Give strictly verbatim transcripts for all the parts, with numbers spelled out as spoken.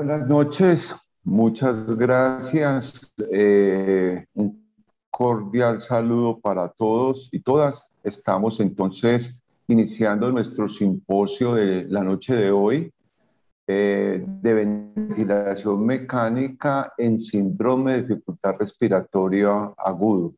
buenas noches, muchas gracias. Eh, un cordial saludo para todos y todas. Estamos entonces iniciando nuestro simposio de la noche de hoy eh, de ventilación mecánica en síndrome de dificultad respiratoria agudo.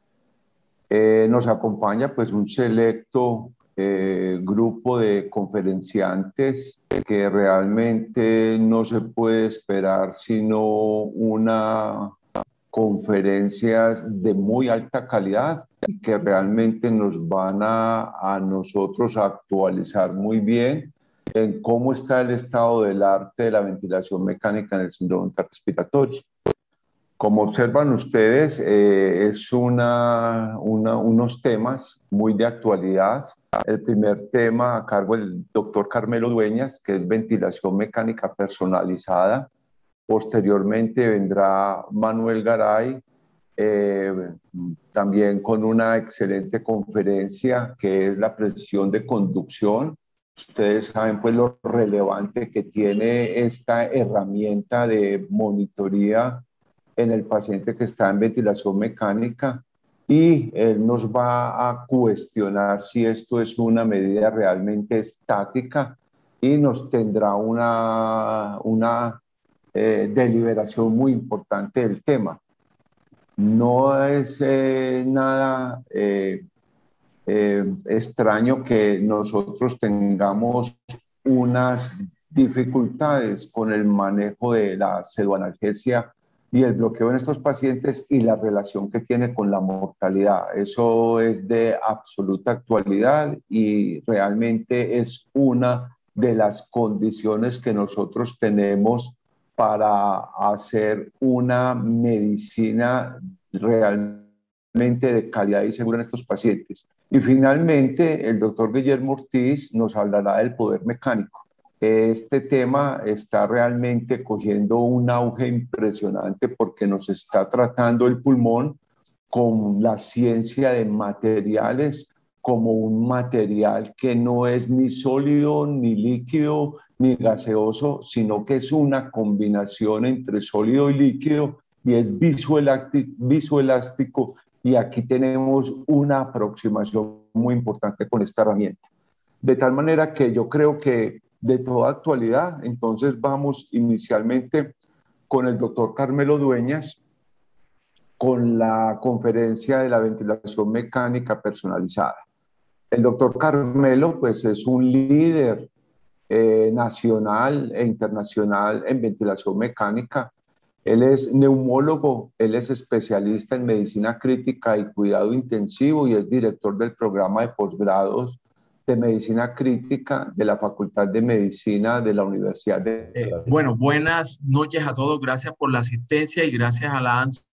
Eh, nos acompaña pues un selecto eh, grupo de conferenciantes que realmente no se puede esperar sino una conferencias de muy alta calidad y que realmente nos van a, a nosotros a actualizar muy bien en cómo está el estado del arte de la ventilación mecánica en el síndrome respiratorio. Como observan ustedes, eh, es una, una, unos temas muy de actualidad. El primer tema a cargo del doctor Carmelo Dueñas, que es ventilación mecánica personalizada. Posteriormente vendrá Manuel Garay, eh, también con una excelente conferencia que es la precisión de conducción. Ustedes saben pues lo relevante que tiene esta herramienta de monitoría en el paciente que está en ventilación mecánica, y él nos va a cuestionar si esto es una medida realmente estática y nos tendrá una, una eh, deliberación muy importante del tema. No es eh, nada eh, eh, extraño que nosotros tengamos unas dificultades con el manejo de la pseudoanalgesia y el bloqueo en estos pacientes y la relación que tiene con la mortalidad. Eso es de absoluta actualidad y realmente es una de las condiciones que nosotros tenemos para hacer una medicina realmente de calidad y segura en estos pacientes. Y finalmente, el doctor Guillermo Ortiz nos hablará del poder mecánico. Este tema está realmente cogiendo un auge impresionante porque nos está tratando el pulmón con la ciencia de materiales como un material que no es ni sólido, ni líquido, ni gaseoso, sino que es una combinación entre sólido y líquido y es visoelástico, y aquí tenemos una aproximación muy importante con esta herramienta. De tal manera que yo creo que de toda actualidad, entonces vamos inicialmente con el doctor Carmelo Dueñas, con la conferencia de la ventilación mecánica personalizada. El doctor Carmelo, pues, es un líder eh, nacional e internacional en ventilación mecánica. Él es neumólogo, él es especialista en medicina crítica y cuidado intensivo y es director del programa de posgrados de medicina crítica de la Facultad de Medicina de la Universidad de... Eh, bueno, buenas noches a todos. Gracias por la asistencia y gracias a la ANSI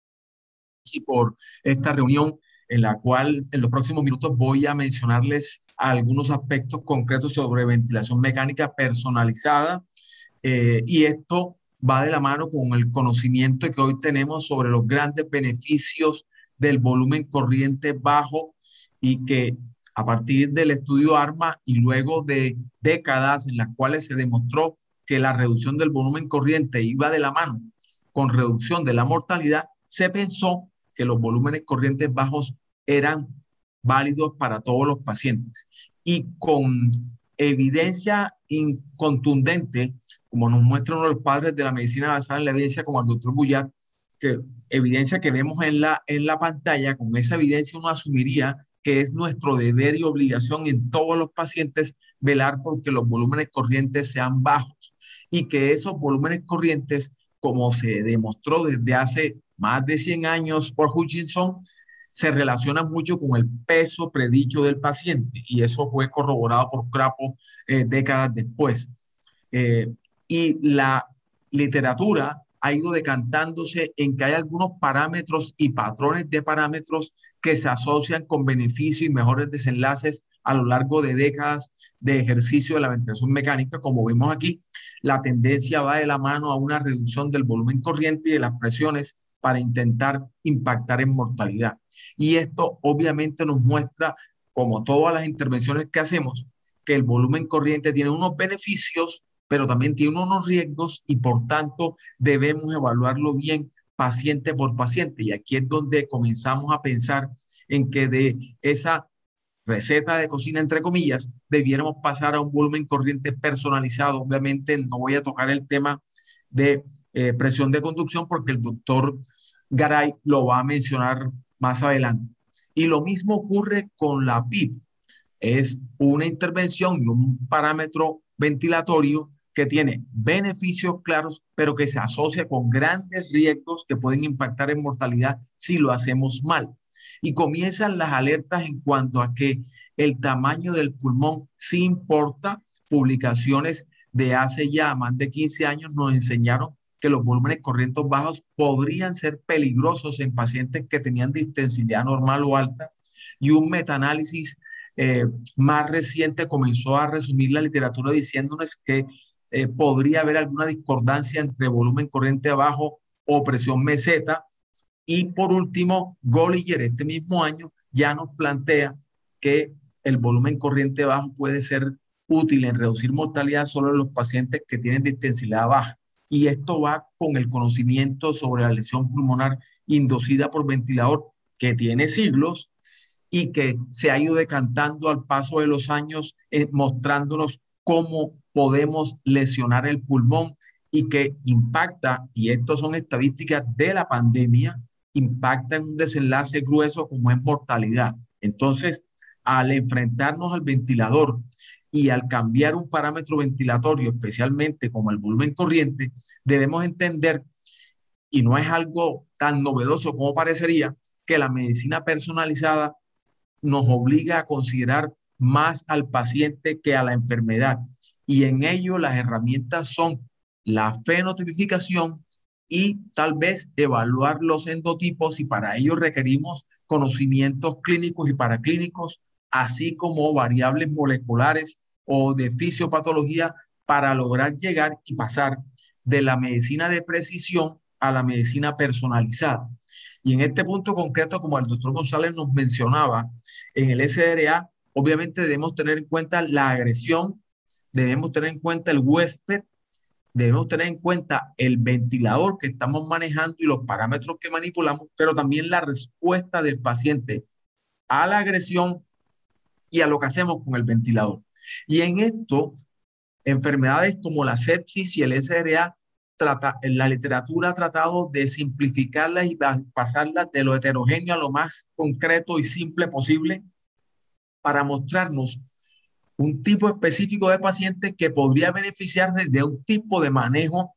por esta reunión en la cual en los próximos minutos voy a mencionarles algunos aspectos concretos sobre ventilación mecánica personalizada. Eh, y esto va de la mano con el conocimiento que hoy tenemos sobre los grandes beneficios del volumen corriente bajo, y que a partir del estudio ARMA y luego de décadas en las cuales se demostró que la reducción del volumen corriente iba de la mano con reducción de la mortalidad, se pensó que los volúmenes corrientes bajos eran válidos para todos los pacientes. Y con evidencia contundente, como nos muestra uno de los padres de la medicina basada en la evidencia, como el doctor Buyat, que evidencia que vemos en la, en la pantalla, con esa evidencia uno asumiría que es nuestro deber y obligación en todos los pacientes velar porque los volúmenes corrientes sean bajos, y que esos volúmenes corrientes, como se demostró desde hace más de cien años por Hutchinson, se relaciona mucho con el peso predicho del paciente, y eso fue corroborado por Crapo eh, décadas después. Eh, y la literatura ha ido decantándose en que hay algunos parámetros y patrones de parámetros que se asocian con beneficios y mejores desenlaces a lo largo de décadas de ejercicio de la ventilación mecánica. Como vemos aquí, la tendencia va de la mano a una reducción del volumen corriente y de las presiones para intentar impactar en mortalidad. Y esto obviamente nos muestra, como todas las intervenciones que hacemos, que el volumen corriente tiene unos beneficios, pero también tiene unos riesgos y por tanto debemos evaluarlo bien paciente por paciente. Y aquí es donde comenzamos a pensar en que de esa receta de cocina, entre comillas, debiéramos pasar a un volumen corriente personalizado. Obviamente no voy a tocar el tema de eh, presión de conducción porque el doctor Garay lo va a mencionar más adelante. Y lo mismo ocurre con la P I P. Es una intervención y un parámetro ventilatorio que tiene beneficios claros, pero que se asocia con grandes riesgos que pueden impactar en mortalidad si lo hacemos mal. Y comienzan las alertas en cuanto a que el tamaño del pulmón sí importa. Publicaciones de hace ya más de quince años nos enseñaron que los volúmenes corrientes bajos podrían ser peligrosos en pacientes que tenían distensidad normal o alta. Y un metaanálisis eh, más reciente comenzó a resumir la literatura diciéndonos que eh, podría haber alguna discordancia entre volumen corriente bajo o presión meseta. Y por último, Golliger este mismo año ya nos plantea que el volumen corriente bajo puede ser útil en reducir mortalidad solo en los pacientes que tienen distensidad baja. Y esto va con el conocimiento sobre la lesión pulmonar inducida por ventilador que tiene siglos y que se ha ido decantando al paso de los años, eh, mostrándonos cómo podemos lesionar el pulmón y que impacta, y estas son estadísticas de la pandemia, impacta en un desenlace grueso como es mortalidad. Entonces, al enfrentarnos al ventilador y al cambiar un parámetro ventilatorio, especialmente como el volumen corriente, debemos entender, y no es algo tan novedoso como parecería, que la medicina personalizada nos obliga a considerar más al paciente que a la enfermedad. Y en ello las herramientas son la fenotipificación y tal vez evaluar los endotipos, y para ello requerimos conocimientos clínicos y paraclínicos, así como variables moleculares o de fisiopatología para lograr llegar y pasar de la medicina de precisión a la medicina personalizada. Y en este punto concreto, como el doctor González nos mencionaba, en el S D R A, obviamente debemos tener en cuenta la agresión, debemos tener en cuenta el huésped, debemos tener en cuenta el ventilador que estamos manejando y los parámetros que manipulamos, pero también la respuesta del paciente a la agresión y a lo que hacemos con el ventilador. Y en esto, enfermedades como la sepsis y el S D R A, trata, en la literatura ha tratado de simplificarlas y pasarlas de lo heterogéneo a lo más concreto y simple posible para mostrarnos un tipo específico de paciente que podría beneficiarse de un tipo de manejo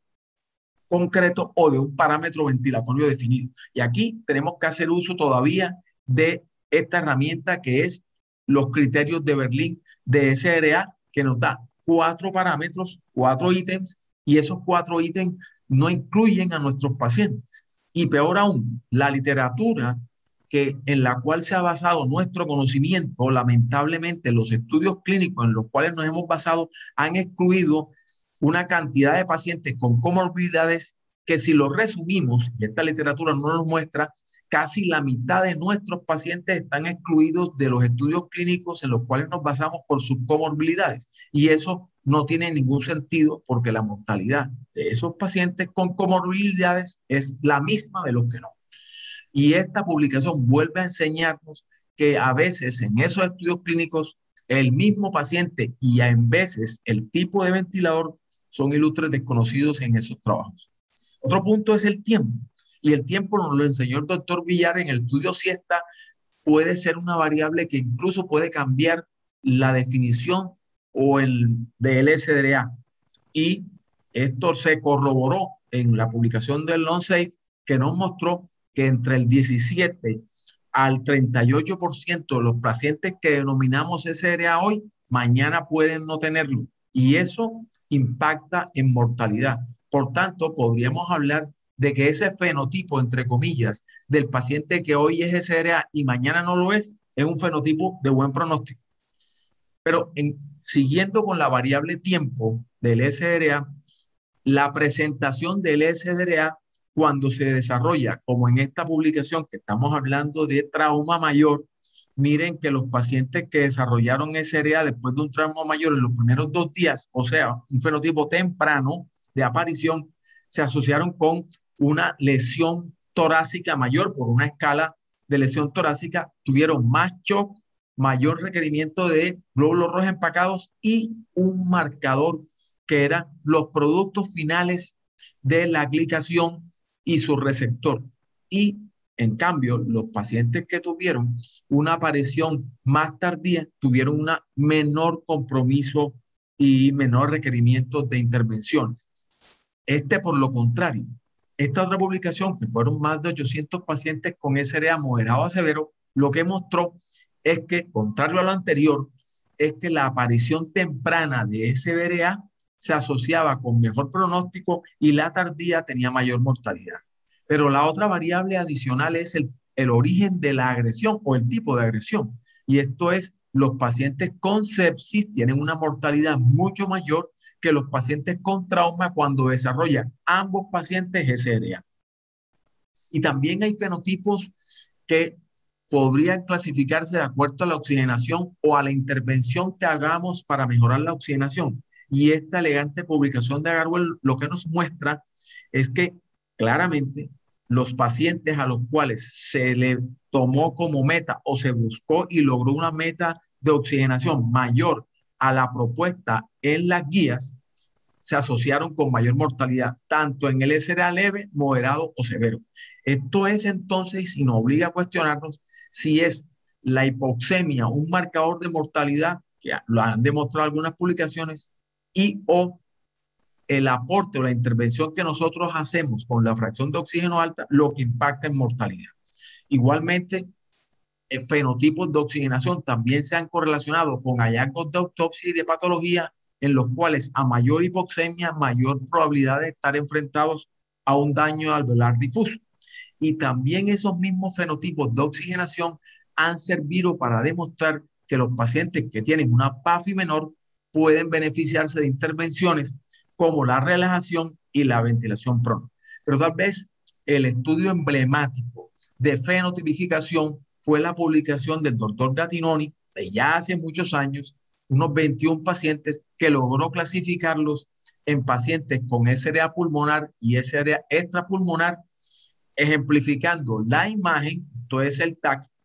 concreto o de un parámetro ventilatorio definido. Y aquí tenemos que hacer uso todavía de esta herramienta que es los criterios de Berlín de S D R A, que nos da cuatro parámetros, cuatro ítems, y esos cuatro ítems no incluyen a nuestros pacientes. Y peor aún, la literatura que, en la cual se ha basado nuestro conocimiento, lamentablemente los estudios clínicos en los cuales nos hemos basado han excluido una cantidad de pacientes con comorbilidades que, si lo resumimos, y esta literatura no nos muestra, casi la mitad de nuestros pacientes están excluidos de los estudios clínicos en los cuales nos basamos por sus comorbilidades. Y eso no tiene ningún sentido porque la mortalidad de esos pacientes con comorbilidades es la misma de los que no. Y esta publicación vuelve a enseñarnos que a veces en esos estudios clínicos el mismo paciente y a veces el tipo de ventilador son ilustres desconocidos en esos trabajos. Otro punto es el tiempo. Y el tiempo nos lo enseñó el doctor Villar en el estudio Siesta, puede ser una variable que incluso puede cambiar la definición o el del S D R A. Y esto se corroboró en la publicación del Lancet, que nos mostró que entre el diecisiete al treinta y ocho por ciento de los pacientes que denominamos S D R A hoy, mañana pueden no tenerlo. Y eso impacta en mortalidad. Por tanto, podríamos hablar de que ese fenotipo, entre comillas, del paciente que hoy es S D R A y mañana no lo es, es un fenotipo de buen pronóstico. Pero en, siguiendo con la variable tiempo del S D R A, la presentación del S D R A cuando se desarrolla, como en esta publicación que estamos hablando de trauma mayor, miren que los pacientes que desarrollaron S R A después de un trauma mayor en los primeros dos días, o sea, un fenotipo temprano de aparición, se asociaron con una lesión torácica mayor por una escala de lesión torácica, tuvieron más shock, mayor requerimiento de glóbulos rojos empacados y un marcador que eran los productos finales de la glicación y su receptor. Y en cambio, los pacientes que tuvieron una aparición más tardía tuvieron un menor compromiso y menor requerimiento de intervenciones. Este, por lo contrario, esta otra publicación, que fueron más de ochocientos pacientes con S R A moderado a severo, lo que mostró es que, contrario a lo anterior, es que la aparición temprana de S R A se asociaba con mejor pronóstico y la tardía tenía mayor mortalidad. Pero la otra variable adicional es el, el origen de la agresión o el tipo de agresión. Y esto es, los pacientes con sepsis tienen una mortalidad mucho mayor que los pacientes con trauma cuando desarrollan ambos pacientes S R A. Y también hay fenotipos que podrían clasificarse de acuerdo a la oxigenación o a la intervención que hagamos para mejorar la oxigenación. Y esta elegante publicación de Agarwal lo que nos muestra es que claramente los pacientes a los cuales se le tomó como meta o se buscó y logró una meta de oxigenación mayor a la propuesta en las guías, se asociaron con mayor mortalidad, tanto en el S R A leve, moderado o severo. Esto es entonces, y nos obliga a cuestionarnos si es la hipoxemia un marcador de mortalidad, que lo han demostrado algunas publicaciones, y o el aporte o la intervención que nosotros hacemos con la fracción de oxígeno alta, lo que impacta en mortalidad. Igualmente, fenotipos de oxigenación también se han correlacionado con hallazgos de autopsia y de patología en los cuales a mayor hipoxemia, mayor probabilidad de estar enfrentados a un daño alveolar difuso. Y también esos mismos fenotipos de oxigenación han servido para demostrar que los pacientes que tienen una P A F I menor pueden beneficiarse de intervenciones como la relajación y la ventilación prona. Pero tal vez el estudio emblemático de fenotipificación fue la publicación del doctor Gattinoni de ya hace muchos años, unos veintiún pacientes que logró clasificarlos en pacientes con S R A pulmonar y S R A extrapulmonar, ejemplificando la imagen, esto es el T A C,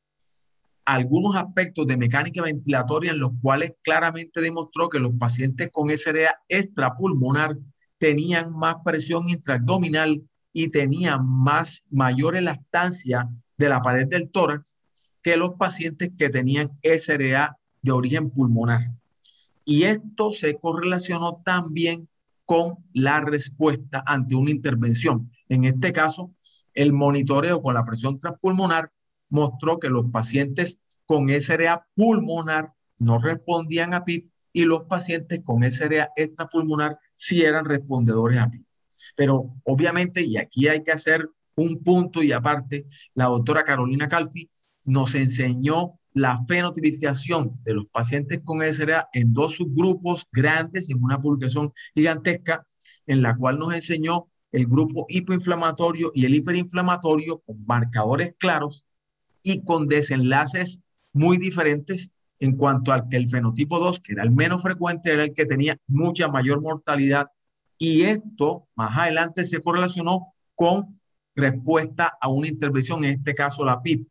algunos aspectos de mecánica ventilatoria en los cuales claramente demostró que los pacientes con S R A extrapulmonar tenían más presión intraabdominal y tenían más, mayor elastancia de la pared del tórax que los pacientes que tenían S R A de origen pulmonar. Y esto se correlacionó también con la respuesta ante una intervención. En este caso, el monitoreo con la presión transpulmonar mostró que los pacientes con S R A pulmonar no respondían a P I P y los pacientes con S R A extrapulmonar sí eran respondedores a P I P. Pero obviamente, y aquí hay que hacer un punto y aparte, la doctora Carolina Calfi nos enseñó la fenotipificación de los pacientes con S R A en dos subgrupos grandes, en una publicación gigantesca, en la cual nos enseñó el grupo hipoinflamatorio y el hiperinflamatorio con marcadores claros y con desenlaces muy diferentes en cuanto al que el fenotipo dos, que era el menos frecuente, era el que tenía mucha mayor mortalidad. Y esto más adelante se correlacionó con respuesta a una intervención, en este caso la P I P.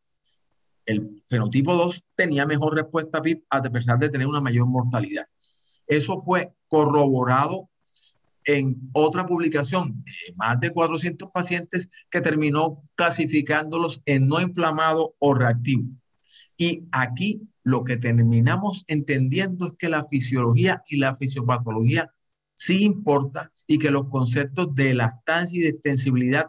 El fenotipo dos tenía mejor respuesta a P I P a pesar de tener una mayor mortalidad. Eso fue corroborado en otra publicación de más de cuatrocientos pacientes que terminó clasificándolos en no inflamado o reactivo. Y aquí lo que terminamos entendiendo es que la fisiología y la fisiopatología sí importa y que los conceptos de elastancia y de extensibilidad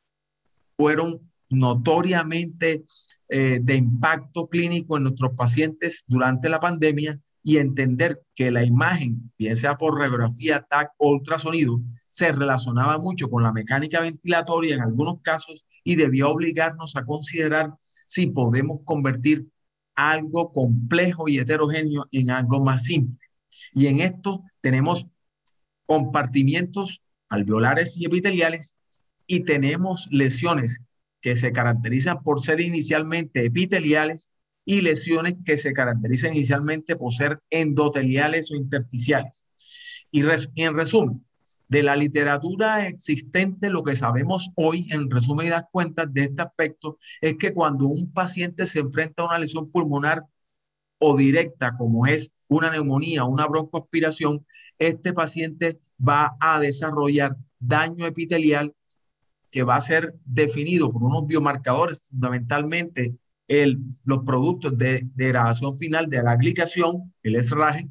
fueron notoriamente eh, de impacto clínico en nuestros pacientes durante la pandemia, y entender que la imagen, bien sea por radiografía, T A C o ultrasonido, se relacionaba mucho con la mecánica ventilatoria en algunos casos y debía obligarnos a considerar si podemos convertir algo complejo y heterogéneo en algo más simple. Y en esto tenemos compartimientos alveolares y epiteliales y tenemos lesiones que se caracterizan por ser inicialmente epiteliales y lesiones que se caracterizan inicialmente por ser endoteliales o intersticiales. Y, res, y en resumen, de la literatura existente, lo que sabemos hoy, en resumen y das cuenta de este aspecto, es que cuando un paciente se enfrenta a una lesión pulmonar o directa, como es una neumonía o una broncoaspiración, este paciente va a desarrollar daño epitelial que va a ser definido por unos biomarcadores, fundamentalmente el, los productos de degradación final de la glicación, el S R A G,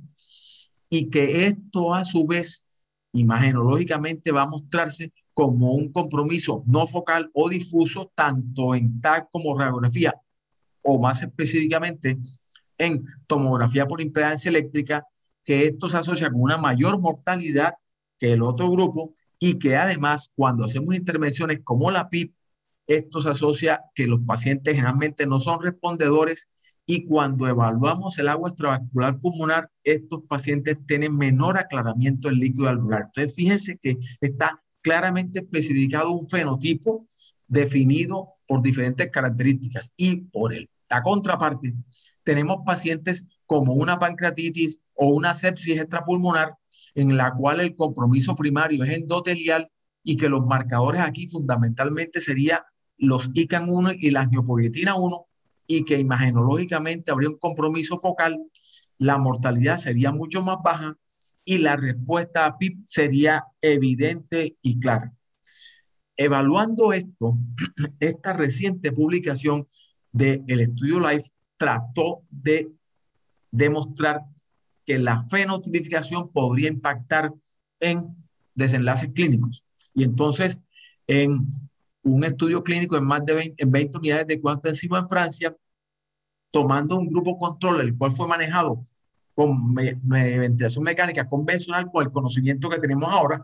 y que esto a su vez, imagenológicamente, va a mostrarse como un compromiso no focal o difuso, tanto en T A C como radiografía, o más específicamente en tomografía por impedancia eléctrica, que esto se asocia con una mayor mortalidad que el otro grupo y que además cuando hacemos intervenciones como la P I P, esto se asocia que los pacientes generalmente no son respondedores y cuando evaluamos el agua extravascular pulmonar, estos pacientes tienen menor aclaramiento del líquido alveolar. Entonces, fíjense que está claramente especificado un fenotipo definido por diferentes características y por el, la contraparte, tenemos pacientes como una pancreatitis o una sepsis extrapulmonar en la cual el compromiso primario es endotelial y que los marcadores aquí fundamentalmente serían los I C A N uno y la angiopoietina uno y que imagenológicamente habría un compromiso focal, la mortalidad sería mucho más baja y la respuesta a P I P sería evidente y clara. Evaluando esto, esta reciente publicación del estudio LIFE trató de demostrar que la fenotipificación podría impactar en desenlaces clínicos. Y entonces, en un estudio clínico en más de veinte, en veinte unidades de cuidado intensivo en Francia, tomando un grupo control, el cual fue manejado con me, me, ventilación mecánica convencional con el conocimiento que tenemos ahora,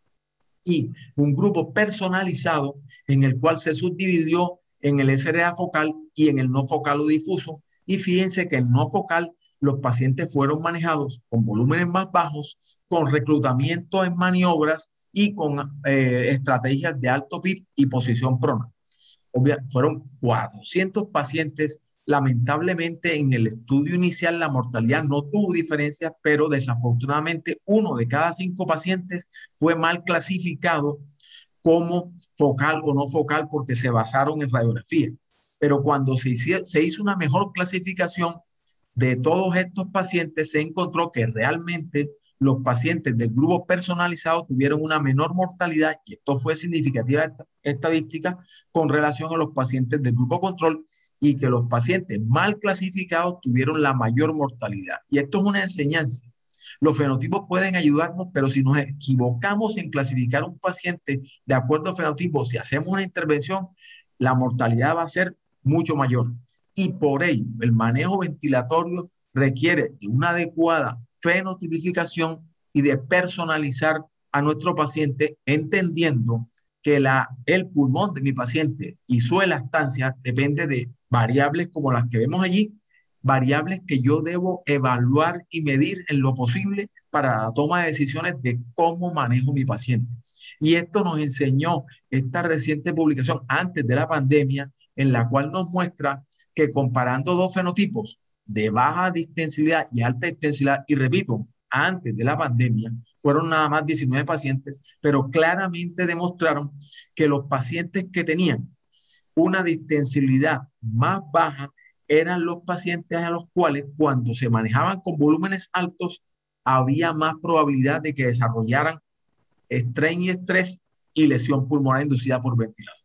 y un grupo personalizado en el cual se subdividió en el S R A focal y en el no focal o difuso. Y fíjense que el no focal, los pacientes fueron manejados con volúmenes más bajos, con reclutamiento en maniobras y con eh, estrategias de alto P I P y posición prona. Obvia, fueron cuatrocientos pacientes. Lamentablemente, en el estudio inicial la mortalidad no tuvo diferencias, pero desafortunadamente uno de cada cinco pacientes fue mal clasificado como focal o no focal porque se basaron en radiografía. Pero cuando se hizo, se hizo una mejor clasificación de todos estos pacientes, se encontró que realmente los pacientes del grupo personalizado tuvieron una menor mortalidad, y esto fue significativa esta, estadística con relación a los pacientes del grupo control, y que los pacientes mal clasificados tuvieron la mayor mortalidad. Y esto es una enseñanza. Los fenotipos pueden ayudarnos, pero si nos equivocamos en clasificar un paciente de acuerdo a fenotipos, si hacemos una intervención, la mortalidad va a ser mucho mayor. Y por ello, el manejo ventilatorio requiere de una adecuada fenotipificación y de personalizar a nuestro paciente, entendiendo que la, el pulmón de mi paciente y su elastancia depende de variables como las que vemos allí, variables que yo debo evaluar y medir en lo posible para la toma de decisiones de cómo manejo mi paciente. Y esto nos enseñó esta reciente publicación antes de la pandemia, en la cual nos muestra que comparando dos fenotipos de baja distensibilidad y alta distensibilidad, y repito, antes de la pandemia, fueron nada más diecinueve pacientes, pero claramente demostraron que los pacientes que tenían una distensibilidad más baja eran los pacientes a los cuales cuando se manejaban con volúmenes altos había más probabilidad de que desarrollaran estrés y estrés y lesión pulmonar inducida por ventilador.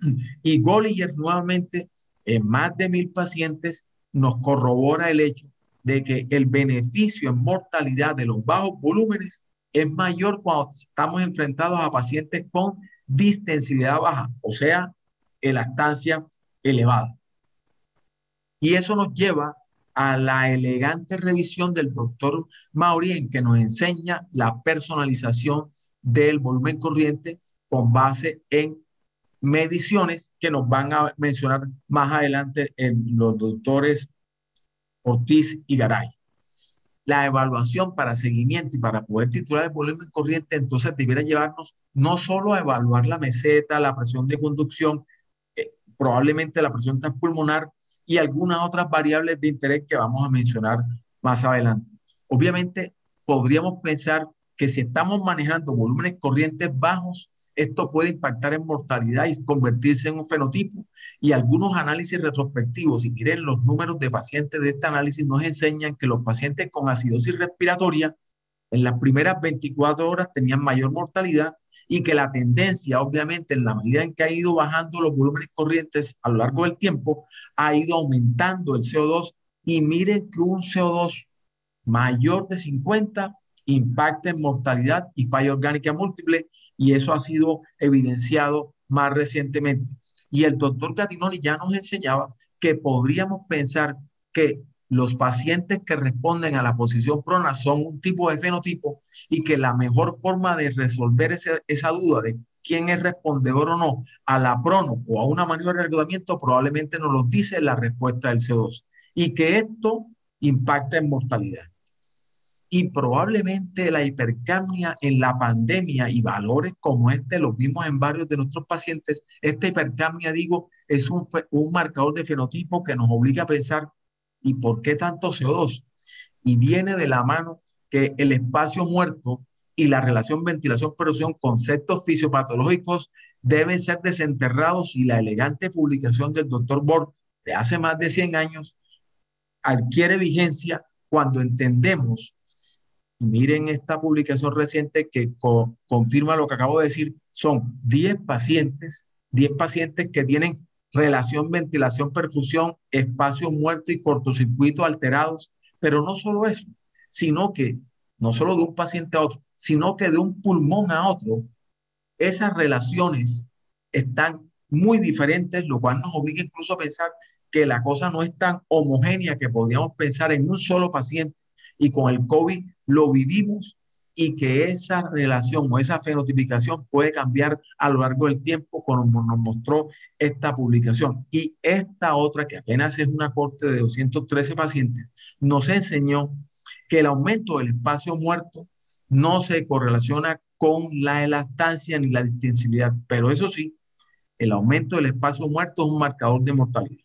Y Golliger nuevamente en más de mil pacientes nos corrobora el hecho de que el beneficio en mortalidad de los bajos volúmenes es mayor cuando estamos enfrentados a pacientes con distensibilidad baja, o sea, elastancia elevada. Y eso nos lleva a la elegante revisión del doctor Maury, en que nos enseña la personalización del volumen corriente con base en mediciones que nos van a mencionar más adelante en los doctores Ortiz y Garay. La evaluación para seguimiento y para poder titular el volumen corriente entonces debiera llevarnos no solo a evaluar la meseta, la presión de conducción, eh, probablemente la presión transpulmonar y algunas otras variables de interés que vamos a mencionar más adelante. Obviamente, podríamos pensar que si estamos manejando volúmenes corrientes bajos, esto puede impactar en mortalidad y convertirse en un fenotipo. Y algunos análisis retrospectivos, si miren los números de pacientes de este análisis, nos enseñan que los pacientes con acidosis respiratoria en las primeras veinticuatro horas tenían mayor mortalidad y que la tendencia, obviamente, en la medida en que ha ido bajando los volúmenes corrientes a lo largo del tiempo, ha ido aumentando el C O dos. Y miren que un C O dos mayor de cincuenta impacta en mortalidad y falla orgánica múltiple, y eso ha sido evidenciado más recientemente. Y el doctor Gattinoni ya nos enseñaba que podríamos pensar que los pacientes que responden a la posición prona son un tipo de fenotipo y que la mejor forma de resolver ese, esa duda de quién es respondedor o no a la prono o a una maniobra de reclutamiento probablemente nos lo dice la respuesta del C O dos y que esto impacta en mortalidad. Y probablemente la hipercapnia en la pandemia y valores como este los vimos en varios de nuestros pacientes. Esta hipercapnia, digo, es un, un marcador de fenotipo que nos obliga a pensar ¿y por qué tanto C O dos? Y viene de la mano que el espacio muerto y la relación ventilación-perfusión, conceptos fisiopatológicos, deben ser desenterrados, y la elegante publicación del doctor Borg de hace más de cien años adquiere vigencia cuando entendemos. Y miren esta publicación reciente que co confirma lo que acabo de decir. Son diez pacientes, diez pacientes que tienen relación ventilación-perfusión, espacio muerto y cortocircuito alterados. Pero no solo eso, sino que no solo de un paciente a otro, sino que de un pulmón a otro, esas relaciones están muy diferentes, lo cual nos obliga incluso a pensar que la cosa no es tan homogénea que podríamos pensar en un solo paciente, y con el COVID lo vivimos, y que esa relación o esa fenotipicación puede cambiar a lo largo del tiempo, como nos mostró esta publicación. Y esta otra, que apenas es una corte de doscientos trece pacientes, nos enseñó que el aumento del espacio muerto no se correlaciona con la elastase ni la distensibilidad, pero eso sí, el aumento del espacio muerto es un marcador de mortalidad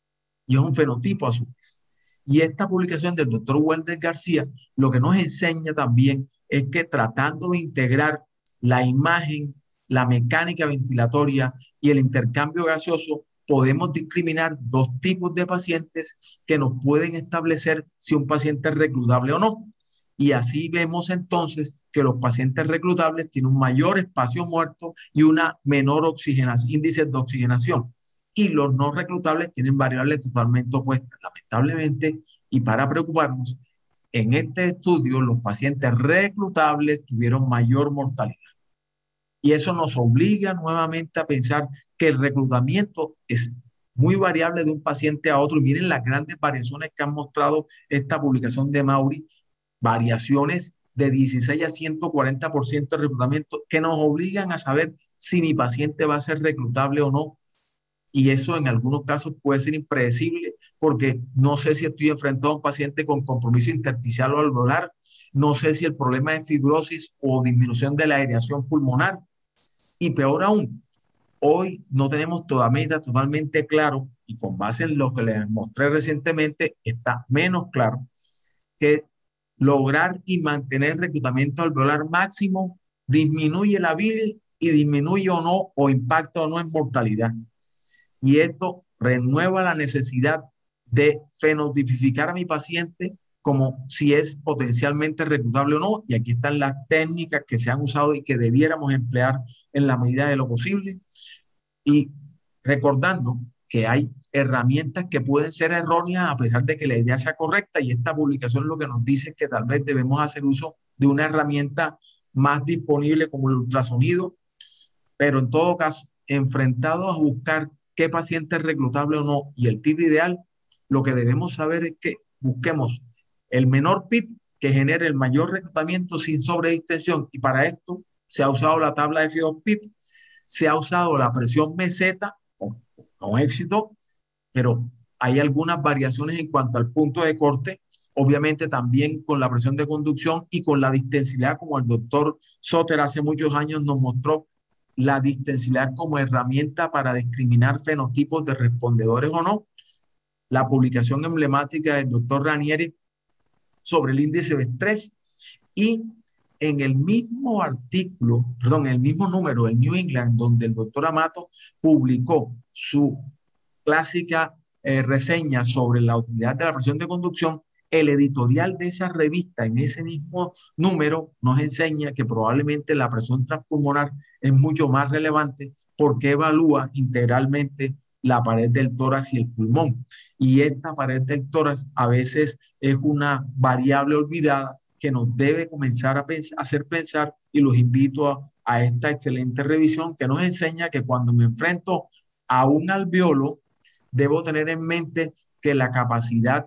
y es un fenotipo a su vez. Y esta publicación del doctor Welder García lo que nos enseña también es que tratando de integrar la imagen, la mecánica ventilatoria y el intercambio gaseoso, podemos discriminar dos tipos de pacientes que nos pueden establecer si un paciente es reclutable o no. Y así vemos entonces que los pacientes reclutables tienen un mayor espacio muerto y una menor oxigenación, índice de oxigenación. Y los no reclutables tienen variables totalmente opuestas. Lamentablemente, y para preocuparnos, en este estudio los pacientes reclutables tuvieron mayor mortalidad. Y eso nos obliga nuevamente a pensar que el reclutamiento es muy variable de un paciente a otro. Y miren las grandes variaciones que han mostrado esta publicación de Mauri, variaciones de dieciséis a ciento cuarenta por ciento de reclutamiento que nos obligan a saber si mi paciente va a ser reclutable o no. Y eso en algunos casos puede ser impredecible, porque no sé si estoy enfrentado a un paciente con compromiso intersticial o alveolar, no sé si el problema es fibrosis o disminución de la aireación pulmonar, y peor aún, hoy no tenemos todavía totalmente claro, y con base en lo que les mostré recientemente, está menos claro, que lograr y mantener reclutamiento alveolar máximo disminuye la bili y disminuye o no, o impacta o no en mortalidad. Y esto renueva la necesidad de fenotipificar a mi paciente como si es potencialmente reclutable o no. Y aquí están las técnicas que se han usado y que debiéramos emplear en la medida de lo posible. Y recordando que hay herramientas que pueden ser erróneas a pesar de que la idea sea correcta, y esta publicación lo que nos dice es que tal vez debemos hacer uso de una herramienta más disponible como el ultrasonido, pero en todo caso, enfrentados a buscar qué paciente es reclutable o no y el P I B ideal, lo que debemos saber es que busquemos el menor P I B que genere el mayor reclutamiento sin sobredistensión, y para esto se ha usado la tabla de F I D O P I B, se ha usado la presión meseta con, con éxito, pero hay algunas variaciones en cuanto al punto de corte, obviamente también con la presión de conducción y con la distensibilidad, como el doctor Soter hace muchos años nos mostró la distensibilidad como herramienta para discriminar fenotipos de respondedores o no, la publicación emblemática del doctor Ranieri sobre el índice de estrés, y en el mismo artículo, perdón, en el mismo número del New England, donde el doctor Amato publicó su clásica eh, reseña sobre la utilidad de la presión de conducción, el editorial de esa revista en ese mismo número nos enseña que probablemente la presión transpulmonar es mucho más relevante porque evalúa integralmente la pared del tórax y el pulmón. Y esta pared del tórax a veces es una variable olvidada que nos debe comenzar a pens hacer pensar, y los invito a, a esta excelente revisión que nos enseña que cuando me enfrento a un alveolo, debo tener en mente que la capacidad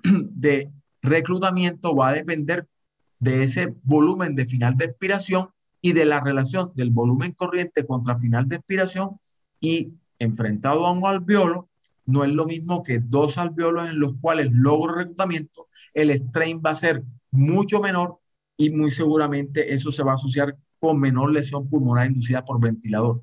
de reclutamiento va a depender de ese volumen de final de expiración y de la relación del volumen corriente contra final de expiración, y enfrentado a un alveolo, no es lo mismo que dos alveolos en los cuales logro reclutamiento, el strain va a ser mucho menor y muy seguramente eso se va a asociar con menor lesión pulmonar inducida por ventilador.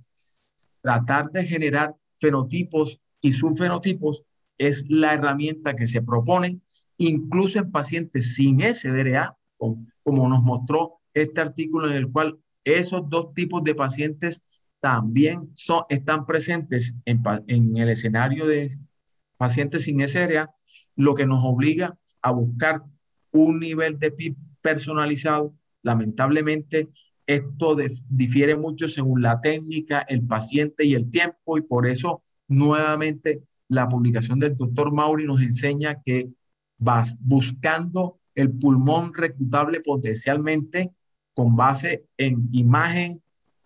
Tratar de generar fenotipos y subfenotipos es la herramienta que se propone, incluso en pacientes sin S D R A, como nos mostró este artículo en el cual esos dos tipos de pacientes también son, están presentes en, en el escenario de pacientes sin S D R A, lo que nos obliga a buscar un nivel de P I B personalizado. Lamentablemente, esto de, difiere mucho según la técnica, el paciente y el tiempo, y por eso nuevamente la publicación del doctor Mauri nos enseña que vas buscando el pulmón reclutable potencialmente con base en imagen,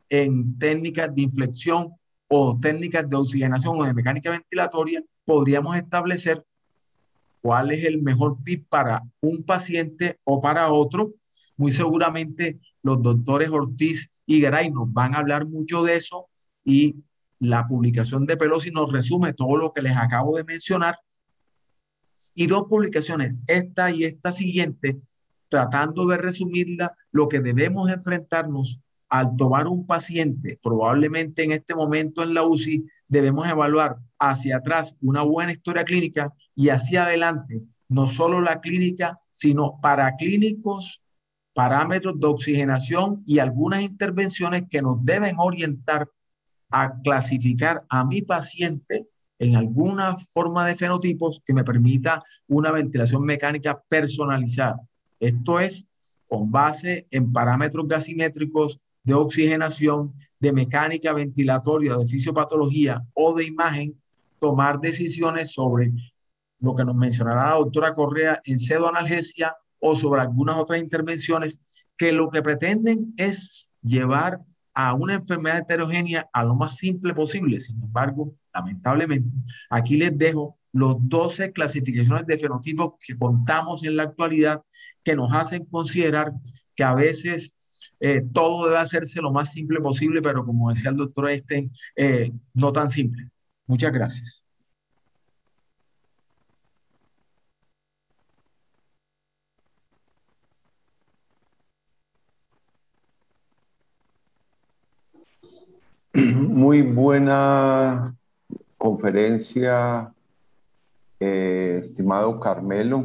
en técnicas de inflexión o técnicas de oxigenación o de mecánica ventilatoria, podríamos establecer cuál es el mejor P I B para un paciente o para otro. Muy seguramente los doctores Ortiz y Garay nos van a hablar mucho de eso, y la publicación de Pelosi nos resume todo lo que les acabo de mencionar. Y dos publicaciones, esta y esta siguiente, tratando de resumirla, lo que debemos enfrentarnos al tomar un paciente, probablemente en este momento en la U C I, debemos evaluar hacia atrás una buena historia clínica y hacia adelante, no solo la clínica, sino paraclínicos, parámetros de oxigenación y algunas intervenciones que nos deben orientar a clasificar a mi paciente en alguna forma de fenotipos que me permita una ventilación mecánica personalizada. Esto es con base en parámetros gasimétricos de oxigenación, de mecánica ventilatoria, de fisiopatología o de imagen, tomar decisiones sobre lo que nos mencionará la doctora Correa en pseudoanalgesia o sobre algunas otras intervenciones que lo que pretenden es llevar a una enfermedad heterogénea a lo más simple posible. Sin embargo, lamentablemente, aquí les dejo los doce clasificaciones de fenotipos que contamos en la actualidad, que nos hacen considerar que a veces eh, todo debe hacerse lo más simple posible, pero como decía el doctor Einstein, eh, no tan simple. Muchas gracias. Muy buena conferencia, eh, estimado Carmelo.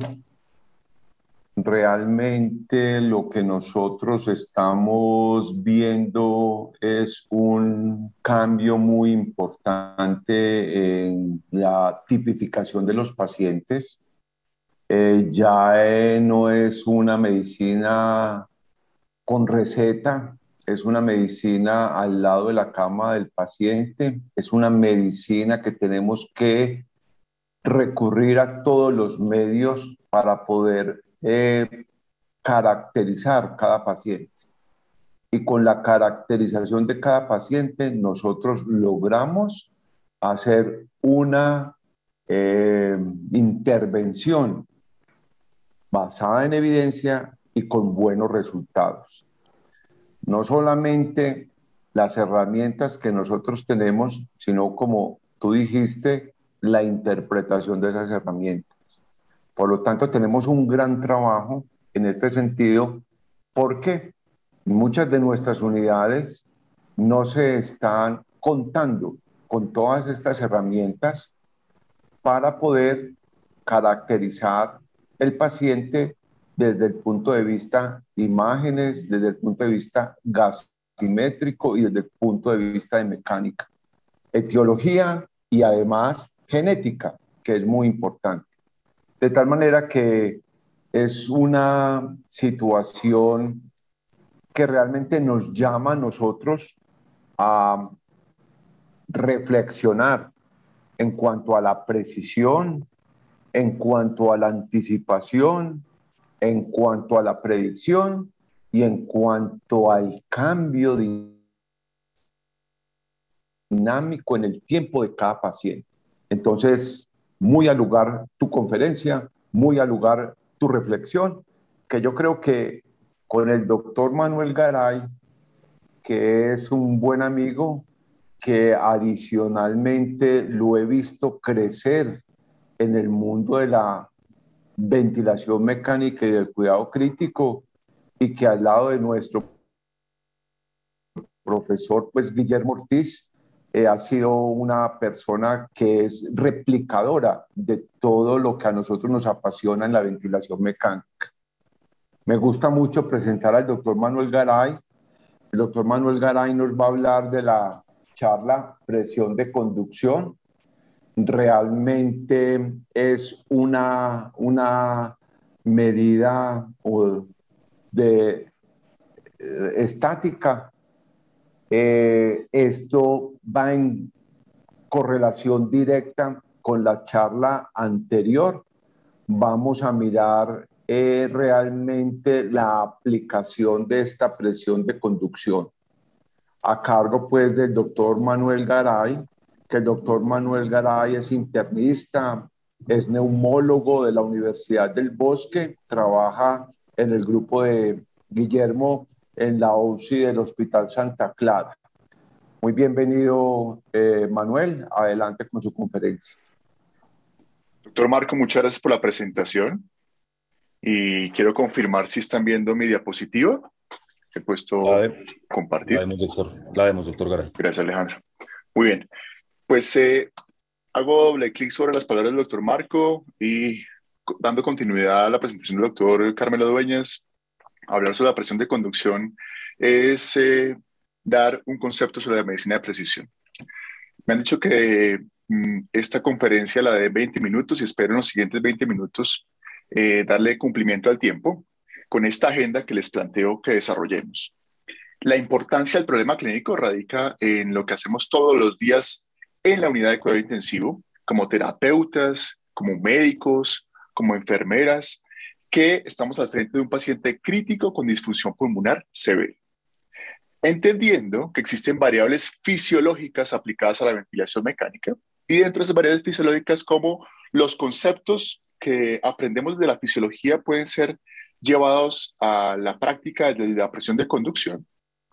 Realmente lo que nosotros estamos viendo es un cambio muy importante en la tipificación de los pacientes. Eh, ya eh, no es una medicina con receta, es una medicina al lado de la cama del paciente, es una medicina que tenemos que recurrir a todos los medios para poder eh, caracterizar cada paciente. Y con la caracterización de cada paciente, nosotros logramos hacer una eh, intervención basada en evidencia y con buenos resultados. No solamente las herramientas que nosotros tenemos, sino como tú dijiste, la interpretación de esas herramientas. Por lo tanto, tenemos un gran trabajo en este sentido, porque muchas de nuestras unidades no se están contando con todas estas herramientas para poder caracterizar el paciente desde el punto de vista de imágenes, desde el punto de vista gasimétrico y desde el punto de vista de mecánica, etiología y además genética, que es muy importante. De tal manera que es una situación que realmente nos llama a nosotros a reflexionar en cuanto a la precisión, en cuanto a la anticipación, en cuanto a la predicción y en cuanto al cambio dinámico en el tiempo de cada paciente. Entonces, muy al lugar tu conferencia, muy al lugar tu reflexión, que yo creo que con el doctor Manuel Garay, que es un buen amigo, que adicionalmente lo he visto crecer en el mundo de la ventilación mecánica y del cuidado crítico, y que al lado de nuestro profesor, pues Guillermo Ortiz, eh, ha sido una persona que es replicadora de todo lo que a nosotros nos apasiona en la ventilación mecánica. Me gusta mucho presentar al doctor Manuel Garay. El doctor Manuel Garay nos va a hablar de la charla Presión de Conducción. Realmente es una, una medida de, eh, estática. Eh, esto va en correlación directa con la charla anterior. Vamos a mirar eh, realmente la aplicación de esta presión de conducción a cargo pues del doctor Manuel Garay, que el doctor Manuel Garay es internista, es neumólogo de la Universidad del Bosque, trabaja en el grupo de Guillermo en la U C I del Hospital Santa Clara. Muy bienvenido, eh, Manuel, adelante con su conferencia. Doctor Marco, muchas gracias por la presentación y quiero confirmar si están viendo mi diapositiva. He puesto La, de, compartir. la vemos, doctor. La vemos, doctor Garay. Gracias, Alejandro. Muy bien. Pues eh, hago doble clic sobre las palabras del doctor Marco y dando continuidad a la presentación del doctor Carmelo Dueñas, hablar sobre la presión de conducción es eh, dar un concepto sobre la medicina de precisión. Me han dicho que mm, esta conferencia la de veinte minutos y espero en los siguientes veinte minutos eh, darle cumplimiento al tiempo con esta agenda que les planteo que desarrollemos. La importancia del problema clínico radica en lo que hacemos todos los días en la unidad de cuidado intensivo, como terapeutas, como médicos, como enfermeras, que estamos al frente de un paciente crítico con disfunción pulmonar severa. Entendiendo que existen variables fisiológicas aplicadas a la ventilación mecánica y dentro de esas variables fisiológicas como los conceptos que aprendemos de la fisiología pueden ser llevados a la práctica de la presión de conducción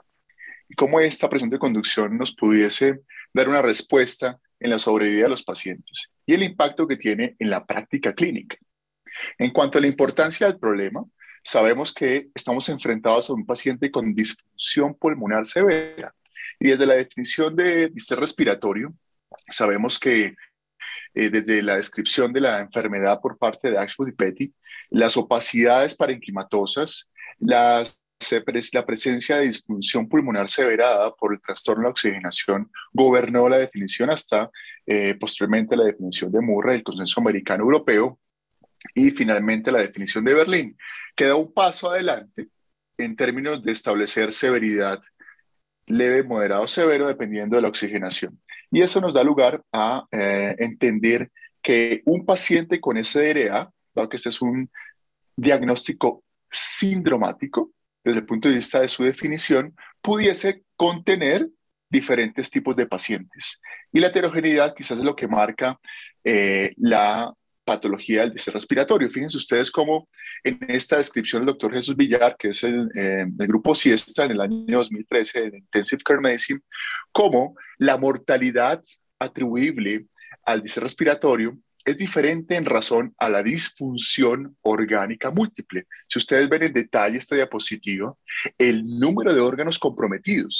y cómo esta presión de conducción nos pudiese dar una respuesta en la sobrevida de los pacientes y el impacto que tiene en la práctica clínica. En cuanto a la importancia del problema, sabemos que estamos enfrentados a un paciente con disfunción pulmonar severa y desde la definición de distrés respiratorio, sabemos que eh, desde la descripción de la enfermedad por parte de Ashworth y Petty, las opacidades parenquimatosas, las la presencia de disfunción pulmonar severa dada por el trastorno de la oxigenación gobernó la definición hasta eh, posteriormente la definición de Murray, el consenso americano europeo, y finalmente la definición de Berlín, que da un paso adelante en términos de establecer severidad leve, moderado, severo, dependiendo de la oxigenación. Y eso nos da lugar a eh, entender que un paciente con S D R A, dado que este es un diagnóstico sindromático, desde el punto de vista de su definición, pudiese contener diferentes tipos de pacientes. Y la heterogeneidad quizás es lo que marca eh, la patología del distrés respiratorio. Fíjense ustedes cómo en esta descripción el doctor Jesús Villar, que es el, eh, el grupo Siesta en el año dos mil trece de Intensive Care Medicine, cómo la mortalidad atribuible al distrés respiratorio es diferente en razón a la disfunción orgánica múltiple. Si ustedes ven en detalle esta diapositiva, el número de órganos comprometidos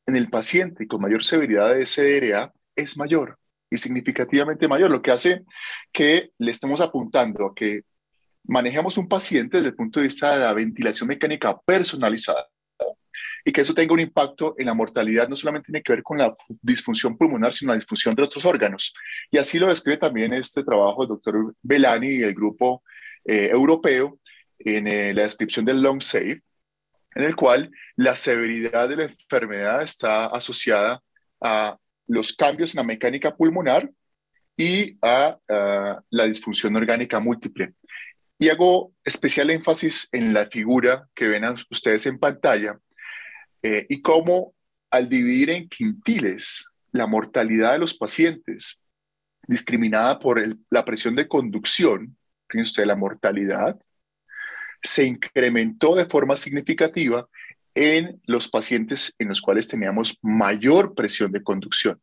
en el paciente con mayor severidad de S D R A es mayor y significativamente mayor, lo que hace que le estemos apuntando a que manejemos un paciente desde el punto de vista de la ventilación mecánica personalizada y que eso tenga un impacto en la mortalidad. No solamente tiene que ver con la disfunción pulmonar, sino la disfunción de otros órganos. Y así lo describe también este trabajo del doctor Belani y el grupo eh, europeo en eh, la descripción del Lung Safe, en el cual la severidad de la enfermedad está asociada a los cambios en la mecánica pulmonar y a, a la disfunción orgánica múltiple. Y hago especial énfasis en la figura que ven ustedes en pantalla eh, y cómo al dividir en quintiles la mortalidad de los pacientes discriminada por el, la presión de conducción, fíjense ustedes la mortalidad, se incrementó de forma significativa en los pacientes en los cuales teníamos mayor presión de conducción.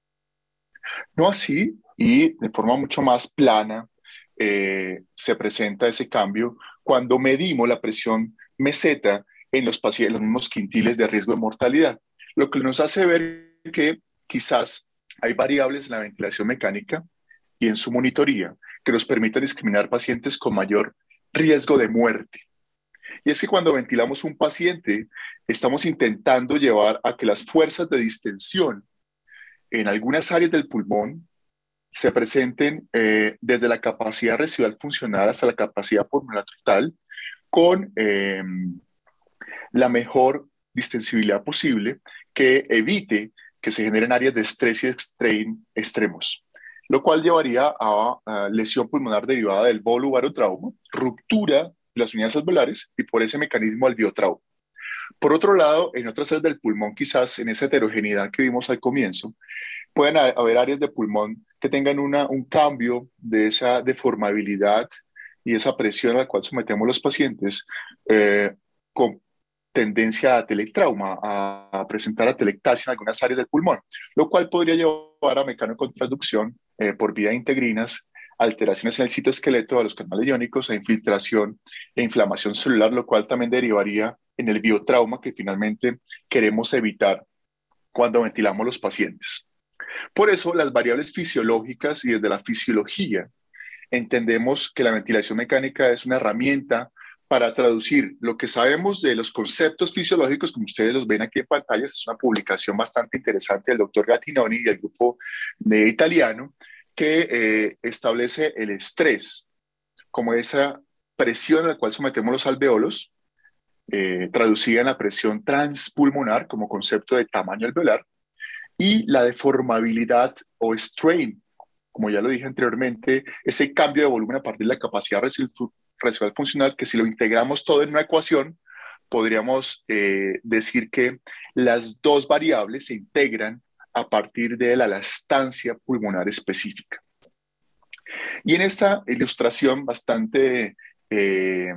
No así, y de forma mucho más plana, eh, se presenta ese cambio cuando medimos la presión meseta en los pacientes, los mismos quintiles de riesgo de mortalidad, lo que nos hace ver que quizás hay variables en la ventilación mecánica y en su monitoría que nos permitan discriminar pacientes con mayor riesgo de muerte. Y es que cuando ventilamos un paciente, estamos intentando llevar a que las fuerzas de distensión en algunas áreas del pulmón se presenten eh, desde la capacidad residual funcional hasta la capacidad pulmonar total, con eh, la mejor distensibilidad posible que evite que se generen áreas de estrés y strain extremos, lo cual llevaría a, a lesión pulmonar derivada del bolo-barotrauma, ruptura de las unidades alveolares y por ese mecanismo albiotrauma. Por otro lado, en otras áreas del pulmón, quizás en esa heterogeneidad que vimos al comienzo, pueden haber áreas de pulmón que tengan una, un cambio de esa deformabilidad y esa presión a la cual sometemos los pacientes eh, con tendencia a telectrauma, a, a presentar atelectasia en algunas áreas del pulmón, lo cual podría llevar a mecanocontraducción eh, por vía de integrinas, alteraciones en el citoesqueleto de los canales iónicos, a infiltración e inflamación celular, lo cual también derivaría en el biotrauma que finalmente queremos evitar cuando ventilamos los pacientes. Por eso, las variables fisiológicas y desde la fisiología entendemos que la ventilación mecánica es una herramienta para traducir lo que sabemos de los conceptos fisiológicos, como ustedes los ven aquí en pantalla. Es una publicación bastante interesante del doctor Gattinoni y del grupo de italiano que eh, establece el estrés como esa presión a la cual sometemos los alveolos, eh, traducida en la presión transpulmonar como concepto de tamaño alveolar, y la deformabilidad o strain, como ya lo dije anteriormente, ese cambio de volumen a partir de la capacidad residual funcional, que si lo integramos todo en una ecuación, podríamos eh, decir que las dos variables se integran a partir de la elastancia pulmonar específica. Y en esta ilustración bastante, eh,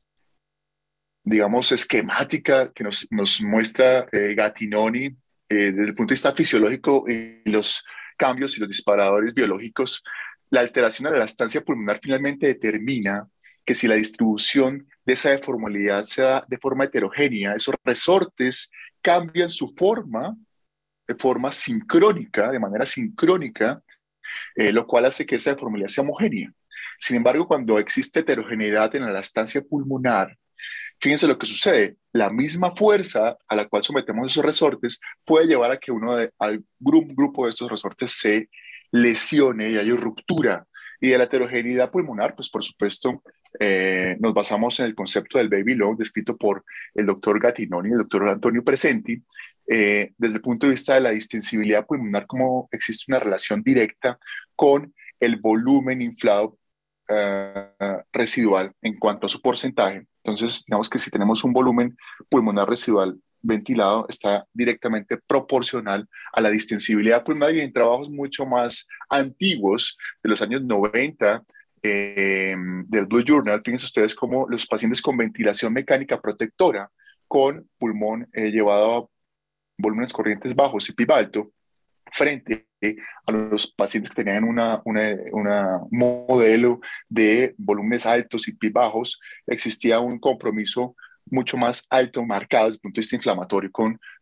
digamos, esquemática que nos, nos muestra eh, Gattinoni eh, desde el punto de vista fisiológico y los cambios y los disparadores biológicos, la alteración de la elastancia pulmonar finalmente determina que si la distribución de esa deformalidad se da de forma heterogénea, esos resortes cambian su forma de forma sincrónica, de manera sincrónica, eh, lo cual hace que esa deformalidad sea homogénea. Sin embargo, cuando existe heterogeneidad en la elastancia pulmonar, fíjense lo que sucede. La misma fuerza a la cual sometemos esos resortes puede llevar a que uno de, algún grupo de estos resortes se lesione y haya ruptura. Y de la heterogeneidad pulmonar, pues por supuesto, eh, nos basamos en el concepto del baby lung descrito por el doctor Gattinoni y el doctor Antonio Presenti, eh, desde el punto de vista de la distensibilidad pulmonar, como existe una relación directa con el volumen inflado uh, residual en cuanto a su porcentaje. Entonces, digamos que si tenemos un volumen pulmonar residual ventilado, está directamente proporcional a la distensibilidad pulmonar, y en trabajos mucho más antiguos, de los años noventa, eh, del Blue Journal, fíjense ustedes cómo los pacientes con ventilación mecánica protectora, con pulmón eh, llevado a volúmenes corrientes bajos y P I B alto, frente a los pacientes que tenían una, una, una modelo de volúmenes altos y P I B bajos, existía un compromiso mucho más alto, marcado desde el punto de vista inflamatorio con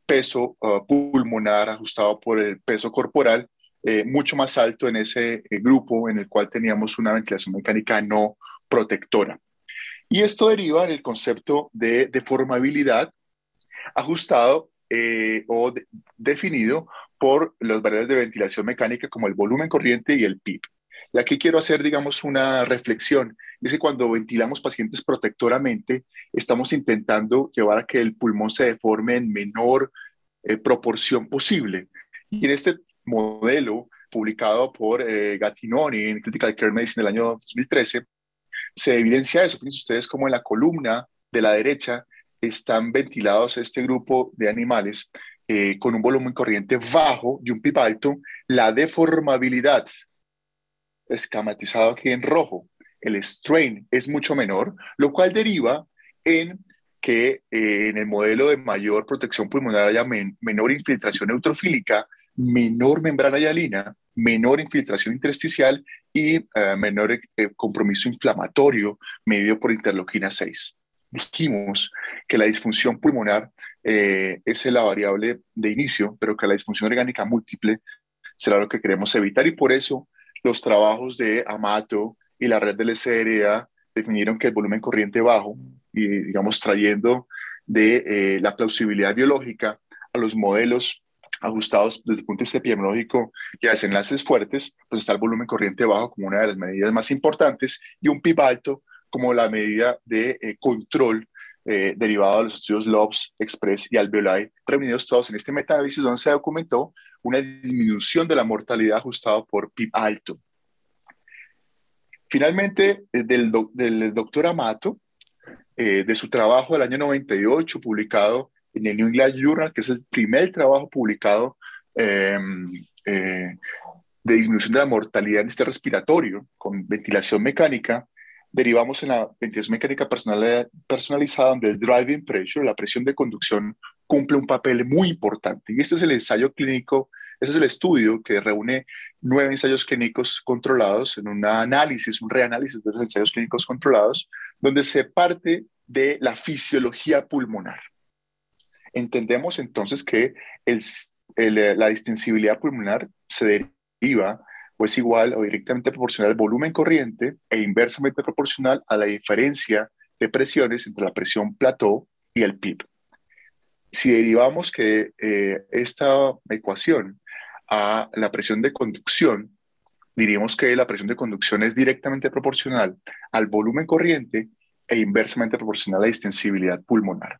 peso uh, pulmonar ajustado por el peso corporal, eh, mucho más alto en ese eh, grupo en el cual teníamos una ventilación mecánica no protectora. Y esto deriva en el concepto de deformabilidad ajustado eh, o de, definido por las variables de ventilación mecánica como el volumen corriente y el P I P. Y aquí quiero hacer, digamos, una reflexión. Es que cuando ventilamos pacientes protectoramente, estamos intentando llevar a que el pulmón se deforme en menor eh, proporción posible. Y en este modelo, publicado por eh, Gattinoni en Critical Care Medicine del año dos mil trece, se evidencia eso. Fíjense ustedes como en la columna de la derecha están ventilados este grupo de animales eh, con un volumen corriente bajo y un P I P alto. La deformabilidad, esquematizado aquí en rojo, el strain es mucho menor, lo cual deriva en que eh, en el modelo de mayor protección pulmonar haya men menor infiltración neutrofílica, menor membrana hialina, menor infiltración intersticial y uh, menor eh, compromiso inflamatorio medido por interleuquina seis. Dijimos que la disfunción pulmonar eh, es la variable de inicio, pero que la disfunción orgánica múltiple será lo que queremos evitar, y por eso los trabajos de Amato y la red del S R A definieron que el volumen corriente bajo, y digamos trayendo de eh, la plausibilidad biológica a los modelos ajustados desde el punto de vista epidemiológico y a desenlaces fuertes, pues está el volumen corriente bajo como una de las medidas más importantes y un P I P alto como la medida de eh, control eh, derivado de los estudios L O B S, Express y Alveoli, reunidos todos en este metaanálisis donde se documentó una disminución de la mortalidad ajustado por P I P alto. Finalmente, del, do, del doctor Amato, eh, de su trabajo del año noventa y ocho, publicado en el New England Journal, que es el primer trabajo publicado eh, eh, de disminución de la mortalidad en este respiratorio con ventilación mecánica, derivamos en la ventilación mecánica personal, personalizada, donde el driving pressure, la presión de conducción, cumple un papel muy importante. Y este es el ensayo clínico, este es el estudio que reúne nueve ensayos clínicos controlados en un análisis, un reanálisis de los ensayos clínicos controlados, donde se parte de la fisiología pulmonar. Entendemos entonces que el, el, la distensibilidad pulmonar se deriva o es igual o directamente proporcional al volumen corriente e inversamente proporcional a la diferencia de presiones entre la presión plató y el P I P. Si derivamos que eh, esta ecuación a la presión de conducción, diríamos que la presión de conducción es directamente proporcional al volumen corriente e inversamente proporcional a la distensibilidad pulmonar.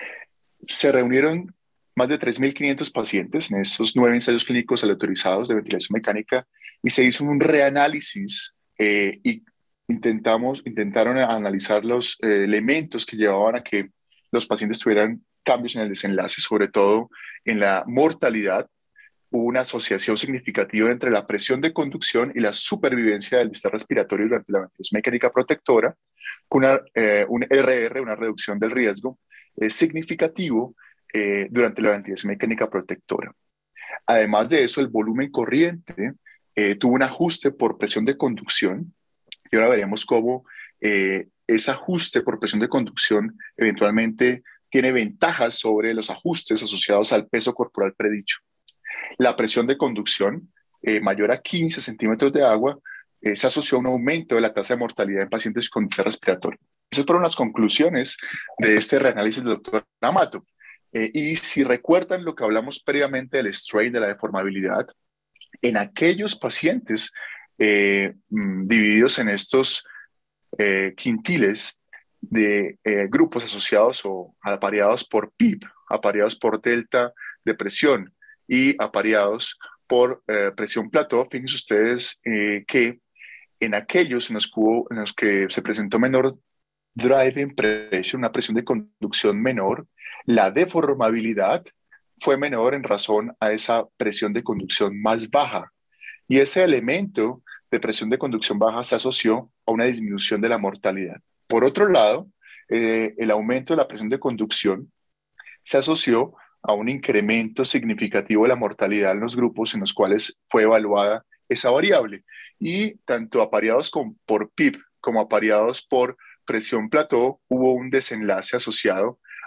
Se reunieron más de tres mil quinientos pacientes en esos nueve ensayos clínicos aleatorizados de ventilación mecánica y se hizo un reanálisis eh, y intentamos, intentaron analizar los eh, elementos que llevaban a que los pacientes tuvieran cambios en el desenlace, sobre todo en la mortalidad. Hubo una asociación significativa entre la presión de conducción y la supervivencia del distal respiratorio durante la ventilación mecánica protectora, con una, eh, un R R, una reducción del riesgo eh, significativo eh, durante la ventilación mecánica protectora. Además de eso, el volumen corriente eh, tuvo un ajuste por presión de conducción, y ahora veremos cómo eh, ese ajuste por presión de conducción eventualmente tiene ventajas sobre los ajustes asociados al peso corporal predicho. La presión de conducción eh, mayor a quince centímetros de agua eh, se asoció a un aumento de la tasa de mortalidad en pacientes con distal respiratorio. Esas fueron las conclusiones de este reanálisis del doctor Amato. Eh, y si recuerdan lo que hablamos previamente del strain, de la deformabilidad, en aquellos pacientes eh, mmm, divididos en estos eh, quintiles de eh, grupos asociados o apareados por P I P, apareados por delta de presión y apareados por eh, presión plató, fíjense ustedes eh, que en aquellos en los, que hubo, en los que se presentó menor driving pressure, una presión de conducción menor, la deformabilidad fue menor en razón a esa presión de conducción más baja. Y ese elemento de presión de conducción baja se asoció a una disminución de la mortalidad. Por otro lado, eh, el aumento de la presión de conducción se asoció a un incremento significativo de la mortalidad en los grupos en los cuales fue evaluada esa variable. Y tanto apareados con, por P I P como apareados por presión plató, hubo un desenlace asociado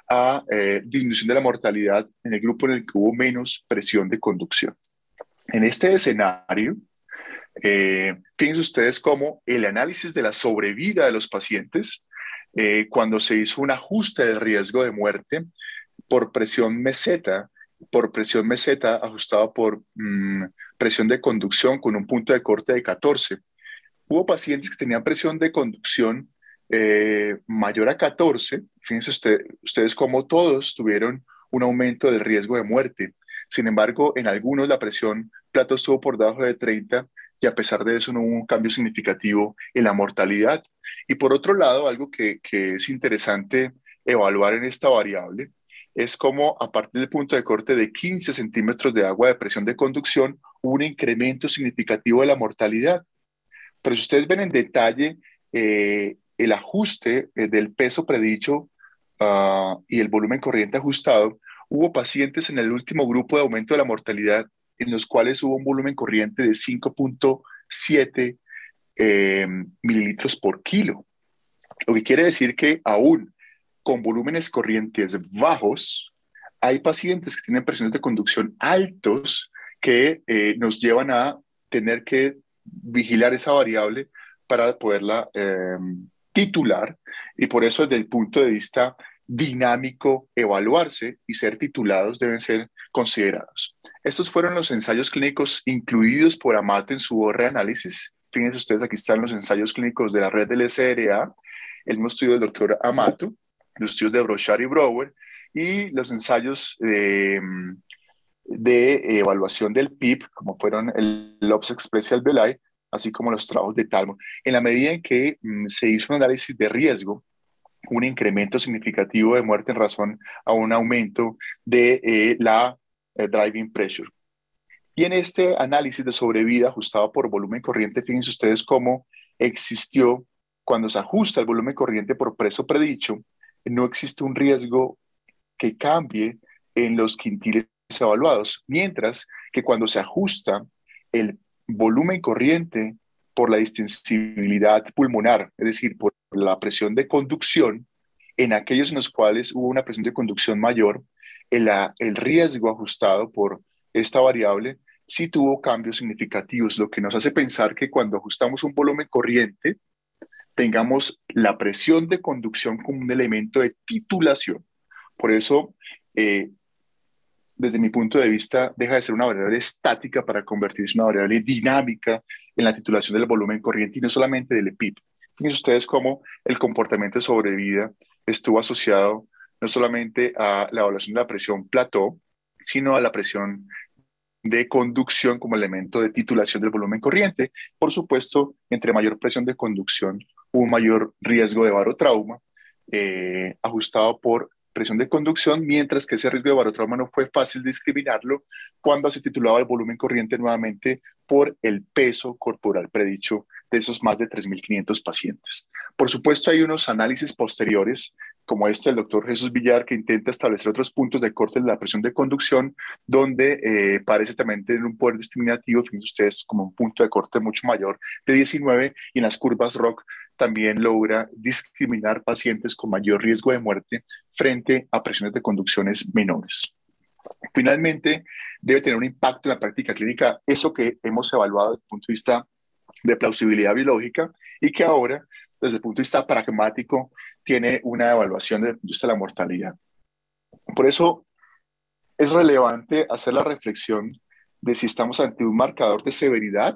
a eh, disminución de la mortalidad en el grupo en el que hubo menos presión de conducción. En este escenario, eh, fíjense ustedes cómo el análisis de la sobrevida de los pacientes, eh, cuando se hizo un ajuste de riesgo de muerte por presión meseta, por presión meseta ajustado por mmm, presión de conducción con un punto de corte de catorce. Hubo pacientes que tenían presión de conducción eh, mayor a catorce. Fíjense usted, ustedes cómo todos tuvieron un aumento del riesgo de muerte. Sin embargo, en algunos la presión plato estuvo por debajo de treinta y a pesar de eso no hubo un cambio significativo en la mortalidad. Y por otro lado, algo que, que es interesante evaluar en esta variable es cómo a partir del punto de corte de quince centímetros de agua de presión de conducción hubo un incremento significativo de la mortalidad. Pero si ustedes ven en detalle eh, el ajuste eh, del peso predicho uh, y el volumen corriente ajustado, hubo pacientes en el último grupo de aumento de la mortalidad en los cuales hubo un volumen corriente de cinco punto siete eh, mililitros por kilo. Lo que quiere decir que aún con volúmenes corrientes bajos, hay pacientes que tienen presiones de conducción altos que eh, nos llevan a tener que vigilar esa variable para poderla eh, titular, y por eso desde el punto de vista dinámico evaluarse y ser titulados deben ser considerados. Estos fueron los ensayos clínicos incluidos por Amato en su reanálisis. Fíjense ustedes, aquí están los ensayos clínicos de la red del S R A, el mismo estudio del doctor Amato, los estudios de Brochard y Brouwer, y los ensayos de, de evaluación del P I B, como fueron el Lopes Expressial Belay, así como los trabajos de Talmo. En la medida en que mm, se hizo un análisis de riesgo, un incremento significativo de muerte en razón a un aumento de eh, la eh, driving pressure. Y en este análisis de sobrevida ajustado por volumen corriente, fíjense ustedes cómo existió, cuando se ajusta el volumen corriente por peso predicho, no existe un riesgo que cambie en los quintiles evaluados, mientras que cuando se ajusta el volumen corriente por la distensibilidad pulmonar, es decir, por la presión de conducción, en aquellos en los cuales hubo una presión de conducción mayor, el, el riesgo ajustado por esta variable sí tuvo cambios significativos, lo que nos hace pensar que cuando ajustamos un volumen corriente, tengamos la presión de conducción como un elemento de titulación. Por eso, eh, desde mi punto de vista, deja de ser una variable estática para convertirse en una variable dinámica en la titulación del volumen corriente y no solamente del P I B. Fíjense ustedes cómo el comportamiento de sobrevida estuvo asociado no solamente a la evaluación de la presión plató, sino a la presión de conducción como elemento de titulación del volumen corriente. Por supuesto, entre mayor presión de conducción, hubo un mayor riesgo de barotrauma eh, ajustado por presión de conducción, mientras que ese riesgo de barotrauma no fue fácil discriminarlo cuando se titulaba el volumen corriente nuevamente por el peso corporal predicho de esos más de tres mil quinientos pacientes. Por supuesto, hay unos análisis posteriores, como este del doctor Jesús Villar, que intenta establecer otros puntos de corte de la presión de conducción, donde eh, parece también tener un poder discriminativo, fíjense ustedes, como un punto de corte mucho mayor de diecinueve, y en las curvas R O C también logra discriminar pacientes con mayor riesgo de muerte frente a presiones de conducciones menores. Finalmente, debe tener un impacto en la práctica clínica eso que hemos evaluado desde el punto de vista de plausibilidad biológica y que ahora, desde el punto de vista pragmático, tiene una evaluación desde el punto de vista de la mortalidad. Por eso es relevante hacer la reflexión de si estamos ante un marcador de severidad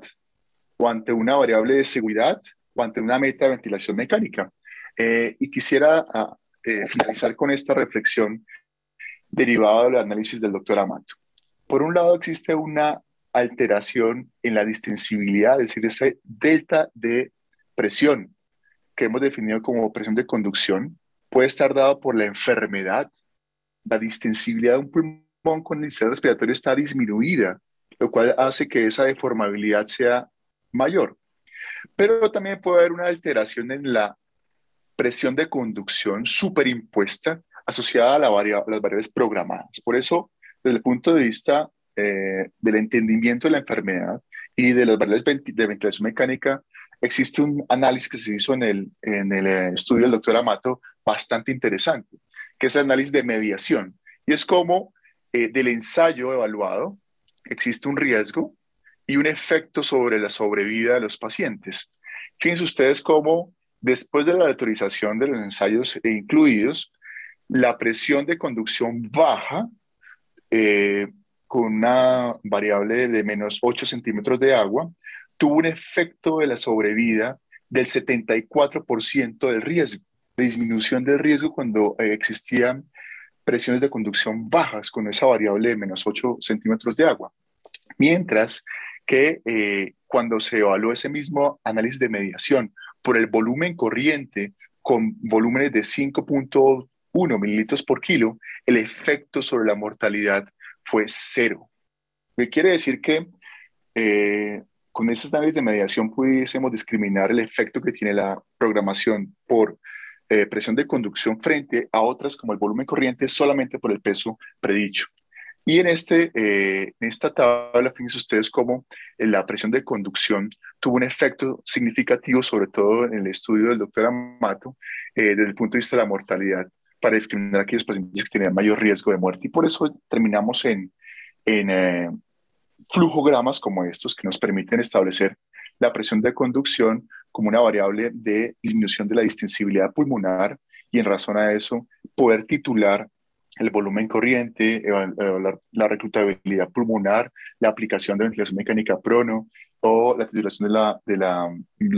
o ante una variable de seguridad o ante una meta de ventilación mecánica. Eh, y quisiera uh, eh, finalizar con esta reflexión derivada del análisis del doctor Amato. Por un lado, existe una alteración en la distensibilidad, es decir, ese delta de presión que hemos definido como presión de conducción, puede estar dado por la enfermedad. La distensibilidad de un pulmón con el sistema respiratorio está disminuida, lo cual hace que esa deformabilidad sea mayor. Pero también puede haber una alteración en la presión de conducción superimpuesta asociada a la varia las variables programadas. Por eso, desde el punto de vista eh, del entendimiento de la enfermedad y de las variables de ventilación mecánica, existe un análisis que se hizo en el, en el estudio del doctor Amato bastante interesante. que es el análisis de mediación. Y es como eh, del ensayo evaluado existe un riesgo y un efecto sobre la sobrevida de los pacientes. Fíjense ustedes cómo después de la autorización de los ensayos incluidos, la presión de conducción baja eh, con una variable de menos ocho centímetros de agua, tuvo un efecto de la sobrevida del setenta y cuatro por ciento del riesgo, de disminución del riesgo cuando eh, existían presiones de conducción bajas con esa variable de menos ocho centímetros de agua. Mientras que eh, cuando se evaluó ese mismo análisis de mediación por el volumen corriente con volúmenes de cinco punto uno mililitros por kilo, el efecto sobre la mortalidad fue cero. ¿Qué quiere decir? Que eh, con ese análisis de mediación pudiésemos discriminar el efecto que tiene la programación por eh, presión de conducción frente a otras como el volumen corriente solamente por el peso predicho. Y en, este, eh, en esta tabla, fíjense ustedes cómo la presión de conducción tuvo un efecto significativo, sobre todo en el estudio del doctor Amato, eh, desde el punto de vista de la mortalidad, para discriminar a aquellos pacientes que tenían mayor riesgo de muerte. Y por eso terminamos en, en eh, flujogramas como estos que nos permiten establecer la presión de conducción como una variable de disminución de la distensibilidad pulmonar y en razón a eso poder titular el volumen corriente, evaluar la reclutabilidad pulmonar, la aplicación de ventilación mecánica prono o la titulación de, la, de, la,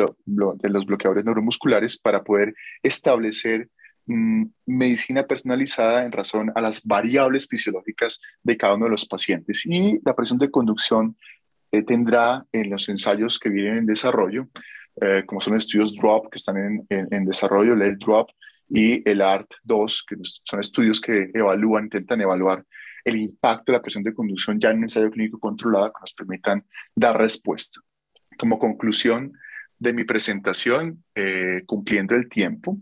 de los bloqueadores neuromusculares para poder establecer mmm, medicina personalizada en razón a las variables fisiológicas de cada uno de los pacientes. Y la presión de conducción eh, tendrá en los ensayos que vienen en desarrollo, eh, como son estudios DROP que están en, en, en desarrollo, el L DROP, y el A R T dos, que son estudios que evalúan, intentan evaluar el impacto de la presión de conducción ya en un ensayo clínico controlado que nos permitan dar respuesta. Como conclusión de mi presentación, eh, cumpliendo el tiempo,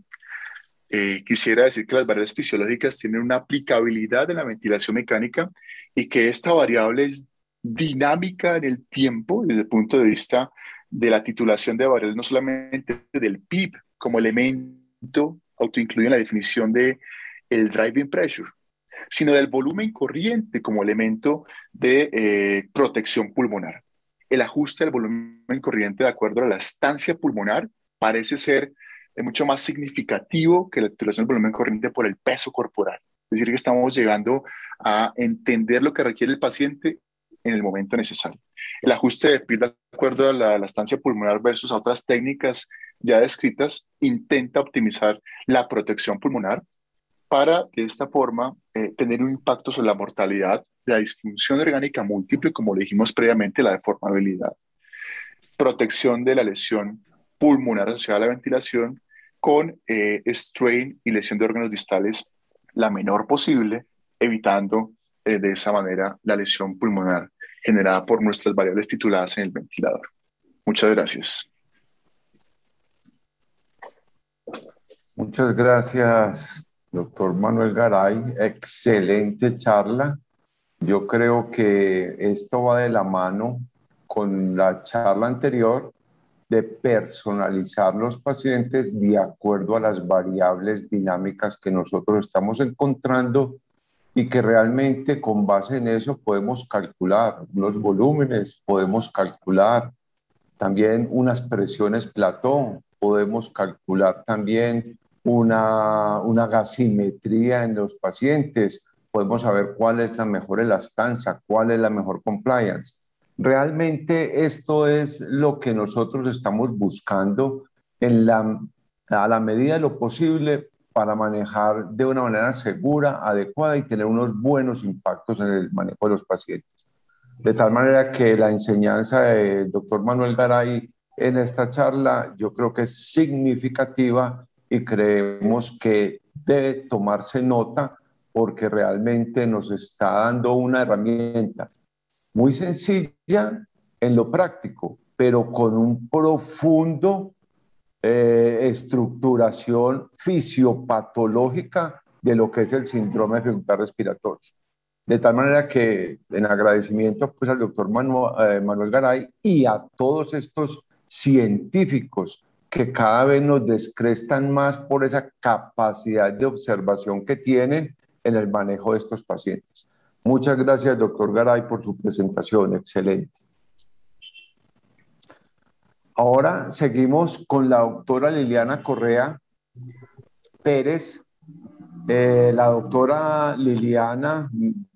eh, quisiera decir que las variables fisiológicas tienen una aplicabilidad en la ventilación mecánica y que esta variable es dinámica en el tiempo desde el punto de vista de la titulación de variables, no solamente del P I B como elemento autoincluido en la definición de el driving pressure, sino del volumen corriente como elemento de eh, protección pulmonar. El ajuste del volumen corriente de acuerdo a la estancia pulmonar parece ser eh, mucho más significativo que la titulación del volumen corriente por el peso corporal. Es decir, que estamos llegando a entender lo que requiere el paciente en el momento necesario. El ajuste de P I B de acuerdo a la, la estancia pulmonar versus a otras técnicas ya descritas intenta optimizar la protección pulmonar para de esta forma eh, tener un impacto sobre la mortalidad, la disfunción orgánica múltiple, como le dijimos previamente, la deformabilidad, protección de la lesión pulmonar asociada a la ventilación con eh, strain y lesión de órganos distales la menor posible, evitando eh, de esa manera la lesión pulmonar generada por nuestras variables tituladas en el ventilador. Muchas gracias. Muchas gracias, doctor Manuel Garay. Excelente charla. Yo creo que esto va de la mano con la charla anterior de personalizar los pacientes de acuerdo a las variables dinámicas que nosotros estamos encontrando y que realmente con base en eso podemos calcular los volúmenes, podemos calcular también unas presiones platón, podemos calcular también una, una gasimetría en los pacientes, podemos saber cuál es la mejor elastanza, cuál es la mejor compliance. Realmente esto es lo que nosotros estamos buscando en la, a la medida de lo posible para manejar de una manera segura, adecuada y tener unos buenos impactos en el manejo de los pacientes. De tal manera que la enseñanza del doctor Manuel Garay en esta charla yo creo que es significativa y creemos que debe tomarse nota porque realmente nos está dando una herramienta muy sencilla en lo práctico, pero con un profundo eh, estructuración fisiopatológica de lo que es el síndrome de dificultad respiratoria. De tal manera que en agradecimiento pues, al doctor Manuel, eh, Manuel Garay y a todos estos científicos que cada vez nos descrestan más por esa capacidad de observación que tienen en el manejo de estos pacientes. Muchas gracias, doctor Garay, por su presentación. Excelente. Ahora seguimos con la doctora Liliana Correa Pérez. Eh, la doctora Liliana,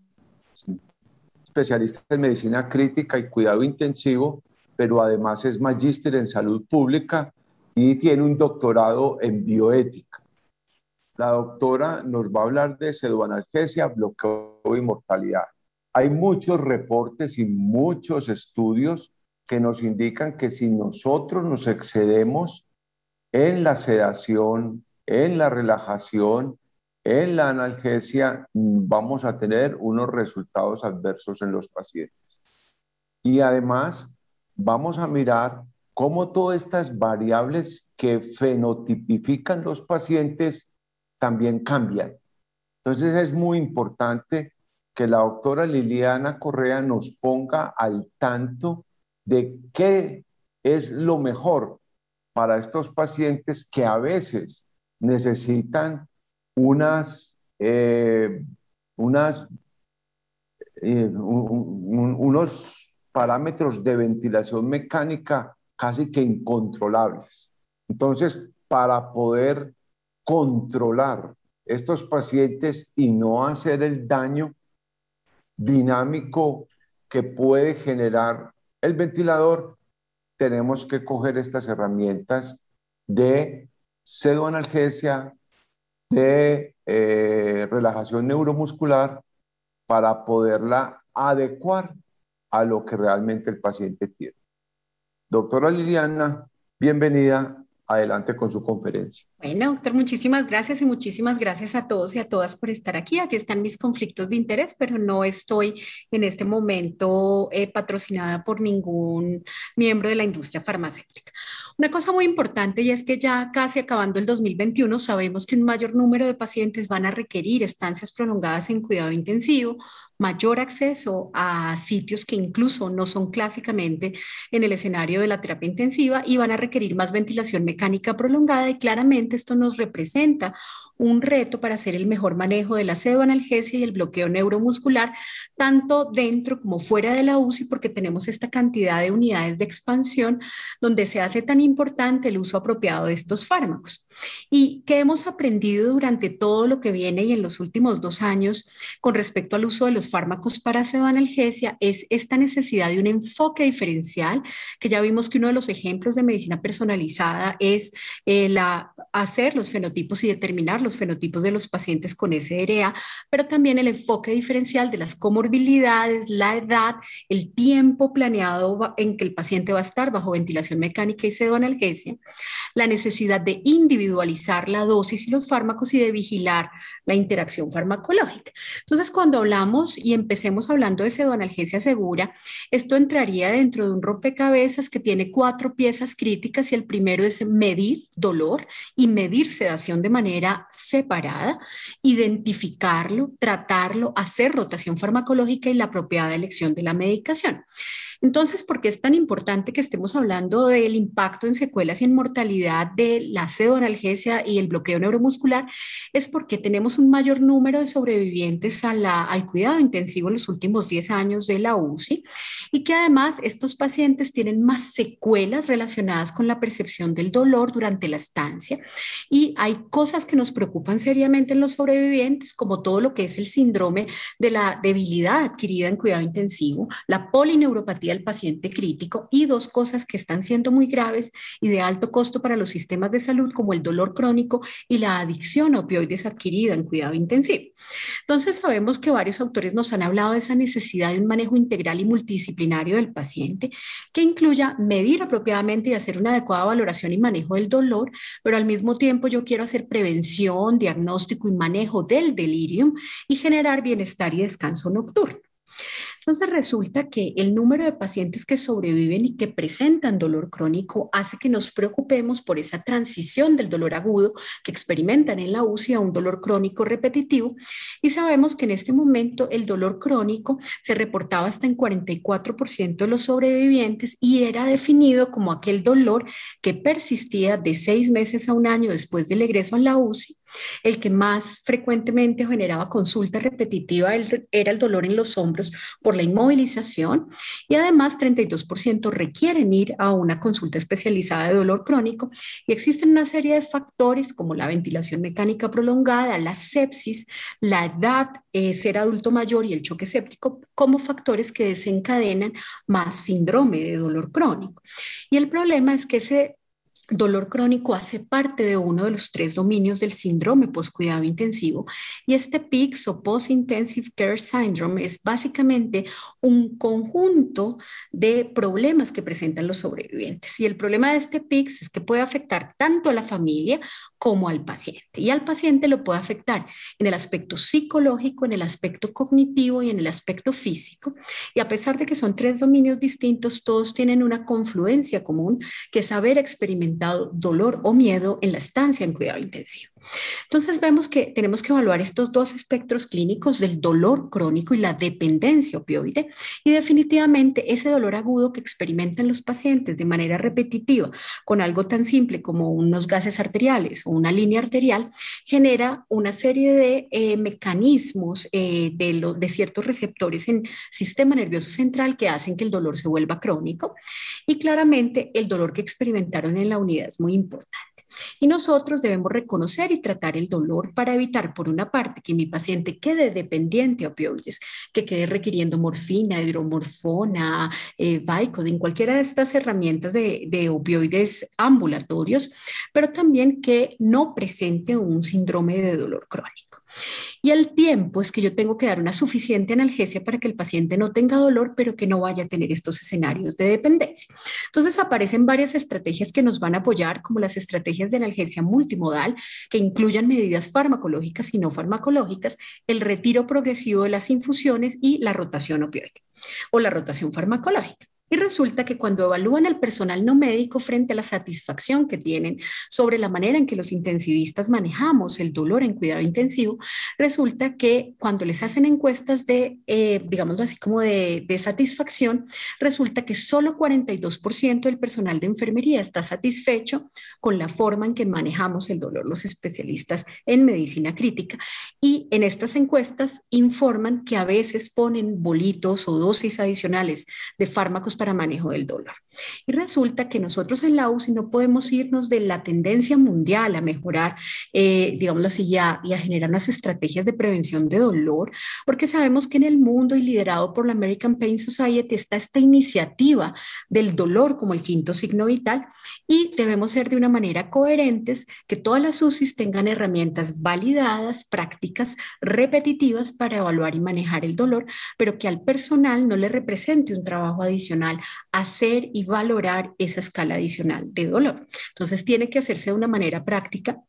especialista en medicina crítica y cuidado intensivo, pero además es magíster en salud pública y tiene un doctorado en bioética. La doctora nos va a hablar de pseudoanalgesia, bloqueo y mortalidad. Hay muchos reportes y muchos estudios que nos indican que si nosotros nos excedemos en la sedación, en la relajación, en la analgesia, vamos a tener unos resultados adversos en los pacientes. Y además vamos a mirar cómo todas estas variables que fenotipifican los pacientes también cambian. Entonces es muy importante que la doctora Liliana Correa nos ponga al tanto de qué es lo mejor para estos pacientes que a veces necesitan unas, eh, unas, eh, un, un, unos parámetros de ventilación mecánica casi que incontrolables. Entonces, para poder controlar estos pacientes y no hacer el daño dinámico que puede generar el ventilador, tenemos que coger estas herramientas de pseudoanalgesia, de eh, relajación neuromuscular para poderla adecuar a lo que realmente el paciente tiene. Doctora Liliana, bienvenida. Adelante con su conferencia. Bueno, doctor, muchísimas gracias y muchísimas gracias a todos y a todas por estar aquí. Aquí están mis conflictos de interés, pero no estoy en este momento eh, patrocinada por ningún miembro de la industria farmacéutica. Una cosa muy importante y es que ya casi acabando el dos mil veintiuno sabemos que un mayor número de pacientes van a requerir estancias prolongadas en cuidado intensivo, mayor acceso a sitios que incluso no son clásicamente en el escenario de la terapia intensiva y van a requerir más ventilación mecánica prolongada y claramente esto nos representa un reto para hacer el mejor manejo de la pseudoanalgesia y el bloqueo neuromuscular, tanto dentro como fuera de la U C I, porque tenemos esta cantidad de unidades de expansión donde se hace tan importante el uso apropiado de estos fármacos. ¿Y qué hemos aprendido durante todo lo que viene y en los últimos dos años con respecto al uso de los fármacos para pseudoanalgesia? Es esta necesidad de un enfoque diferencial, que ya vimos que uno de los ejemplos de medicina personalizada es eh, la, hacer los fenotipos y determinar los fenotipos de los pacientes con S D R A, pero también el enfoque diferencial de las comorbilidades, la edad, el tiempo planeado en que el paciente va a estar bajo ventilación mecánica y pseudoanalgesia, la necesidad de individualizar la dosis y los fármacos y de vigilar la interacción farmacológica. Entonces, cuando hablamos y empecemos hablando de pseudoanalgesia segura, esto entraría dentro de un rompecabezas que tiene cuatro piezas críticas y el primero es medir dolor y medir sedación de manera separada, identificarlo, tratarlo, hacer rotación farmacológica y la apropiada elección de la medicación. Entonces, ¿por qué es tan importante que estemos hablando del impacto en secuelas y en mortalidad de la pseudoanalgesia y el bloqueo neuromuscular? Es porque tenemos un mayor número de sobrevivientes a la, al cuidado intensivo en los últimos diez años de la U C I y que además estos pacientes tienen más secuelas relacionadas con la percepción del dolor durante la estancia y hay cosas que nos preocupan seriamente en los sobrevivientes, como todo lo que es el síndrome de la debilidad adquirida en cuidado intensivo, la polineuropatía del paciente crítico y dos cosas que están siendo muy graves y de alto costo para los sistemas de salud, como el dolor crónico y la adicción a opioides adquirida en cuidado intensivo. Entonces sabemos que varios autores nos han hablado de esa necesidad de un manejo integral y multidisciplinario del paciente que incluya medir apropiadamente y hacer una adecuada valoración y manejo del dolor, pero al mismo tiempo yo quiero hacer prevención, diagnóstico y manejo del delirium y generar bienestar y descanso nocturno. Entonces resulta que el número de pacientes que sobreviven y que presentan dolor crónico hace que nos preocupemos por esa transición del dolor agudo que experimentan en la U C I a un dolor crónico repetitivo, y sabemos que en este momento el dolor crónico se reportaba hasta en cuarenta y cuatro por ciento de los sobrevivientes y era definido como aquel dolor que persistía de seis meses a un año después del egreso a la U C I. El que más frecuentemente generaba consulta repetitiva era el dolor en los hombros por la inmovilización, y además treinta y dos por ciento requieren ir a una consulta especializada de dolor crónico, y existen una serie de factores como la ventilación mecánica prolongada, la sepsis, la edad, eh, ser adulto mayor y el choque séptico como factores que desencadenan más síndrome de dolor crónico. Y el problema es que ese dolor crónico hace parte de uno de los tres dominios del síndrome postcuidado intensivo, y este P I C S o Post-Intensive Care Syndrome es básicamente un conjunto de problemas que presentan los sobrevivientes. Y el problema de este P I C S es que puede afectar tanto a la familia como al paciente, y al paciente lo puede afectar en el aspecto psicológico, en el aspecto cognitivo y en el aspecto físico. Y a pesar de que son tres dominios distintos, todos tienen una confluencia común, que es haber experimentado dolor o miedo en la estancia en cuidado intensivo. Entonces vemos que tenemos que evaluar estos dos espectros clínicos del dolor crónico y la dependencia opioide, y definitivamente ese dolor agudo que experimentan los pacientes de manera repetitiva con algo tan simple como unos gases arteriales o una línea arterial genera una serie de eh, mecanismos eh, de, lo, de ciertos receptores en sistema nervioso central que hacen que el dolor se vuelva crónico, y claramente el dolor que experimentaron en la unidad es muy importante. Y nosotros debemos reconocer y tratar el dolor para evitar, por una parte, que mi paciente quede dependiente a opioides, que quede requiriendo morfina, hidromorfona, eh, Vicodin, cualquiera de estas herramientas de, de opioides ambulatorios, pero también que no presente un síndrome de dolor crónico. Y el tiempo es que yo tengo que dar una suficiente analgesia para que el paciente no tenga dolor, pero que no vaya a tener estos escenarios de dependencia. Entonces aparecen varias estrategias que nos van a apoyar, como las estrategias de analgesia multimodal, que incluyan medidas farmacológicas y no farmacológicas, el retiro progresivo de las infusiones y la rotación opioide o la rotación farmacológica. Y resulta que cuando evalúan al personal no médico frente a la satisfacción que tienen sobre la manera en que los intensivistas manejamos el dolor en cuidado intensivo, resulta que cuando les hacen encuestas de, eh, digámoslo así, como de, de satisfacción, resulta que solo cuarenta y dos por ciento del personal de enfermería está satisfecho con la forma en que manejamos el dolor, los especialistas en medicina crítica. Y en estas encuestas informan que a veces ponen bolitos o dosis adicionales de fármacos para manejo del dolor. Y resulta que nosotros en la U C I no podemos irnos de la tendencia mundial a mejorar, eh, digámoslo así, ya, y a generar unas estrategias de prevención de dolor, porque sabemos que en el mundo y liderado por la American Pain Society está esta iniciativa del dolor como el quinto signo vital, y debemos ser de una manera coherentes, que todas las U C Is tengan herramientas validadas, prácticas, repetitivas para evaluar y manejar el dolor, pero que al personal no le represente un trabajo adicional hacer y valorar esa escala adicional de dolor. Entonces tiene que hacerse de una manera práctica.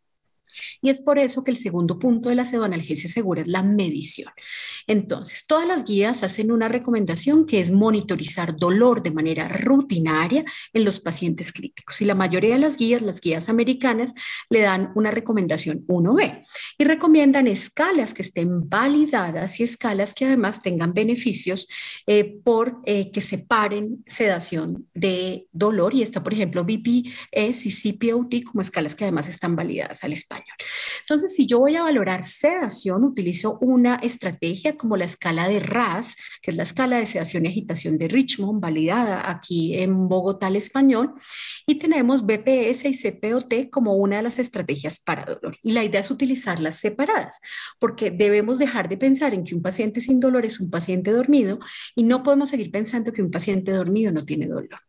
Y es por eso que el segundo punto de la pseudoanalgesia segura es la medición. Entonces, todas las guías hacen una recomendación que es monitorizar dolor de manera rutinaria en los pacientes críticos. Y la mayoría de las guías, las guías americanas, le dan una recomendación uno B y recomiendan escalas que estén validadas y escalas que además tengan beneficios eh, por eh, que separen sedación de dolor. Y está, por ejemplo, B P S y C P O T como escalas que además están validadas al español. Entonces, si yo voy a valorar sedación, utilizo una estrategia como la escala de R A S, que es la escala de sedación y agitación de Richmond, validada aquí en Bogotá al español, y tenemos B P S y C P O T como una de las estrategias para dolor. Y la idea es utilizarlas separadas, porque debemos dejar de pensar en que un paciente sin dolor es un paciente dormido, y no podemos seguir pensando que un paciente dormido no tiene dolor.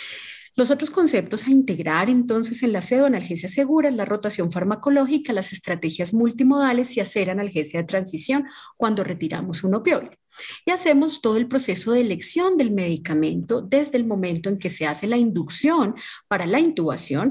Los otros conceptos a integrar entonces en la pseudoanalgesia segura es la rotación farmacológica, las estrategias multimodales y hacer analgesia de transición cuando retiramos un opioide. Y hacemos todo el proceso de elección del medicamento desde el momento en que se hace la inducción para la intubación,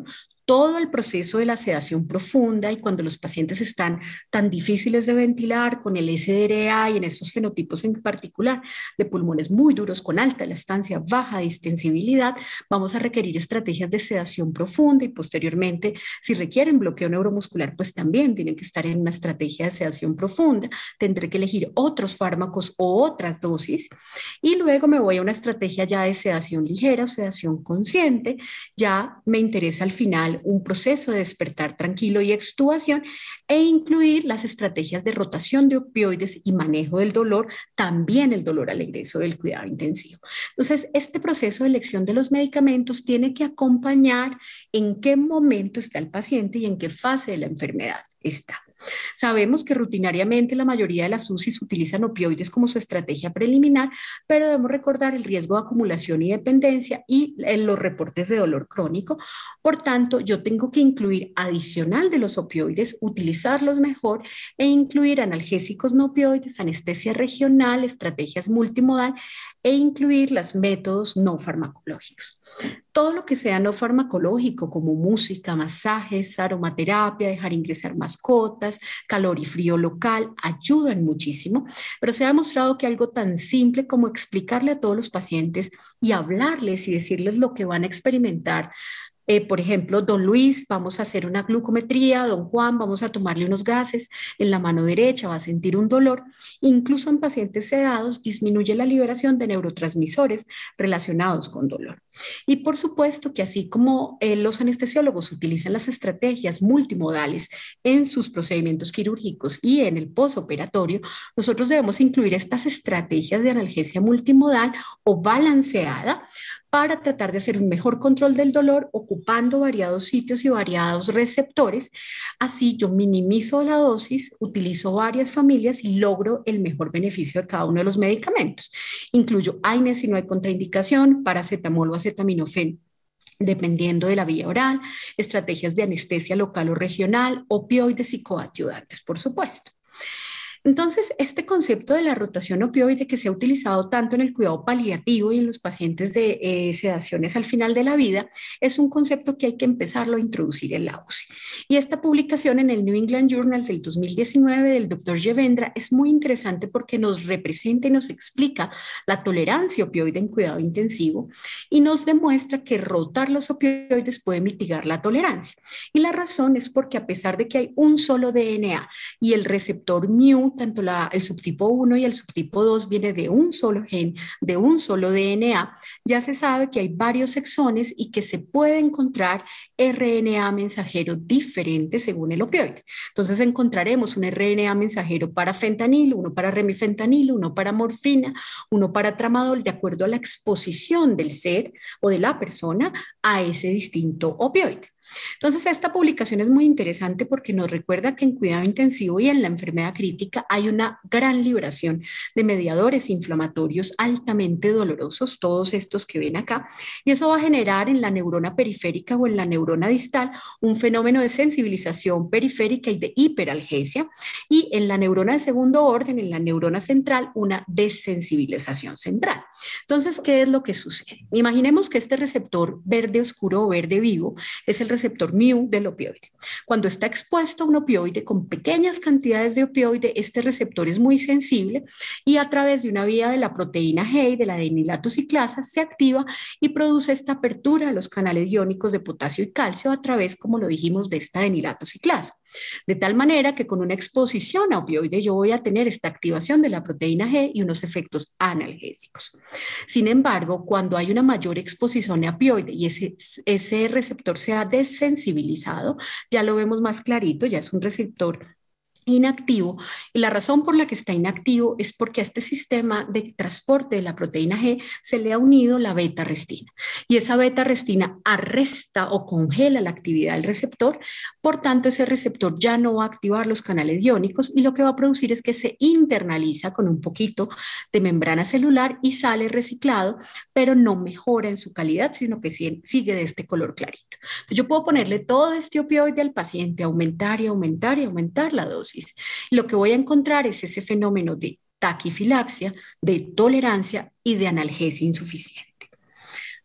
todo el proceso de la sedación profunda y cuando los pacientes están tan difíciles de ventilar con el S D R A y en estos fenotipos en particular de pulmones muy duros con alta elastancia, baja distensibilidad, vamos a requerir estrategias de sedación profunda y posteriormente si requieren bloqueo neuromuscular pues también tienen que estar en una estrategia de sedación profunda, tendré que elegir otros fármacos o otras dosis y luego me voy a una estrategia ya de sedación ligera o sedación consciente, ya me interesa al final un proceso de despertar tranquilo y extubación e incluir las estrategias de rotación de opioides y manejo del dolor, también el dolor al egreso del cuidado intensivo. Entonces, este proceso de elección de los medicamentos tiene que acompañar en qué momento está el paciente y en qué fase de la enfermedad está. Sabemos que rutinariamente la mayoría de las U C Is utilizan opioides como su estrategia preliminar, pero debemos recordar el riesgo de acumulación y dependencia y en los reportes de dolor crónico. Por tanto, yo tengo que incluir adicional de los opioides, utilizarlos mejor e incluir analgésicos no opioides, anestesia regional, estrategias multimodal e incluir los métodos no farmacológicos. Todo lo que sea no farmacológico, como música, masajes, aromaterapia, dejar ingresar mascotas, calor y frío local, ayudan muchísimo, pero se ha demostrado que algo tan simple como explicarle a todos los pacientes y hablarles y decirles lo que van a experimentar. Eh, por ejemplo, don Luis, vamos a hacer una glucometría, don Juan, vamos a tomarle unos gases en la mano derecha, va a sentir un dolor. Incluso en pacientes sedados disminuye la liberación de neurotransmisores relacionados con dolor. Y por supuesto que así como eh, los anestesiólogos utilizan las estrategias multimodales en sus procedimientos quirúrgicos y en el posoperatorio, nosotros debemos incluir estas estrategias de analgesia multimodal o balanceada para tratar de hacer un mejor control del dolor ocupando variados sitios y variados receptores. Así yo minimizo la dosis, utilizo varias familias y logro el mejor beneficio de cada uno de los medicamentos. Incluyo A I N E si no hay contraindicación, paracetamol o acetaminofén dependiendo de la vía oral, estrategias de anestesia local o regional, opioides y coadyuvantes, por supuesto. Entonces, este concepto de la rotación opioide que se ha utilizado tanto en el cuidado paliativo y en los pacientes de eh, sedaciones al final de la vida, es un concepto que hay que empezarlo a introducir en la U C I. Y esta publicación en el New England Journal del dos mil diecinueve del doctor Yevendra es muy interesante porque nos representa y nos explica la tolerancia opioide en cuidado intensivo y nos demuestra que rotar los opioides puede mitigar la tolerancia. Y la razón es porque a pesar de que hay un solo D N A y el receptor mu, tanto la, el subtipo uno y el subtipo dos viene de un solo gen, de un solo D N A, ya se sabe que hay varios exones y que se puede encontrar R N A mensajero diferente según el opioide. Entonces encontraremos un R N A mensajero para fentanilo, uno para remifentanilo, uno para morfina, uno para tramadol, de acuerdo a la exposición del ser o de la persona a ese distinto opioide. Entonces, esta publicación es muy interesante porque nos recuerda que en cuidado intensivo y en la enfermedad crítica hay una gran liberación de mediadores inflamatorios altamente dolorosos, todos estos que ven acá, y eso va a generar en la neurona periférica o en la neurona distal un fenómeno de sensibilización periférica y de hiperalgesia, y en la neurona de segundo orden, en la neurona central, una desensibilización central. Entonces, ¿qué es lo que sucede? Imaginemos que este receptor verde oscuro o verde vivo es el receptor mu del opioide. Cuando está expuesto a un opioide con pequeñas cantidades de opioide, este receptor es muy sensible y a través de una vía de la proteína G y de la adenilato ciclasa se activa y produce esta apertura de los canales iónicos de potasio y calcio a través, como lo dijimos, de esta adenilato ciclasa. De tal manera que con una exposición a opioide yo voy a tener esta activación de la proteína G y unos efectos analgésicos. Sin embargo, cuando hay una mayor exposición a opioide y ese, ese receptor se ha desensibilizado, ya lo vemos más clarito, ya es un receptor inactivo, y la razón por la que está inactivo es porque a este sistema de transporte de la proteína G se le ha unido la beta-arrestina, y esa beta-arrestina arresta o congela la actividad del receptor, por tanto ese receptor ya no va a activar los canales iónicos y lo que va a producir es que se internaliza con un poquito de membrana celular y sale reciclado, pero no mejora en su calidad, sino que sigue de este color clarito. Entonces, yo puedo ponerle todo este opioide al paciente, aumentar y aumentar y aumentar la dosis. Lo que voy a encontrar es ese fenómeno de taquifilaxia, de tolerancia y de analgesia insuficiente.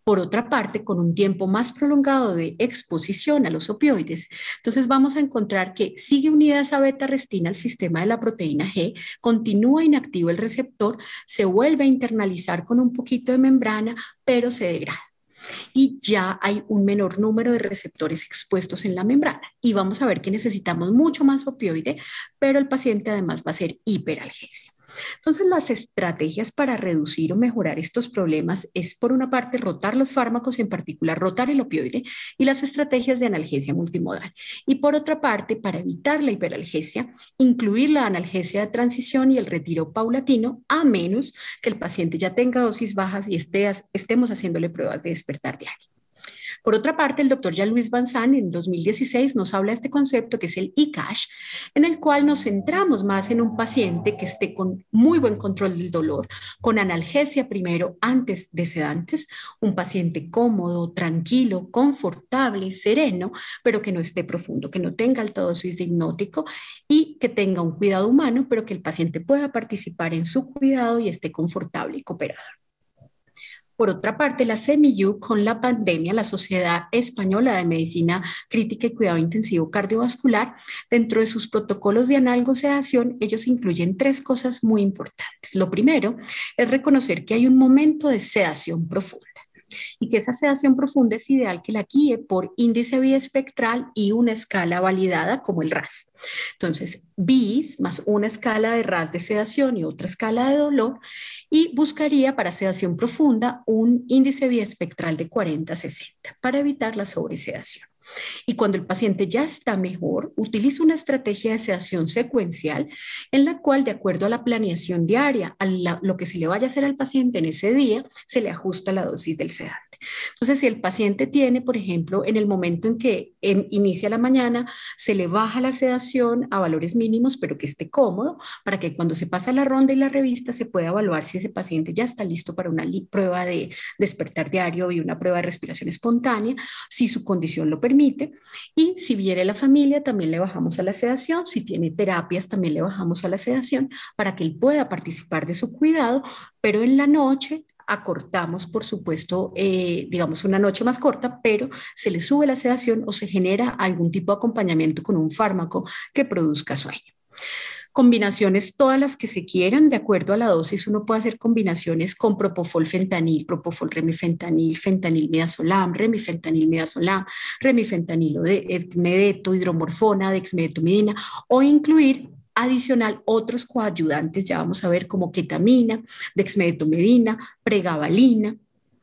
Por otra parte, con un tiempo más prolongado de exposición a los opioides, entonces vamos a encontrar que sigue unida esa beta-arrestina al sistema de la proteína G, continúa inactivo el receptor, se vuelve a internalizar con un poquito de membrana, pero se degrada. Y ya hay un menor número de receptores expuestos en la membrana. Y vamos a ver que necesitamos mucho más opioide, pero el paciente además va a ser hiperalgesia. Entonces, las estrategias para reducir o mejorar estos problemas es, por una parte, rotar los fármacos, en particular rotar el opioide, y las estrategias de analgesia multimodal. Y por otra parte, para evitar la hiperalgesia, incluir la analgesia de transición y el retiro paulatino, a menos que el paciente ya tenga dosis bajas y esté, estemos haciéndole pruebas de despertar diario. Por otra parte, el doctor Jean-Louis Vincent en dos mil dieciséis nos habla de este concepto que es el I CASH, en el cual nos centramos más en un paciente que esté con muy buen control del dolor, con analgesia primero antes de sedantes, un paciente cómodo, tranquilo, confortable, sereno, pero que no esté profundo, que no tenga alta dosis de hipnótico y que tenga un cuidado humano, pero que el paciente pueda participar en su cuidado y esté confortable y cooperador. Por otra parte, la C M I U con la pandemia, la Sociedad Española de Medicina Crítica y Cuidado Intensivo Cardiovascular, dentro de sus protocolos de analgosedación, ellos incluyen tres cosas muy importantes. Lo primero es reconocer que hay un momento de sedación profunda y que esa sedación profunda es ideal que la guíe por índice biespectral y una escala validada como el R A S. Entonces, B I S más una escala de R A S de sedación y otra escala de dolor, y buscaría para sedación profunda un índice biespectral de cuarenta a sesenta para evitar la sobresedación. Y cuando el paciente ya está mejor, utiliza una estrategia de sedación secuencial en la cual, de acuerdo a la planeación diaria, a la, lo que se le vaya a hacer al paciente en ese día, se le ajusta la dosis del sedante. Entonces, si el paciente tiene, por ejemplo, en el momento en que en, inicia la mañana, se le baja la sedación a valores mínimos, pero que esté cómodo, para que cuando se pasa la ronda y la revista se pueda evaluar si ese paciente ya está listo para una prueba de despertar diario y una prueba de respiración espontánea, si su condición lo permite. Y si viene la familia, también le bajamos a la sedación. Si tiene terapias, también le bajamos a la sedación para que él pueda participar de su cuidado, pero en la noche acortamos, por supuesto, eh, digamos una noche más corta, pero se le sube la sedación o se genera algún tipo de acompañamiento con un fármaco que produzca sueño. Combinaciones todas las que se quieran, de acuerdo a la dosis, uno puede hacer combinaciones con propofol fentanil, propofol remifentanil, fentanil midazolam, remifentanil midazolam, remifentanilo de dexmedeto, hidromorfona, dexmedetomidina, o incluir adicional otros coayudantes, ya vamos a ver, como ketamina, dexmedetomidina, pregabalina.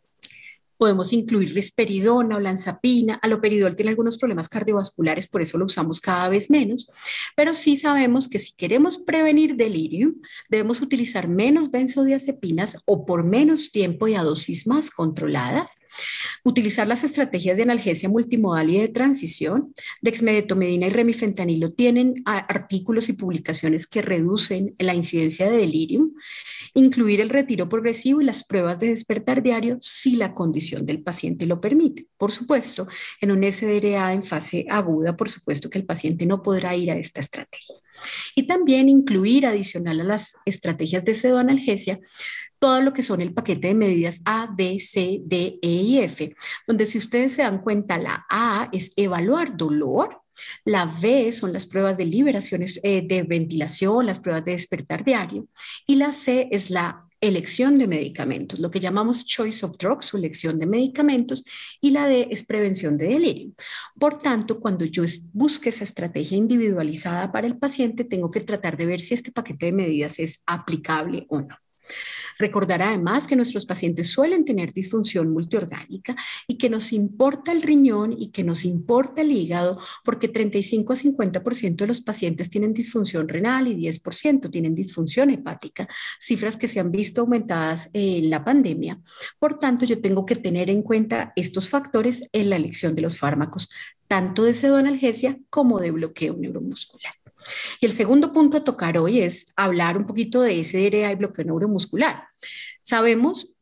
Podemos incluir risperidona, olanzapina. Aloperidol tiene algunos problemas cardiovasculares, por eso lo usamos cada vez menos, pero sí sabemos que si queremos prevenir delirium, debemos utilizar menos benzodiazepinas o por menos tiempo y a dosis más controladas. Utilizar las estrategias de analgesia multimodal y de transición. Dexmedetomidina y remifentanilo tienen artículos y publicaciones que reducen la incidencia de delirium. Incluir el retiro progresivo y las pruebas de despertar diario si la condición del paciente lo permite. Por supuesto, en un S D R A en fase aguda, por supuesto que el paciente no podrá ir a esta estrategia. Y también incluir, adicional a las estrategias de pseudoanalgesia, todo lo que son el paquete de medidas A, B, C, D, E y F, donde, si ustedes se dan cuenta, la A es evaluar dolor, la B son las pruebas de liberaciones eh, de ventilación, las pruebas de despertar diario, y la C es la elección de medicamentos, lo que llamamos choice of drugs o elección de medicamentos, y la D es prevención de delirio. Por tanto, cuando yo busque esa estrategia individualizada para el paciente, tengo que tratar de ver si este paquete de medidas es aplicable o no. Recordar además que nuestros pacientes suelen tener disfunción multiorgánica y que nos importa el riñón y que nos importa el hígado, porque treinta y cinco a cincuenta por ciento de los pacientes tienen disfunción renal y diez por ciento tienen disfunción hepática, cifras que se han visto aumentadas en la pandemia. Por tanto, yo tengo que tener en cuenta estos factores en la elección de los fármacos, tanto de pseudoanalgesia como de bloqueo neuromuscular. Y el segundo punto a tocar hoy es hablar un poquito de S D R A y bloqueo neuromuscular. Sabemos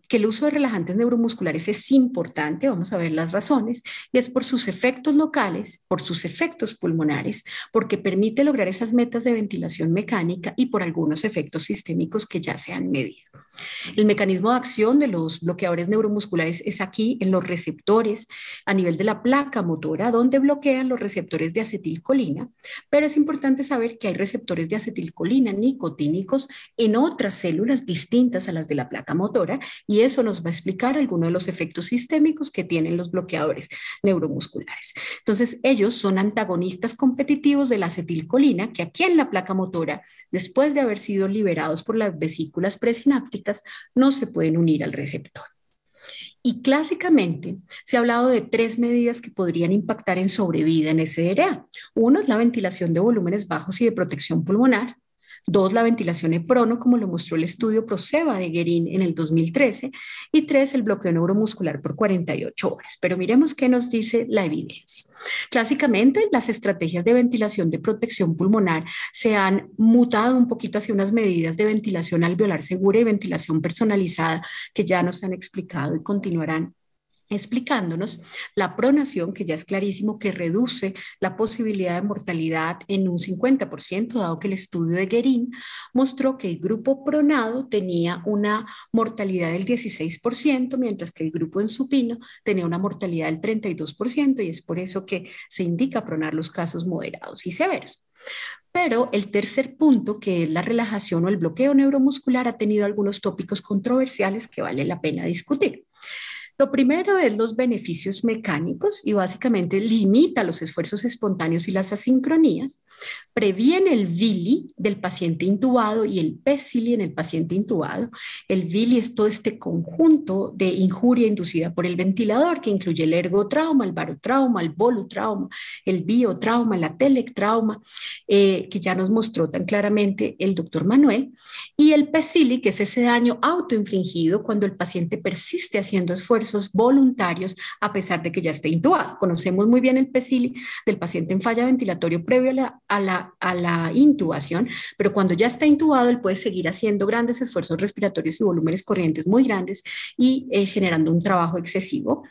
que el uso de relajantes neuromusculares es importante, vamos a ver las razones, y es por sus efectos locales, por sus efectos pulmonares, porque permite lograr esas metas de ventilación mecánica y por algunos efectos sistémicos que ya se han medido. El mecanismo de acción de los bloqueadores neuromusculares es aquí en los receptores a nivel de la placa motora, donde bloquean los receptores de acetilcolina, pero es importante saber que hay receptores de acetilcolina nicotínicos en otras células distintas a las de la placa motora, y eso nos va a explicar algunos de los efectos sistémicos que tienen los bloqueadores neuromusculares. Entonces, ellos son antagonistas competitivos de la acetilcolina, que aquí en la placa motora, después de haber sido liberados por las vesículas presinápticas, no se pueden unir al receptor. Y clásicamente se ha hablado de tres medidas que podrían impactar en sobrevida en S D R A. Uno es la ventilación de volúmenes bajos y de protección pulmonar. Dos, la ventilación EPRONO, como lo mostró el estudio PROSEBA de Guerin en el dos mil trece. Y tres, el bloqueo neuromuscular por cuarenta y ocho horas. Pero miremos qué nos dice la evidencia. Clásicamente, las estrategias de ventilación de protección pulmonar se han mutado un poquito hacia unas medidas de ventilación alveolar segura y ventilación personalizada que ya nos han explicado y continuarán explicándonos. La pronación, que ya es clarísimo que reduce la posibilidad de mortalidad en un cincuenta por ciento, dado que el estudio de Guerin mostró que el grupo pronado tenía una mortalidad del dieciséis por ciento, mientras que el grupo en supino tenía una mortalidad del treinta y dos por ciento, y es por eso que se indica pronar los casos moderados y severos. Pero el tercer punto, que es la relajación o el bloqueo neuromuscular, ha tenido algunos tópicos controversiales que vale la pena discutir. Lo primero es los beneficios mecánicos y básicamente limita los esfuerzos espontáneos y las asincronías, previene el VILI del paciente intubado y el PESILI en el paciente intubado. El VILI es todo este conjunto de injuria inducida por el ventilador que incluye el ergotrauma, el barotrauma, el volutrauma, el biotrauma, el atelectrauma, eh, que ya nos mostró tan claramente el doctor Manuel, y el PESILI, que es ese daño autoinfligido cuando el paciente persiste haciendo esfuerzos voluntarios a pesar de que ya esté intubado. Conocemos muy bien el PESILI del paciente en falla ventilatorio previo a la, a, la, a la intubación, pero cuando ya está intubado él puede seguir haciendo grandes esfuerzos respiratorios y volúmenes corrientes muy grandes y eh, generando un trabajo excesivo.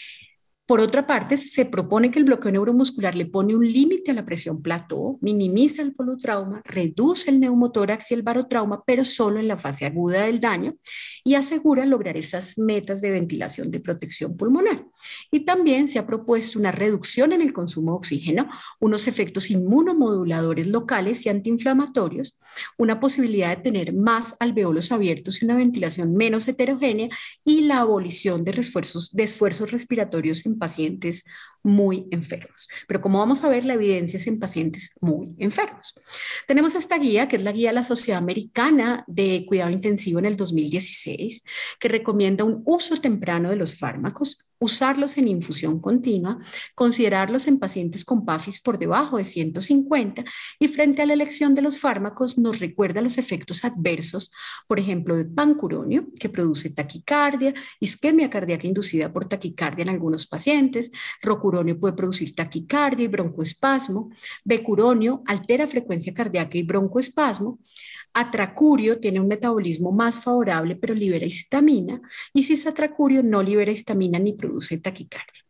Por otra parte, se propone que el bloqueo neuromuscular le pone un límite a la presión plató, minimiza el volutrauma, reduce el neumotórax y el barotrauma, pero solo en la fase aguda del daño, y asegura lograr esas metas de ventilación de protección pulmonar. Y también se ha propuesto una reducción en el consumo de oxígeno, unos efectos inmunomoduladores locales y antiinflamatorios, una posibilidad de tener más alveolos abiertos y una ventilación menos heterogénea, y la abolición de esfuerzos, de esfuerzos respiratorios en pacientes muy enfermos. Pero como vamos a ver, la evidencia es en pacientes muy enfermos. Tenemos esta guía, que es la guía de la Sociedad Americana de Cuidado Intensivo en el dos mil dieciséis, que recomienda un uso temprano de los fármacos, usarlos en infusión continua, considerarlos en pacientes con PAFIs por debajo de ciento cincuenta, y frente a la elección de los fármacos nos recuerda los efectos adversos, por ejemplo, de pancuronio, que produce taquicardia, isquemia cardíaca inducida por taquicardia en algunos pacientes, rocuronio puede producir taquicardia y broncoespasmo, becuronio altera frecuencia cardíaca y broncoespasmo, atracurio tiene un metabolismo más favorable pero libera histamina, y cisatracurio no libera histamina ni produce taquicardia.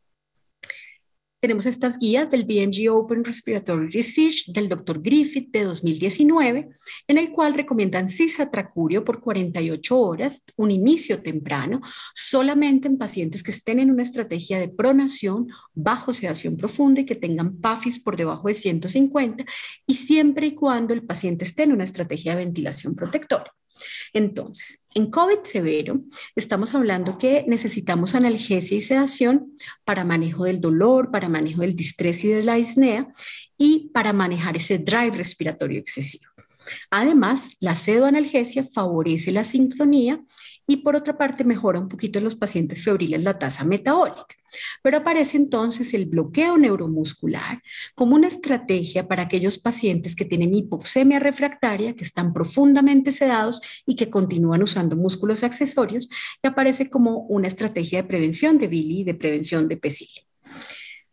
Tenemos estas guías del B M G Open Respiratory Research del doctor Griffith de dos mil diecinueve, en el cual recomiendan cisatracurio por cuarenta y ocho horas, un inicio temprano, solamente en pacientes que estén en una estrategia de pronación bajo sedación profunda y que tengan PAFIs por debajo de ciento cincuenta, y siempre y cuando el paciente esté en una estrategia de ventilación protectora. Entonces, en COVID severo estamos hablando que necesitamos analgesia y sedación para manejo del dolor, para manejo del distrés y de la disnea, y para manejar ese drive respiratorio excesivo. Además, la pseudoanalgesia favorece la sincronía y por otra parte mejora un poquito en los pacientes febriles la tasa metabólica. Pero aparece entonces el bloqueo neuromuscular como una estrategia para aquellos pacientes que tienen hipoxemia refractaria, que están profundamente sedados y que continúan usando músculos accesorios, y aparece como una estrategia de prevención de VILI y de prevención de PESILI.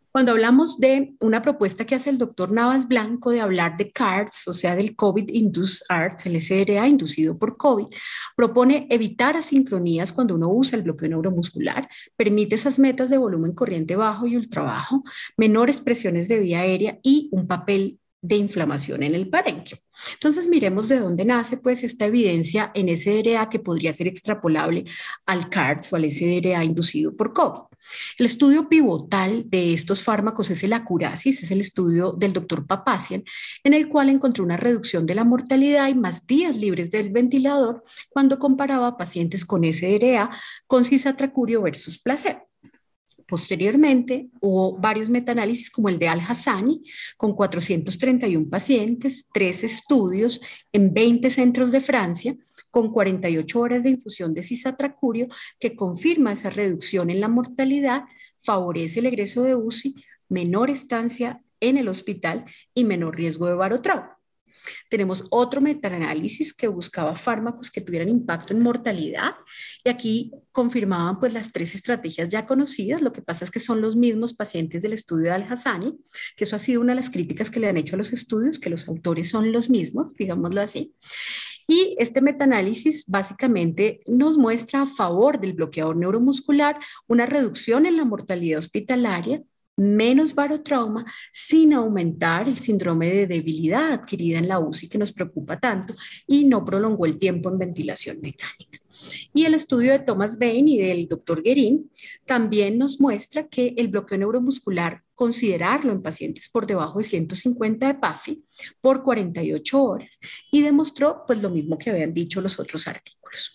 Cuando hablamos de una propuesta que hace el doctor Navas Blanco de hablar de C A R D S, o sea, del COVID-Induced A R D S, el S R A inducido por COVID, propone evitar asincronías cuando uno usa el bloqueo neuromuscular, permite esas metas de volumen corriente bajo y ultra bajo, menores presiones de vía aérea y un papel de inflamación en el parénquimo. Entonces miremos de dónde nace pues esta evidencia en S R A que podría ser extrapolable al C A R D S o al S R A inducido por COVID. El estudio pivotal de estos fármacos es el Acurasis, es el estudio del doctor Papazian, en el cual encontró una reducción de la mortalidad y más días libres del ventilador cuando comparaba a pacientes con S R A con cisatracurio versus placebo. Posteriormente, hubo varios metaanálisis como el de Al-Hassani, con cuatrocientos treinta y uno pacientes, tres estudios en veinte centros de Francia, con cuarenta y ocho horas de infusión de cisatracurio, que confirma esa reducción en la mortalidad, favorece el egreso de U C I, menor estancia en el hospital y menor riesgo de barotrauma. Tenemos otro metaanálisis que buscaba fármacos que tuvieran impacto en mortalidad y aquí confirmaban pues las tres estrategias ya conocidas. Lo que pasa es que son los mismos pacientes del estudio de Al-Hassani, que eso ha sido una de las críticas que le han hecho a los estudios, que los autores son los mismos, digámoslo así. Y este metaanálisis básicamente nos muestra a favor del bloqueador neuromuscular una reducción en la mortalidad hospitalaria, menos barotrauma, sin aumentar el síndrome de debilidad adquirida en la U C I que nos preocupa tanto y no prolongó el tiempo en ventilación mecánica. Y el estudio de Thomas Bain y del doctor Guerin también nos muestra que el bloqueo neuromuscular, considerarlo en pacientes por debajo de ciento cincuenta de P A F I por cuarenta y ocho horas y demostró pues lo mismo que habían dicho los otros artículos.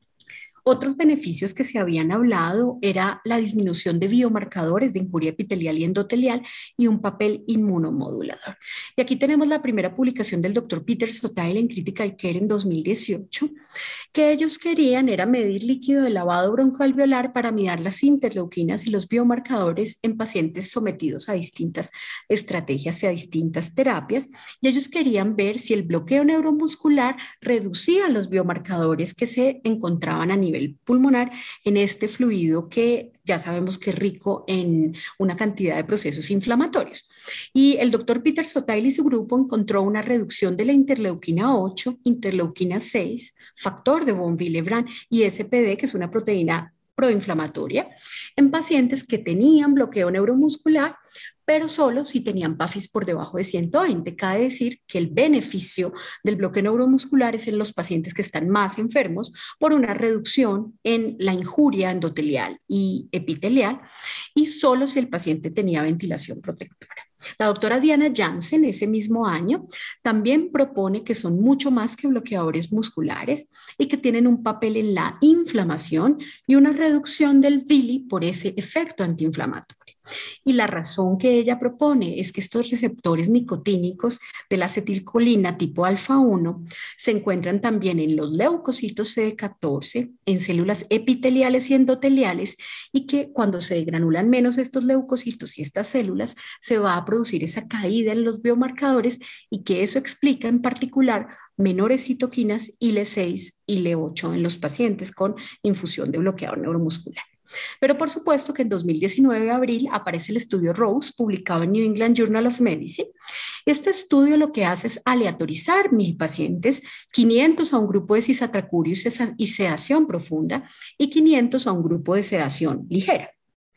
Otros beneficios que se habían hablado era la disminución de biomarcadores de injuria epitelial y endotelial y un papel inmunomodulador. Y aquí tenemos la primera publicación del doctor Peter Sotail en Critical Care en dos mil dieciocho, que ellos querían era medir líquido de lavado broncoalveolar para mirar las interleuquinas y los biomarcadores en pacientes sometidos a distintas estrategias y a distintas terapias, y ellos querían ver si el bloqueo neuromuscular reducía los biomarcadores que se encontraban a nivel pulmonar en este fluido que ya sabemos que es rico en una cantidad de procesos inflamatorios. Y el doctor Peter Sotail y su grupo encontró una reducción de la interleuquina ocho, interleuquina seis, factor de von Willebrand y S P D, que es una proteína proinflamatoria, en pacientes que tenían bloqueo neuromuscular, pero solo si tenían P A F I S por debajo de ciento veinte. Cabe decir que el beneficio del bloqueo neuromuscular es en los pacientes que están más enfermos por una reducción en la injuria endotelial y epitelial y solo si el paciente tenía ventilación protectora. La doctora Diana Jansen ese mismo año también propone que son mucho más que bloqueadores musculares y que tienen un papel en la inflamación y una reducción del vili por ese efecto antiinflamatorio. Y la razón que ella propone es que estos receptores nicotínicos de la acetilcolina tipo alfa uno se encuentran también en los leucocitos C D catorce, en células epiteliales y endoteliales, y que cuando se degranulan menos estos leucocitos y estas células, se va a producir esa caída en los biomarcadores y que eso explica en particular menores citoquinas I L E seis, I L E ocho en los pacientes con infusión de bloqueador neuromuscular. Pero por supuesto que en dos mil diecinueve, abril, aparece el estudio Rose, publicado en New England Journal of Medicine. Este estudio lo que hace es aleatorizar mil pacientes, quinientos a un grupo de cisatracurio y sedación profunda y quinientos a un grupo de sedación ligera.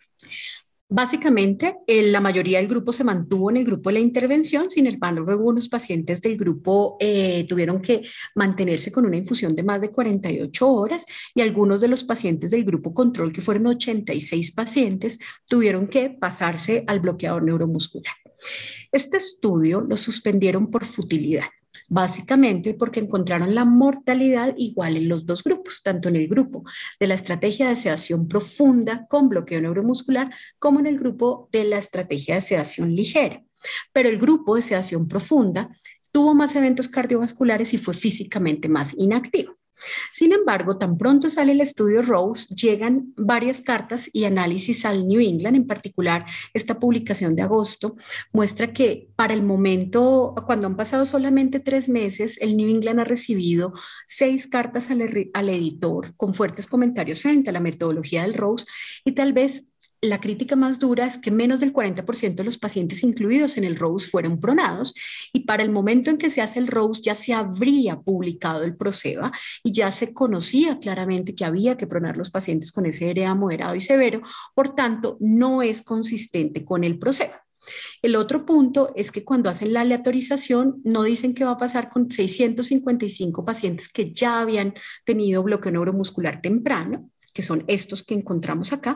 Básicamente, la mayoría del grupo se mantuvo en el grupo de la intervención, sin embargo, algunos pacientes del grupo eh, tuvieron que mantenerse con una infusión de más de cuarenta y ocho horas y algunos de los pacientes del grupo control, que fueron ochenta y seis pacientes, tuvieron que pasarse al bloqueador neuromuscular. Este estudio lo suspendieron por futilidad. Básicamente porque encontraron la mortalidad igual en los dos grupos, tanto en el grupo de la estrategia de sedación profunda con bloqueo neuromuscular como en el grupo de la estrategia de sedación ligera. Pero el grupo de sedación profunda tuvo más eventos cardiovasculares y fue físicamente más inactivo. Sin embargo, tan pronto sale el estudio Rose, llegan varias cartas y análisis al New England, en particular esta publicación de agosto, muestra que para el momento, cuando han pasado solamente tres meses, el New England ha recibido seis cartas al, al editor con fuertes comentarios frente a la metodología del Rose y tal vez la crítica más dura es que menos del cuarenta por ciento de los pacientes incluidos en el ROSE fueron pronados y para el momento en que se hace el ROSE ya se habría publicado el PROSEVA y ya se conocía claramente que había que pronar los pacientes con S D R A moderado y severo, por tanto no es consistente con el PROSEVA. El otro punto es que cuando hacen la aleatorización no dicen qué va a pasar con seiscientos cincuenta y cinco pacientes que ya habían tenido bloqueo neuromuscular temprano, que son estos que encontramos acá,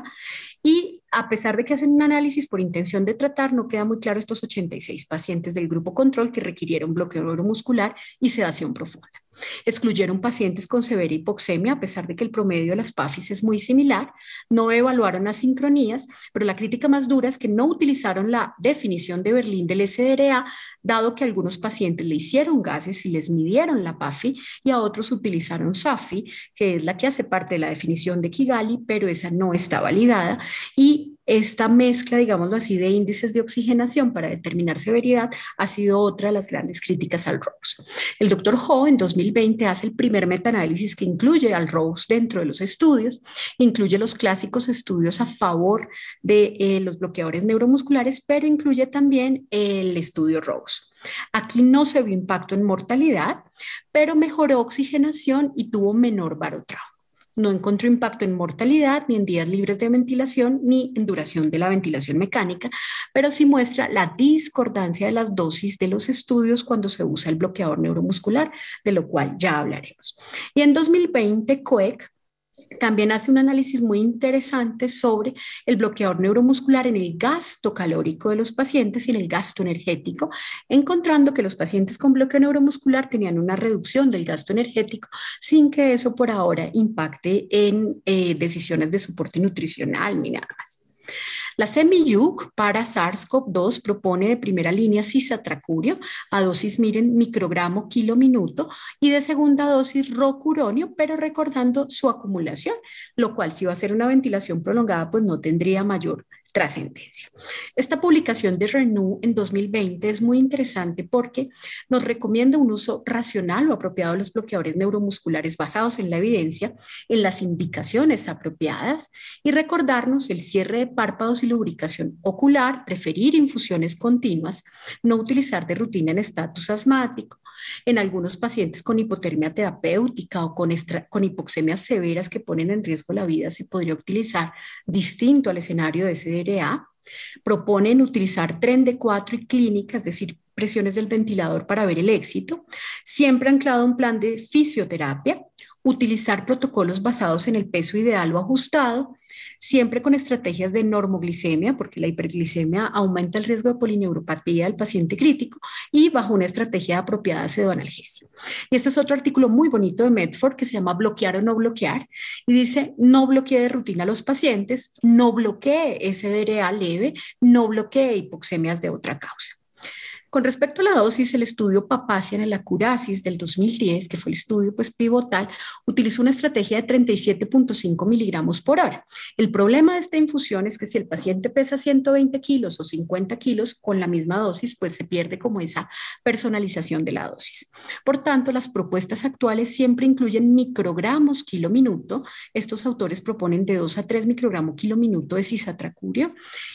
y a pesar de que hacen un análisis por intención de tratar, no queda muy claro estos ochenta y seis pacientes del grupo control que requirieron bloqueo neuromuscular y sedación profunda. Excluyeron pacientes con severa hipoxemia, a pesar de que el promedio de las P A F I S es muy similar, no evaluaron asincronías, pero la crítica más dura es que no utilizaron la definición de Berlín del S D R A, dado que a algunos pacientes le hicieron gases y les midieron la P A F I y a otros utilizaron S A F I, que es la que hace parte de la definición de Kigali, pero esa no está validada, y esta mezcla, digámoslo así, de índices de oxigenación para determinar severidad ha sido otra de las grandes críticas al ROSE. El doctor Ho en dos mil veinte hace el primer metaanálisis que incluye al ROSE dentro de los estudios, incluye los clásicos estudios a favor de eh, los bloqueadores neuromusculares, pero incluye también el estudio ROSE. Aquí no se vio impacto en mortalidad, pero mejoró oxigenación y tuvo menor barotrauma. No encontró impacto en mortalidad, ni en días libres de ventilación, ni en duración de la ventilación mecánica, pero sí muestra la discordancia de las dosis de los estudios cuando se usa el bloqueador neuromuscular, de lo cual ya hablaremos. Y en dos mil veinte, COEC también hace un análisis muy interesante sobre el bloqueador neuromuscular en el gasto calórico de los pacientes y en el gasto energético, encontrando que los pacientes con bloqueo neuromuscular tenían una reducción del gasto energético sin que eso por ahora impacte en eh, decisiones de soporte nutricional ni nada más. La CEMIUC para SARS-CoV dos propone de primera línea cisatracurio a dosis, miren, microgramo kilo minuto y de segunda dosis rocuronio, pero recordando su acumulación, lo cual si va a ser una ventilación prolongada pues no tendría mayor trascendencia. Esta publicación de Renew en dos mil veinte es muy interesante porque nos recomienda un uso racional o apropiado de los bloqueadores neuromusculares basados en la evidencia, en las indicaciones apropiadas y recordarnos el cierre de párpados y lubricación ocular, preferir infusiones continuas, no utilizar de rutina en estatus asmático. En algunos pacientes con hipotermia terapéutica o con, extra, con hipoxemias severas que ponen en riesgo la vida se podría utilizar distinto al escenario de S D R A. Proponen utilizar tren de cuatro y clínica, es decir, presiones del ventilador para ver el éxito, siempre anclado a un plan de fisioterapia, utilizar protocolos basados en el peso ideal o ajustado, siempre con estrategias de normoglicemia, porque la hiperglicemia aumenta el riesgo de polineuropatía del paciente crítico, y bajo una estrategia apropiada de pseudoanalgesia. Y este es otro artículo muy bonito de Medford que se llama Bloquear o no bloquear, y dice, no bloquee de rutina a los pacientes, no bloquee S D R A leve, no bloquee hipoxemias de otra causa. Con respecto a la dosis, el estudio Papazian en la Curasis del dos mil diez, que fue el estudio pues, pivotal, utilizó una estrategia de treinta y siete punto cinco miligramos por hora. El problema de esta infusión es que si el paciente pesa ciento veinte kilos o cincuenta kilos, con la misma dosis, pues se pierde como esa personalización de la dosis. Por tanto, las propuestas actuales siempre incluyen microgramos kilo minuto. Estos autores proponen de dos a tres microgramos kilo minuto de cisatracurio.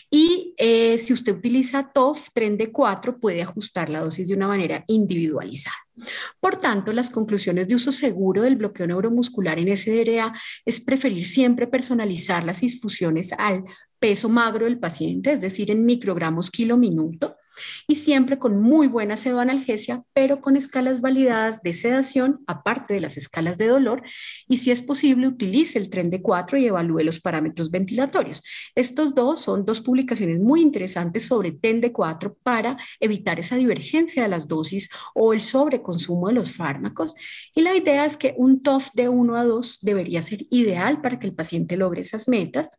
Y eh, si usted utiliza T O F, tren de cuatro, puede ajustar la dosis de una manera individualizada. Por tanto, las conclusiones de uso seguro del bloqueo neuromuscular en S D R A es preferir siempre personalizar las infusiones al peso magro del paciente, es decir, en microgramos kilo minuto, y siempre con muy buena pseudoanalgesia, pero con escalas validadas de sedación, aparte de las escalas de dolor, y si es posible, utilice el tren de cuatro y evalúe los parámetros ventilatorios. Estos dos son dos publicaciones muy interesantes sobre T E N de cuatro para evitar esa divergencia de las dosis o el sobreconsumo de los fármacos, y la idea es que un T O F de uno a dos debería ser ideal para que el paciente logre esas metas.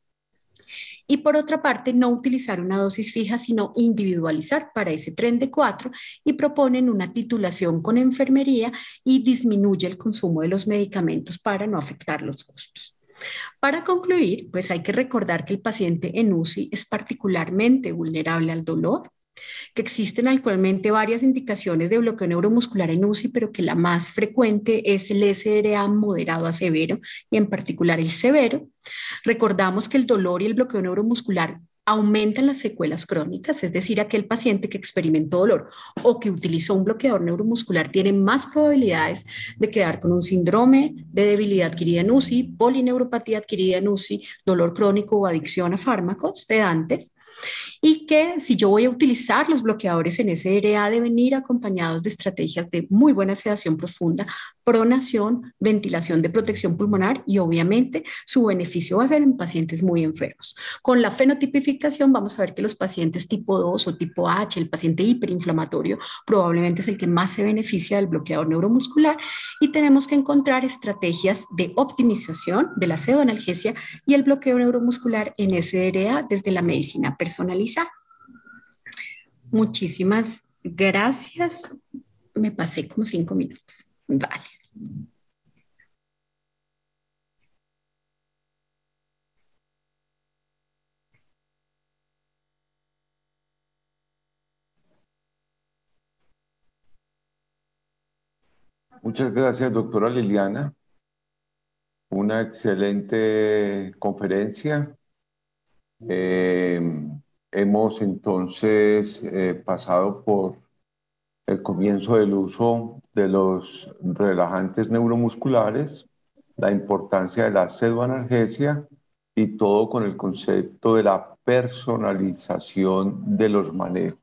Y por otra parte, no utilizar una dosis fija, sino individualizar para ese tren de cuatro y proponen una titulación con enfermería y disminuye el consumo de los medicamentos para no afectar los costos. Para concluir, pues hay que recordar que el paciente en U C I es particularmente vulnerable al dolor, que existen actualmente varias indicaciones de bloqueo neuromuscular en U C I, pero que la más frecuente es el S R A moderado a severo y en particular el severo. Recordamos que el dolor y el bloqueo neuromuscular aumentan las secuelas crónicas, es decir, aquel paciente que experimentó dolor o que utilizó un bloqueador neuromuscular tiene más probabilidades de quedar con un síndrome de debilidad adquirida en U C I, polineuropatía adquirida en U C I, dolor crónico o adicción a fármacos sedantes, y que si yo voy a utilizar los bloqueadores en S R A deben ir acompañados de estrategias de muy buena sedación profunda, pronación, ventilación de protección pulmonar y obviamente su beneficio va a ser en pacientes muy enfermos. Con la fenotipificación vamos a ver que los pacientes tipo dos o tipo H, el paciente hiperinflamatorio, probablemente es el que más se beneficia del bloqueador neuromuscular y tenemos que encontrar estrategias de optimización de la pseudoanalgesia y el bloqueo neuromuscular en S R A desde la medicina personalizada. Muchísimas gracias. Me pasé como cinco minutos. Vale. Muchas gracias, doctora Liliana. Una excelente conferencia. Eh, hemos entonces eh, pasado por el comienzo del uso de los relajantes neuromusculares, la importancia de la pseudoanalgesia y todo con el concepto de la personalización de los manejos.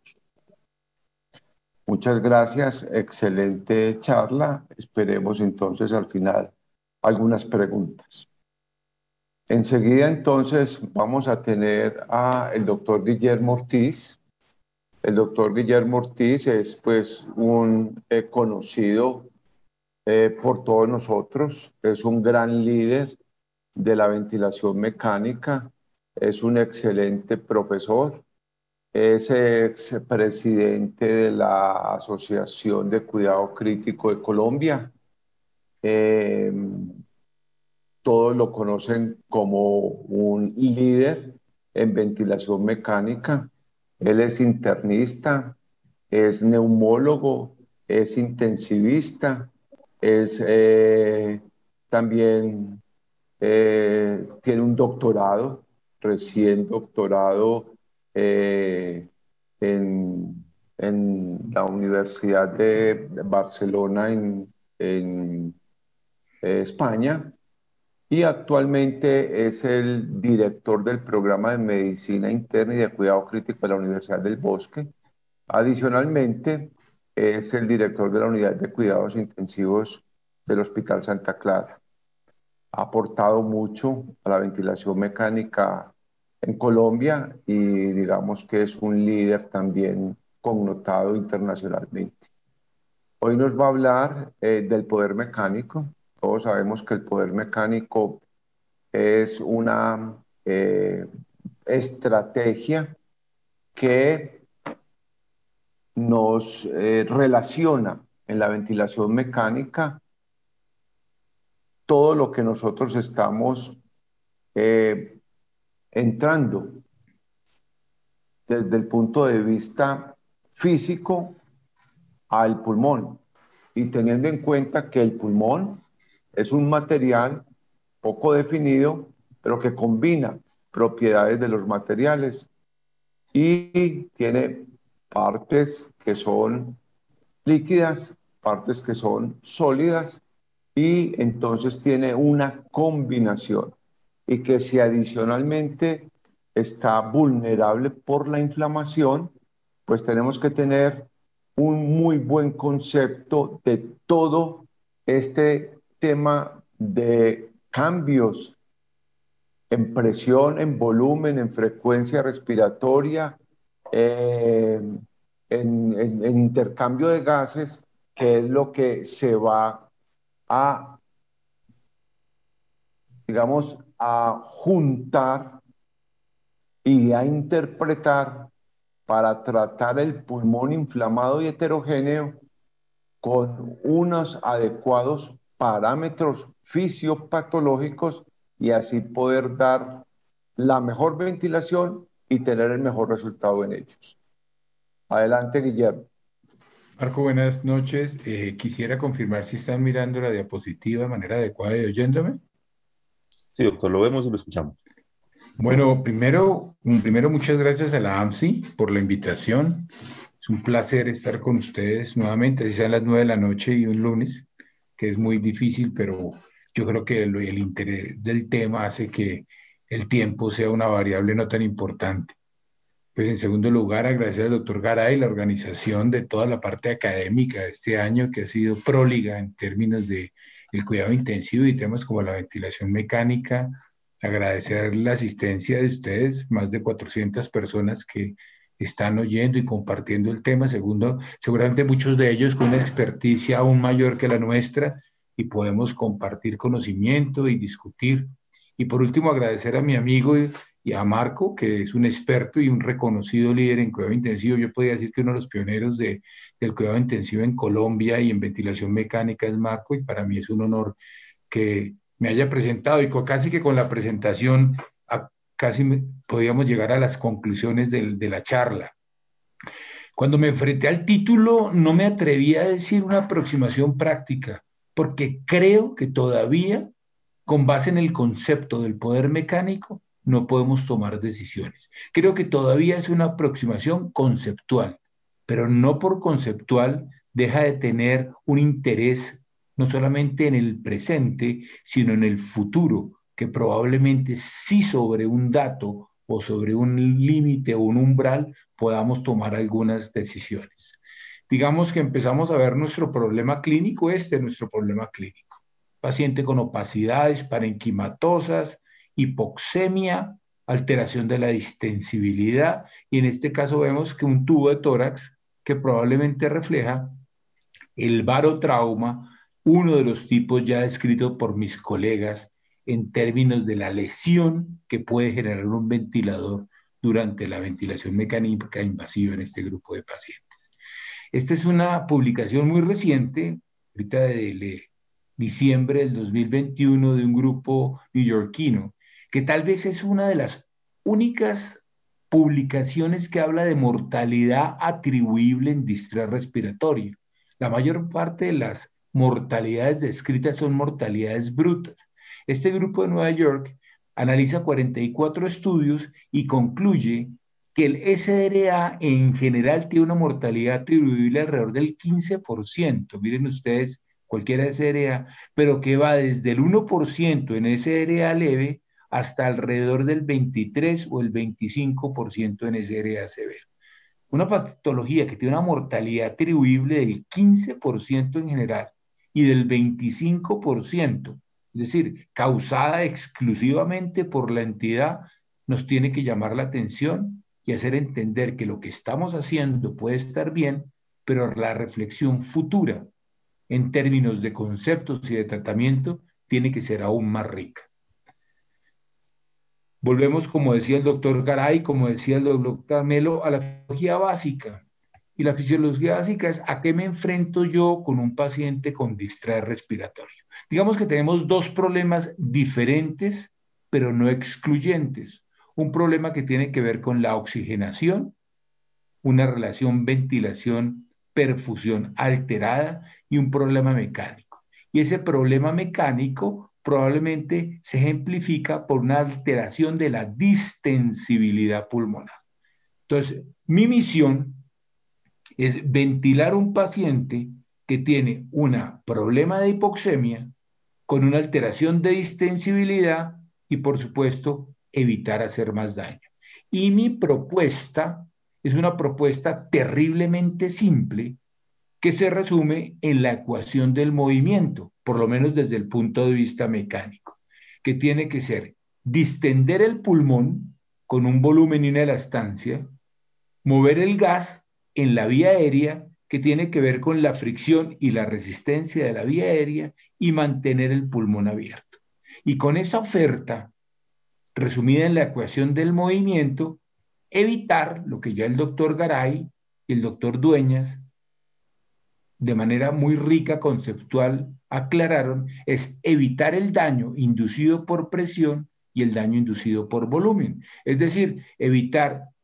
Muchas gracias, excelente charla. Esperemos entonces al final algunas preguntas. Enseguida entonces vamos a tener al doctor Guillermo Ortiz. El doctor Guillermo Ortiz es pues un eh, conocido eh, por todos nosotros, es un gran líder de la ventilación mecánica, es un excelente profesor, es expresidente de la Asociación de Cuidado Crítico de Colombia. Eh, todos lo conocen como un líder en ventilación mecánica. Él es internista, es neumólogo, es intensivista, es eh, también eh, tiene un doctorado, recién doctorado eh, en, en la Universidad de Barcelona en, en eh, España, y actualmente es el director del programa de Medicina Interna y de Cuidado Crítico de la Universidad del Bosque. Adicionalmente, es el director de la Unidad de Cuidados Intensivos del Hospital Santa Clara. Ha aportado mucho a la ventilación mecánica en Colombia y digamos que es un líder también connotado internacionalmente. Hoy nos va a hablar eh, del poder mecánico. Todos sabemos que el poder mecánico es una eh, estrategia que nos eh, relaciona en la ventilación mecánica todo lo que nosotros estamos eh, entrando desde el punto de vista físico al pulmón y teniendo en cuenta que el pulmón es un material poco definido, pero que combina propiedades de los materiales y tiene partes que son líquidas, partes que son sólidas, y entonces tiene una combinación y que si adicionalmente está vulnerable por la inflamación, pues tenemos que tener un muy buen concepto de todo este tema de cambios en presión, en volumen, en frecuencia respiratoria, eh, en, en, en intercambio de gases, que es lo que se va a, digamos, a juntar y a interpretar para tratar el pulmón inflamado y heterogéneo con unos adecuados parámetros fisiopatológicos y así poder dar la mejor ventilación y tener el mejor resultado en ellos. Adelante, Guillermo. Marco, buenas noches. Eh, quisiera confirmar si están mirando la diapositiva de manera adecuada y oyéndome. Sí, doctor, lo vemos y lo escuchamos. Bueno, primero, primero muchas gracias a la AMSI por la invitación. Es un placer estar con ustedes nuevamente, así sean las nueve de la noche y un lunes, que es muy difícil, pero yo creo que el, el interés del tema hace que el tiempo sea una variable no tan importante. Pues en segundo lugar, agradecer al doctor Garay la organización de toda la parte académica de este año, que ha sido próliga en términos de el cuidado intensivo y temas como la ventilación mecánica. Agradecer la asistencia de ustedes, más de cuatrocientas personas que están oyendo y compartiendo el tema. Segundo, seguramente muchos de ellos con una experticia aún mayor que la nuestra y podemos compartir conocimiento y discutir. Y por último, agradecer a mi amigo y, y a Marco, que es un experto y un reconocido líder en cuidado intensivo. Yo podría decir que uno de los pioneros de, del cuidado intensivo en Colombia y en ventilación mecánica es Marco, y para mí es un honor que me haya presentado y con, casi que con la presentación a, casi me, podíamos llegar a las conclusiones de, de la charla. Cuando me enfrenté al título no me atreví a decir una aproximación práctica, porque creo que todavía, con base en el concepto del poder mecánico, no podemos tomar decisiones. Creo que todavía es una aproximación conceptual, pero no por conceptual deja de tener un interés no solamente en el presente, sino en el futuro, que probablemente sí sobre un dato o sobre un límite o un umbral podamos tomar algunas decisiones. Digamos que empezamos a ver nuestro problema clínico, este es nuestro problema clínico. Paciente con opacidades parenquimatosas, hipoxemia, alteración de la distensibilidad, y en este caso vemos que un tubo de tórax que probablemente refleja el barotrauma, uno de los tipos ya descritos por mis colegas en términos de la lesión que puede generar un ventilador durante la ventilación mecánica invasiva en este grupo de pacientes. Esta es una publicación muy reciente, ahorita de diciembre del dos mil veintiuno, de un grupo neoyorquino, que tal vez es una de las únicas publicaciones que habla de mortalidad atribuible en distrés respiratorio. La mayor parte de las mortalidades descritas son mortalidades brutas. Este grupo de Nueva York analiza cuarenta y cuatro estudios y concluye que el S D A en general tiene una mortalidad atribuible alrededor del quince por ciento. Miren ustedes, cualquiera S D A, pero que va desde el uno por ciento en S D A leve hasta alrededor del veintitrés o el veinticinco por ciento en S D A severo. Una patología que tiene una mortalidad atribuible del quince por ciento en general y del veinticinco por ciento, es decir, causada exclusivamente por la entidad, nos tiene que llamar la atención y hacer entender que lo que estamos haciendo puede estar bien, pero la reflexión futura en términos de conceptos y de tratamiento tiene que ser aún más rica. Volvemos, como decía el doctor Garay, como decía el doctor Carmelo, a la fisiología básica. Y la fisiología básica es a qué me enfrento yo con un paciente con distrés respiratorio. Digamos que tenemos dos problemas diferentes, pero no excluyentes. Un problema que tiene que ver con la oxigenación, una relación ventilación-perfusión alterada y un problema mecánico. Y ese problema mecánico probablemente se ejemplifica por una alteración de la distensibilidad pulmonar. Entonces, mi misión es ventilar un paciente que tiene un problema de hipoxemia con una alteración de distensibilidad y, por supuesto, evitar hacer más daño. Y mi propuesta es una propuesta terriblemente simple que se resume en la ecuación del movimiento, por lo menos desde el punto de vista mecánico, que tiene que ser distender el pulmón con un volumen y una elastancia, mover el gas en la vía aérea, que tiene que ver con la fricción y la resistencia de la vía aérea, y mantener el pulmón abierto. Y con esa oferta, resumida en la ecuación del movimiento, evitar lo que ya el doctor Garay y el doctor Dueñas, de manera muy rica conceptual, aclararon, es evitar el daño inducido por presión y el daño inducido por volumen. Es decir, evitar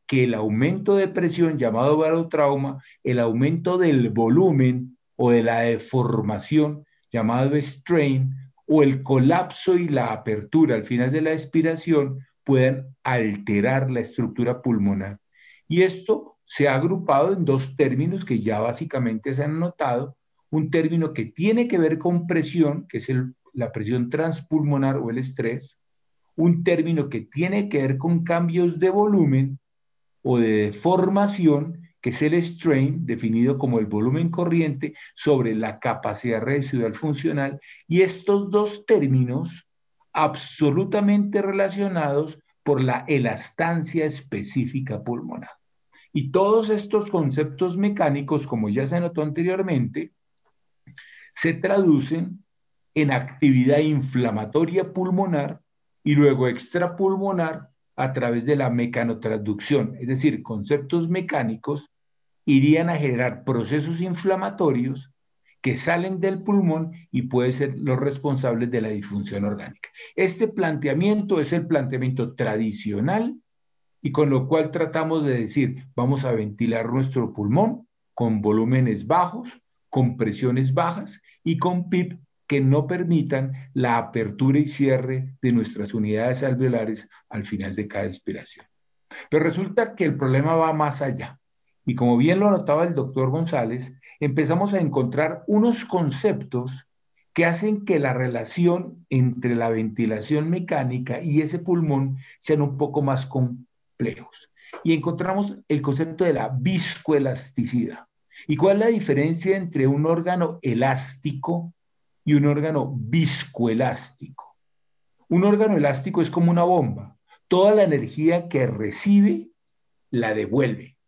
que el aumento de presión, llamado barotrauma, el aumento del volumen o de la deformación, llamado strain, o el colapso y la apertura al final de la expiración puedan alterar la estructura pulmonar. Y esto se ha agrupado en dos términos que ya básicamente se han notado. Un término que tiene que ver con presión, que es el, la presión transpulmonar o el estrés. Un término que tiene que ver con cambios de volumen o de deformación, que es el strain, definido como el volumen corriente sobre la capacidad residual funcional. Y estos dos términos absolutamente relacionados por la elastancia específica pulmonar. Y todos estos conceptos mecánicos, como ya se notó anteriormente, se traducen en actividad inflamatoria pulmonar y luego extrapulmonar a través de la mecanotransducción. Es decir, conceptos mecánicos irían a generar procesos inflamatorios que salen del pulmón y pueden ser los responsables de la disfunción orgánica. Este planteamiento es el planteamiento tradicional y con lo cual tratamos de decir, vamos a ventilar nuestro pulmón con volúmenes bajos, con presiones bajas y con P I P que no permitan la apertura y cierre de nuestras unidades alveolares al final de cada inspiración. Pero resulta que el problema va más allá. Y como bien lo notaba el doctor González, empezamos a encontrar unos conceptos que hacen que la relación entre la ventilación mecánica y ese pulmón sean un poco más complejos. Y encontramos el concepto de la viscoelasticidad. ¿Y cuál es la diferencia entre un órgano elástico y un órgano viscoelástico? Un órgano elástico es como una bomba. Toda la energía que recibe la devuelve.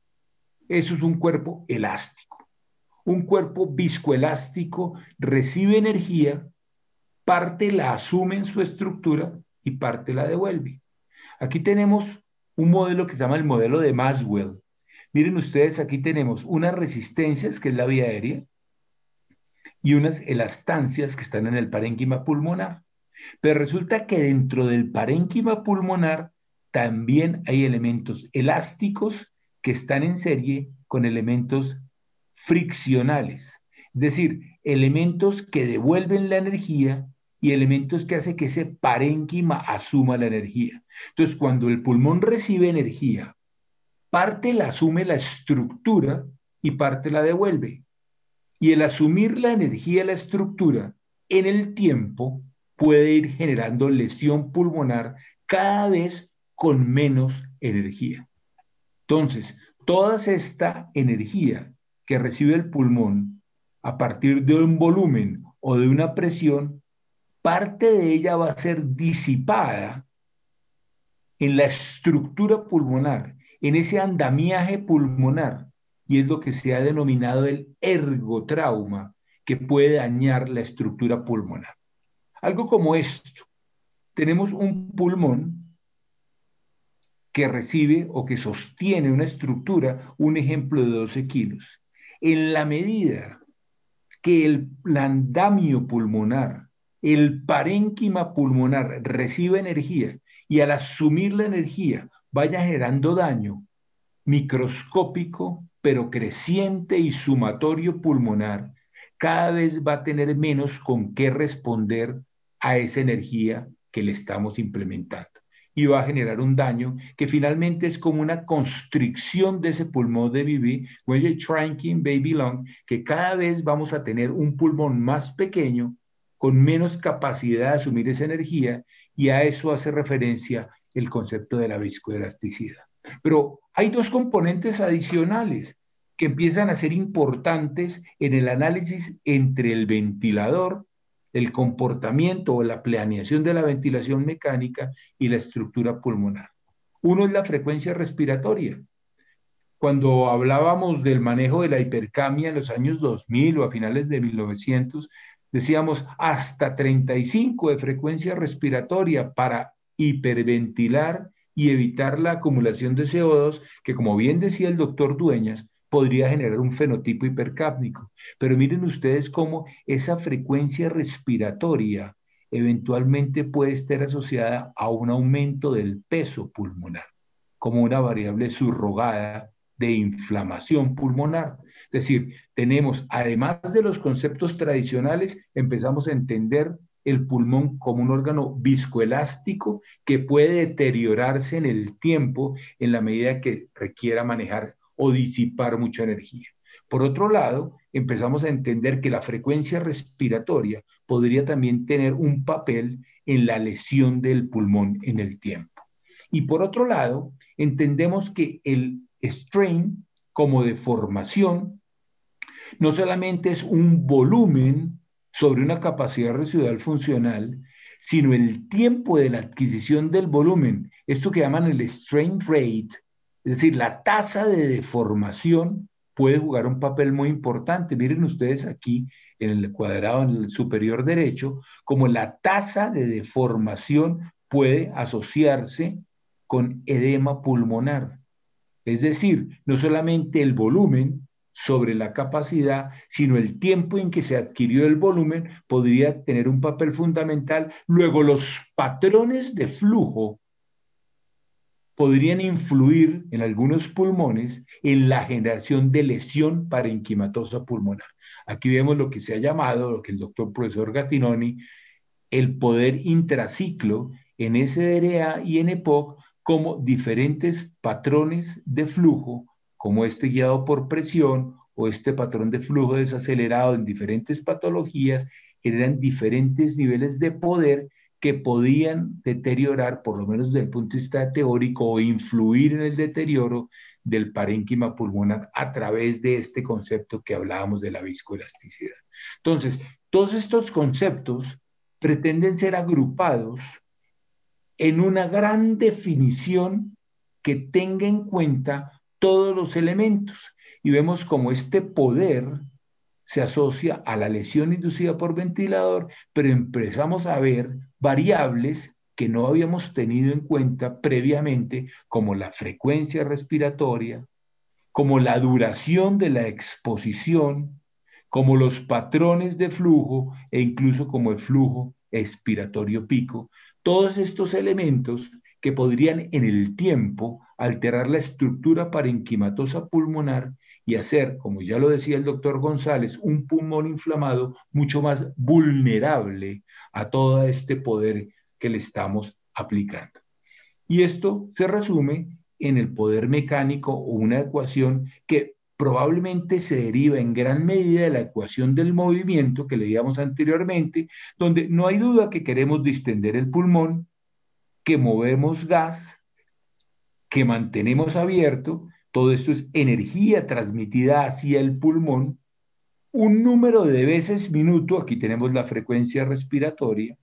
Eso es un cuerpo elástico. Un cuerpo viscoelástico recibe energía, parte la asume en su estructura y parte la devuelve. Aquí tenemos un modelo que se llama el modelo de Maxwell. Miren ustedes, aquí tenemos unas resistencias, que es la vía aérea, y unas elastancias que están en el parénquima pulmonar. Pero resulta que dentro del parénquima pulmonar también hay elementos elásticos que están en serie con elementos friccionales. Es decir, elementos que devuelven la energía y elementos que hacen que ese parénquima asuma la energía. Entonces, cuando el pulmón recibe energía, parte la asume la estructura y parte la devuelve. Y el asumir la energía de la estructura en el tiempo puede ir generando lesión pulmonar cada vez con menos energía. Entonces, toda esta energía que recibe el pulmón a partir de un volumen o de una presión, parte de ella va a ser disipada en la estructura pulmonar, en ese andamiaje pulmonar, y es lo que se ha denominado el ergotrauma, que puede dañar la estructura pulmonar. Algo como esto. Tenemos un pulmón que recibe o que sostiene una estructura, un ejemplo de doce kilos. En la medida que el andamio pulmonar, el parénquima pulmonar recibe energía y al asumir la energía vaya generando daño microscópico, pero creciente y sumatorio pulmonar, cada vez va a tener menos con qué responder a esa energía que le estamos implementando. Y va a generar un daño que finalmente es como una constricción de ese pulmón de bebé, when you're shrinking baby lung, que cada vez vamos a tener un pulmón más pequeño, con menos capacidad de asumir esa energía, y a eso hace referencia el concepto de la viscoelasticidad. Pero hay dos componentes adicionales que empiezan a ser importantes en el análisis entre el ventilador, el comportamiento o la planeación de la ventilación mecánica y la estructura pulmonar. Uno es la frecuencia respiratoria. Cuando hablábamos del manejo de la hipercamia en los años dos mil o a finales de mil novecientos, decíamos hasta treinta y cinco de frecuencia respiratoria para hiperventilar y evitar la acumulación de C O dos, que como bien decía el doctor Dueñas, podría generar un fenotipo hipercápnico. Pero miren ustedes cómo esa frecuencia respiratoria eventualmente puede estar asociada a un aumento del peso pulmonar. como una variable subrogada de inflamación pulmonar. Es decir, tenemos, además de los conceptos tradicionales, empezamos a entender el pulmón como un órgano viscoelástico que puede deteriorarse en el tiempo en la medida que requiera manejar o disipar mucha energía. Por otro lado, empezamos a entender que la frecuencia respiratoria podría también tener un papel en la lesión del pulmón en el tiempo. Y por otro lado, entendemos que el strain como deformación no solamente es un volumen sobre una capacidad residual funcional, sino el tiempo de la adquisición del volumen, esto que llaman el strain rate, es decir, la tasa de deformación puede jugar un papel muy importante. Miren ustedes aquí en el cuadrado en el superior derecho, como la tasa de deformación puede asociarse con edema pulmonar. Es decir, no solamente el volumen sobre la capacidad, sino el tiempo en que se adquirió el volumen podría tener un papel fundamental. Luego, los patrones de flujo podrían influir en algunos pulmones en la generación de lesión parenquimatosa pulmonar. Aquí vemos lo que se ha llamado, lo que el doctor profesor Gattinoni, el poder intraciclo en S D R A y en E P O C como diferentes patrones de flujo, como este guiado por presión o este patrón de flujo desacelerado en diferentes patologías, generan diferentes niveles de poder que podían deteriorar, por lo menos desde el punto de vista teórico, o influir en el deterioro del parénquima pulmonar a través de este concepto que hablábamos de la viscoelasticidad. Entonces, todos estos conceptos pretenden ser agrupados en una gran definición que tenga en cuenta todos los elementos. Y vemos cómo este poder se asocia a la lesión inducida por ventilador, pero empezamos a ver variables que no habíamos tenido en cuenta previamente, como la frecuencia respiratoria, como la duración de la exposición, como los patrones de flujo e incluso como el flujo expiratorio pico. Todos estos elementos que podrían en el tiempo alterar la estructura parenquimatosa pulmonar y hacer, como ya lo decía el doctor González, un pulmón inflamado mucho más vulnerable a todo este poder que le estamos aplicando. Y esto se resume en el poder mecánico o una ecuación que probablemente se deriva en gran medida de la ecuación del movimiento que leíamos anteriormente, donde no hay duda que queremos distender el pulmón, que movemos gas, que mantenemos abierto. Todo esto es energía transmitida hacia el pulmón, un número de veces minuto, aquí tenemos la frecuencia respiratoria,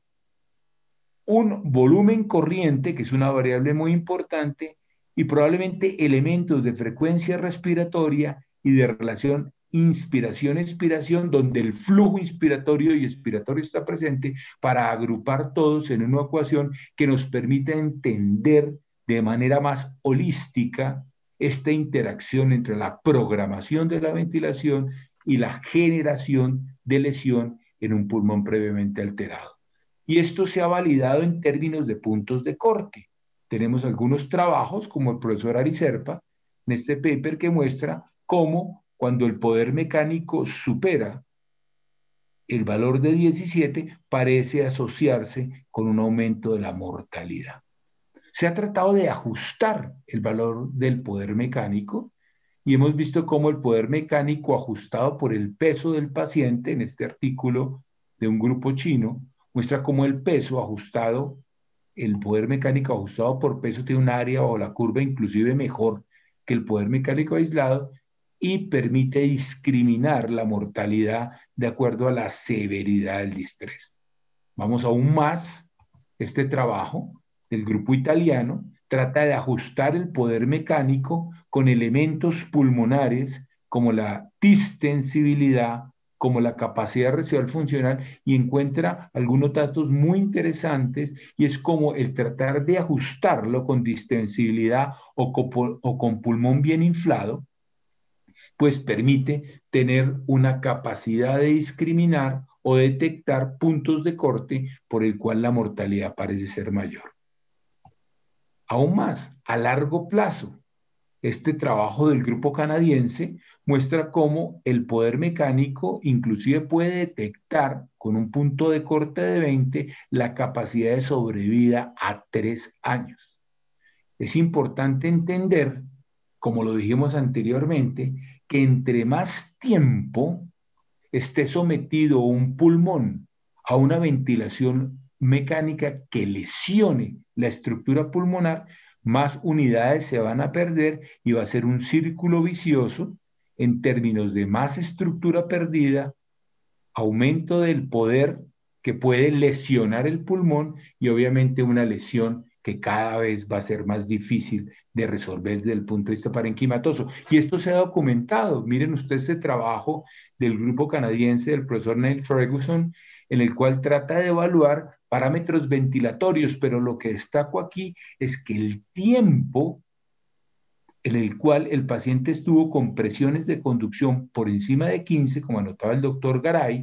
un volumen corriente, que es una variable muy importante, y probablemente elementos de frecuencia respiratoria y de relación inspiración-expiración, donde el flujo inspiratorio y expiratorio está presente, para agrupar todos en una ecuación que nos permita entender de manera más holística esta interacción entre la programación de la ventilación y la generación de lesión en un pulmón previamente alterado. Y esto se ha validado en términos de puntos de corte. Tenemos algunos trabajos, como el profesor Ariserpa, en este paper, que muestra cómo cuando el poder mecánico supera el valor de diecisiete, parece asociarse con un aumento de la mortalidad. Se ha tratado de ajustar el valor del poder mecánico y hemos visto cómo el poder mecánico ajustado por el peso del paciente, en este artículo de un grupo chino, muestra cómo el peso ajustado, el poder mecánico ajustado por peso tiene un área o la curva inclusive mejor que el poder mecánico aislado y permite discriminar la mortalidad de acuerdo a la severidad del distrés. Vamos aún más, este trabajo del grupo italiano trata de ajustar el poder mecánico con elementos pulmonares como la distensibilidad, como la capacidad residual funcional, y encuentra algunos datos muy interesantes, y es como el tratar de ajustarlo con distensibilidad o con, o con pulmón bien inflado, pues permite tener una capacidad de discriminar o detectar puntos de corte por el cual la mortalidad parece ser mayor. Aún más, a largo plazo, este trabajo del grupo canadiense muestra cómo el poder mecánico inclusive puede detectar con un punto de corte de veinte la capacidad de sobrevida a tres años. Es importante entender, como lo dijimos anteriormente, que entre más tiempo esté sometido un pulmón a una ventilación mecánica que lesione la estructura pulmonar, más unidades se van a perder y va a ser un círculo vicioso en términos de más estructura perdida, aumento del poder que puede lesionar el pulmón y obviamente una lesión que cada vez va a ser más difícil de resolver desde el punto de vista parenquimatoso. Y esto se ha documentado. Miren ustedes ese trabajo del grupo canadiense del profesor Neil Ferguson, en el cual trata de evaluar parámetros ventilatorios, pero lo que destaco aquí es que el tiempo en el cual el paciente estuvo con presiones de conducción por encima de quince, como anotaba el doctor Garay,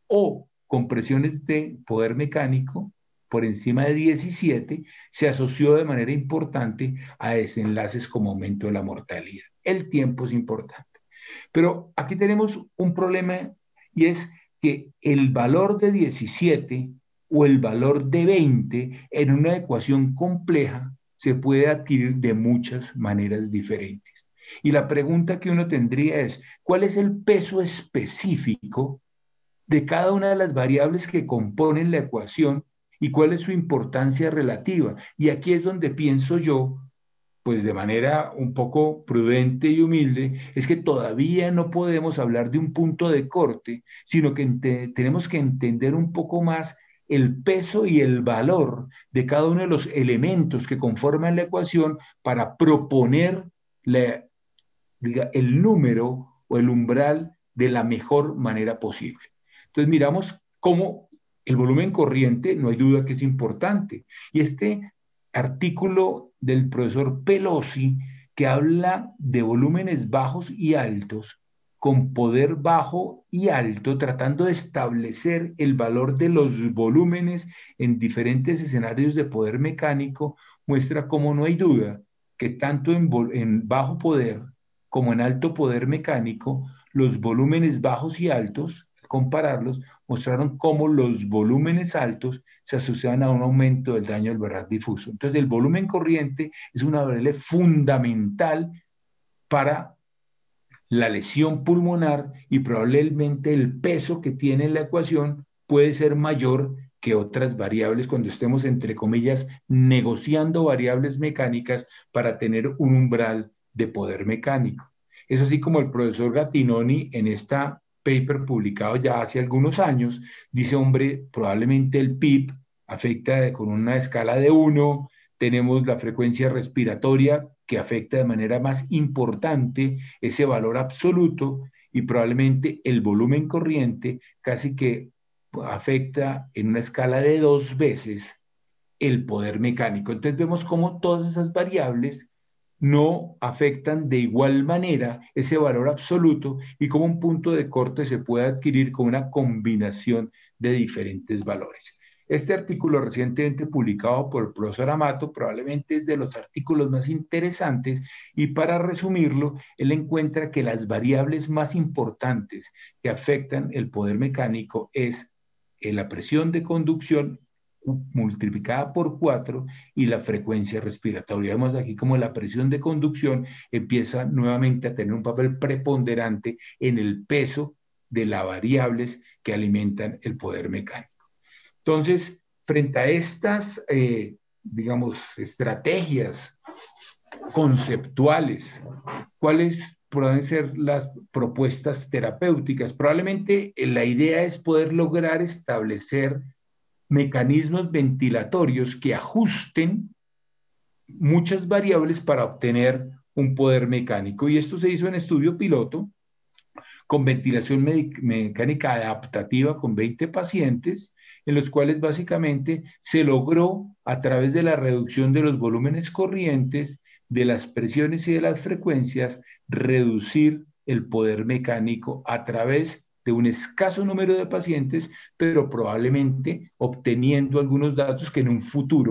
o con presiones de poder mecánico por encima de diecisiete, se asoció de manera importante a desenlaces como aumento de la mortalidad. El tiempo es importante. Pero aquí tenemos un problema y es que el valor de diecisiete o el valor de veinte en una ecuación compleja se puede adquirir de muchas maneras diferentes. Y la pregunta que uno tendría es, ¿cuál es el peso específico de cada una de las variables que componen la ecuación y cuál es su importancia relativa? Y aquí es donde pienso yo, pues de manera un poco prudente y humilde, es que todavía no podemos hablar de un punto de corte, sino que tenemos que entender un poco más el peso y el valor de cada uno de los elementos que conforman la ecuación para proponer la, diga, el número o el umbral de la mejor manera posible. Entonces miramos cómo el volumen corriente, no hay duda que es importante. Y este artículo del profesor Pelosi, que habla de volúmenes bajos y altos, con poder bajo y alto, tratando de establecer el valor de los volúmenes en diferentes escenarios de poder mecánico, muestra cómo no hay duda que tanto en, en bajo poder como en alto poder mecánico, los volúmenes bajos y altos, al compararlos, mostraron cómo los volúmenes altos se asociaban a un aumento del daño alveolar difuso. Entonces, el volumen corriente es una variable fundamental para la lesión pulmonar y probablemente el peso que tiene la ecuación puede ser mayor que otras variables cuando estemos, entre comillas, negociando variables mecánicas para tener un umbral de poder mecánico. Es así como el profesor Gattinoni en esta paper publicado ya hace algunos años dice, hombre, probablemente el P I B afecta con una escala de uno, tenemos la frecuencia respiratoria que afecta de manera más importante ese valor absoluto y probablemente el volumen corriente casi que afecta en una escala de dos veces el poder mecánico. Entonces vemos cómo todas esas variables no afectan de igual manera ese valor absoluto y cómo un punto de corte se puede adquirir con una combinación de diferentes valores. Este artículo recientemente publicado por el profesor Amato probablemente es de los artículos más interesantes y para resumirlo, él encuentra que las variables más importantes que afectan el poder mecánico es la presión de conducción multiplicada por cuatro y la frecuencia respiratoria. Vemos aquí como la presión de conducción empieza nuevamente a tener un papel preponderante en el peso de las variables que alimentan el poder mecánico. Entonces, frente a estas, eh, digamos, estrategias conceptuales, ¿cuáles pueden ser las propuestas terapéuticas? Probablemente eh, la idea es poder lograr establecer mecanismos ventilatorios que ajusten muchas variables para obtener un poder mecánico. Y esto se hizo en estudio piloto con ventilación mecánica adaptativa con veinte pacientes, en los cuales básicamente se logró a través de la reducción de los volúmenes corrientes, de las presiones y de las frecuencias, reducir el poder mecánico a través de un escaso número de pacientes, pero probablemente obteniendo algunos datos que en un futuro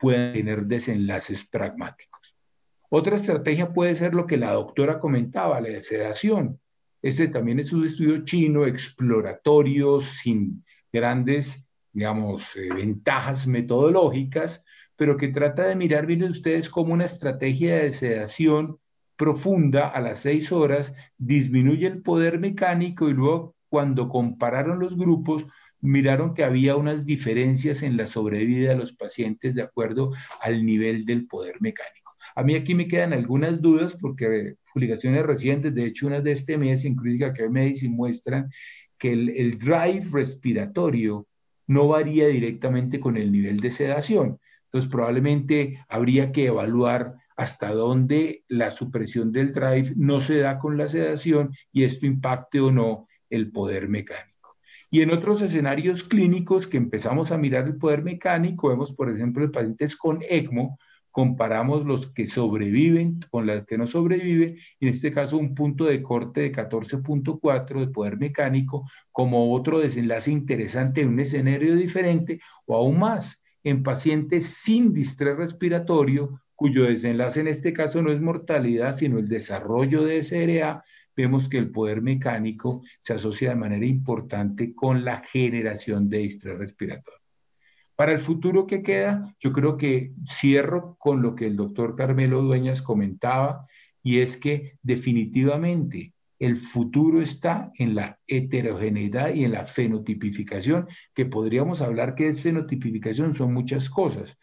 puedan tener desenlaces pragmáticos. Otra estrategia puede ser lo que la doctora comentaba, la de sedación. Este también es un estudio chino, exploratorio, sin grandes, digamos, eh, ventajas metodológicas, pero que trata de mirar, miren ustedes, cómo una estrategia de sedación profunda a las seis horas disminuye el poder mecánico, y luego cuando compararon los grupos miraron que había unas diferencias en la sobrevida de los pacientes de acuerdo al nivel del poder mecánico. A mí aquí me quedan algunas dudas porque publicaciones recientes, de hecho unas de este mes en Critical Care Medicine, muestran que el, el drive respiratorio no varía directamente con el nivel de sedación. Entonces probablemente habría que evaluar hasta dónde la supresión del drive no se da con la sedación y esto impacte o no el poder mecánico. Y en otros escenarios clínicos que empezamos a mirar el poder mecánico, vemos por ejemplo en pacientes con ECMO, comparamos los que sobreviven con los que no sobreviven, y en este caso un punto de corte de catorce punto cuatro de poder mecánico como otro desenlace interesante en un escenario diferente, o aún más en pacientes sin distrés respiratorio, cuyo desenlace en este caso no es mortalidad, sino el desarrollo de S R A, vemos que el poder mecánico se asocia de manera importante con la generación de distrés respiratorio. Para el futuro que queda, yo creo que cierro con lo que el doctor Carmelo Dueñas comentaba, y es que definitivamente el futuro está en la heterogeneidad y en la fenotipificación, que podríamos hablar que es fenotipificación, son muchas cosas.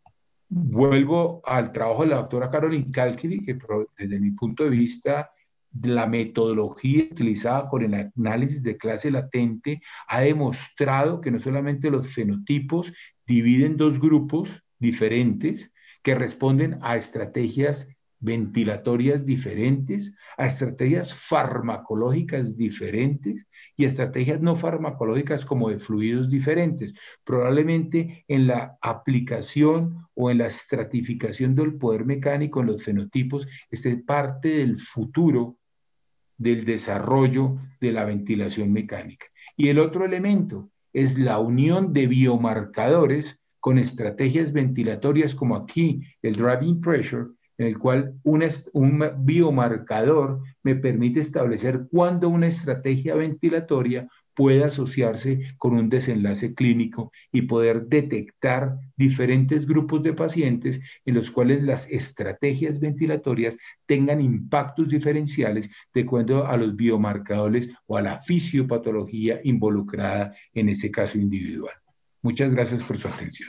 Vuelvo al trabajo de la doctora Caroline Calkiri, que desde mi punto de vista, la metodología utilizada con el análisis de clase latente ha demostrado que no solamente los fenotipos dividen dos grupos diferentes que responden a estrategias ventilatorias diferentes, a estrategias farmacológicas diferentes y a estrategias no farmacológicas como de fluidos diferentes. Probablemente en la aplicación o en la estratificación del poder mecánico en los fenotipos esté parte del futuro del desarrollo de la ventilación mecánica. Y el otro elemento es la unión de biomarcadores con estrategias ventilatorias como aquí el driving pressure, en el cual una, un biomarcador me permite establecer cuándo una estrategia ventilatoria puede asociarse con un desenlace clínico y poder detectar diferentes grupos de pacientes en los cuales las estrategias ventilatorias tengan impactos diferenciales de acuerdo a los biomarcadores o a la fisiopatología involucrada en ese caso individual. Muchas gracias por su atención.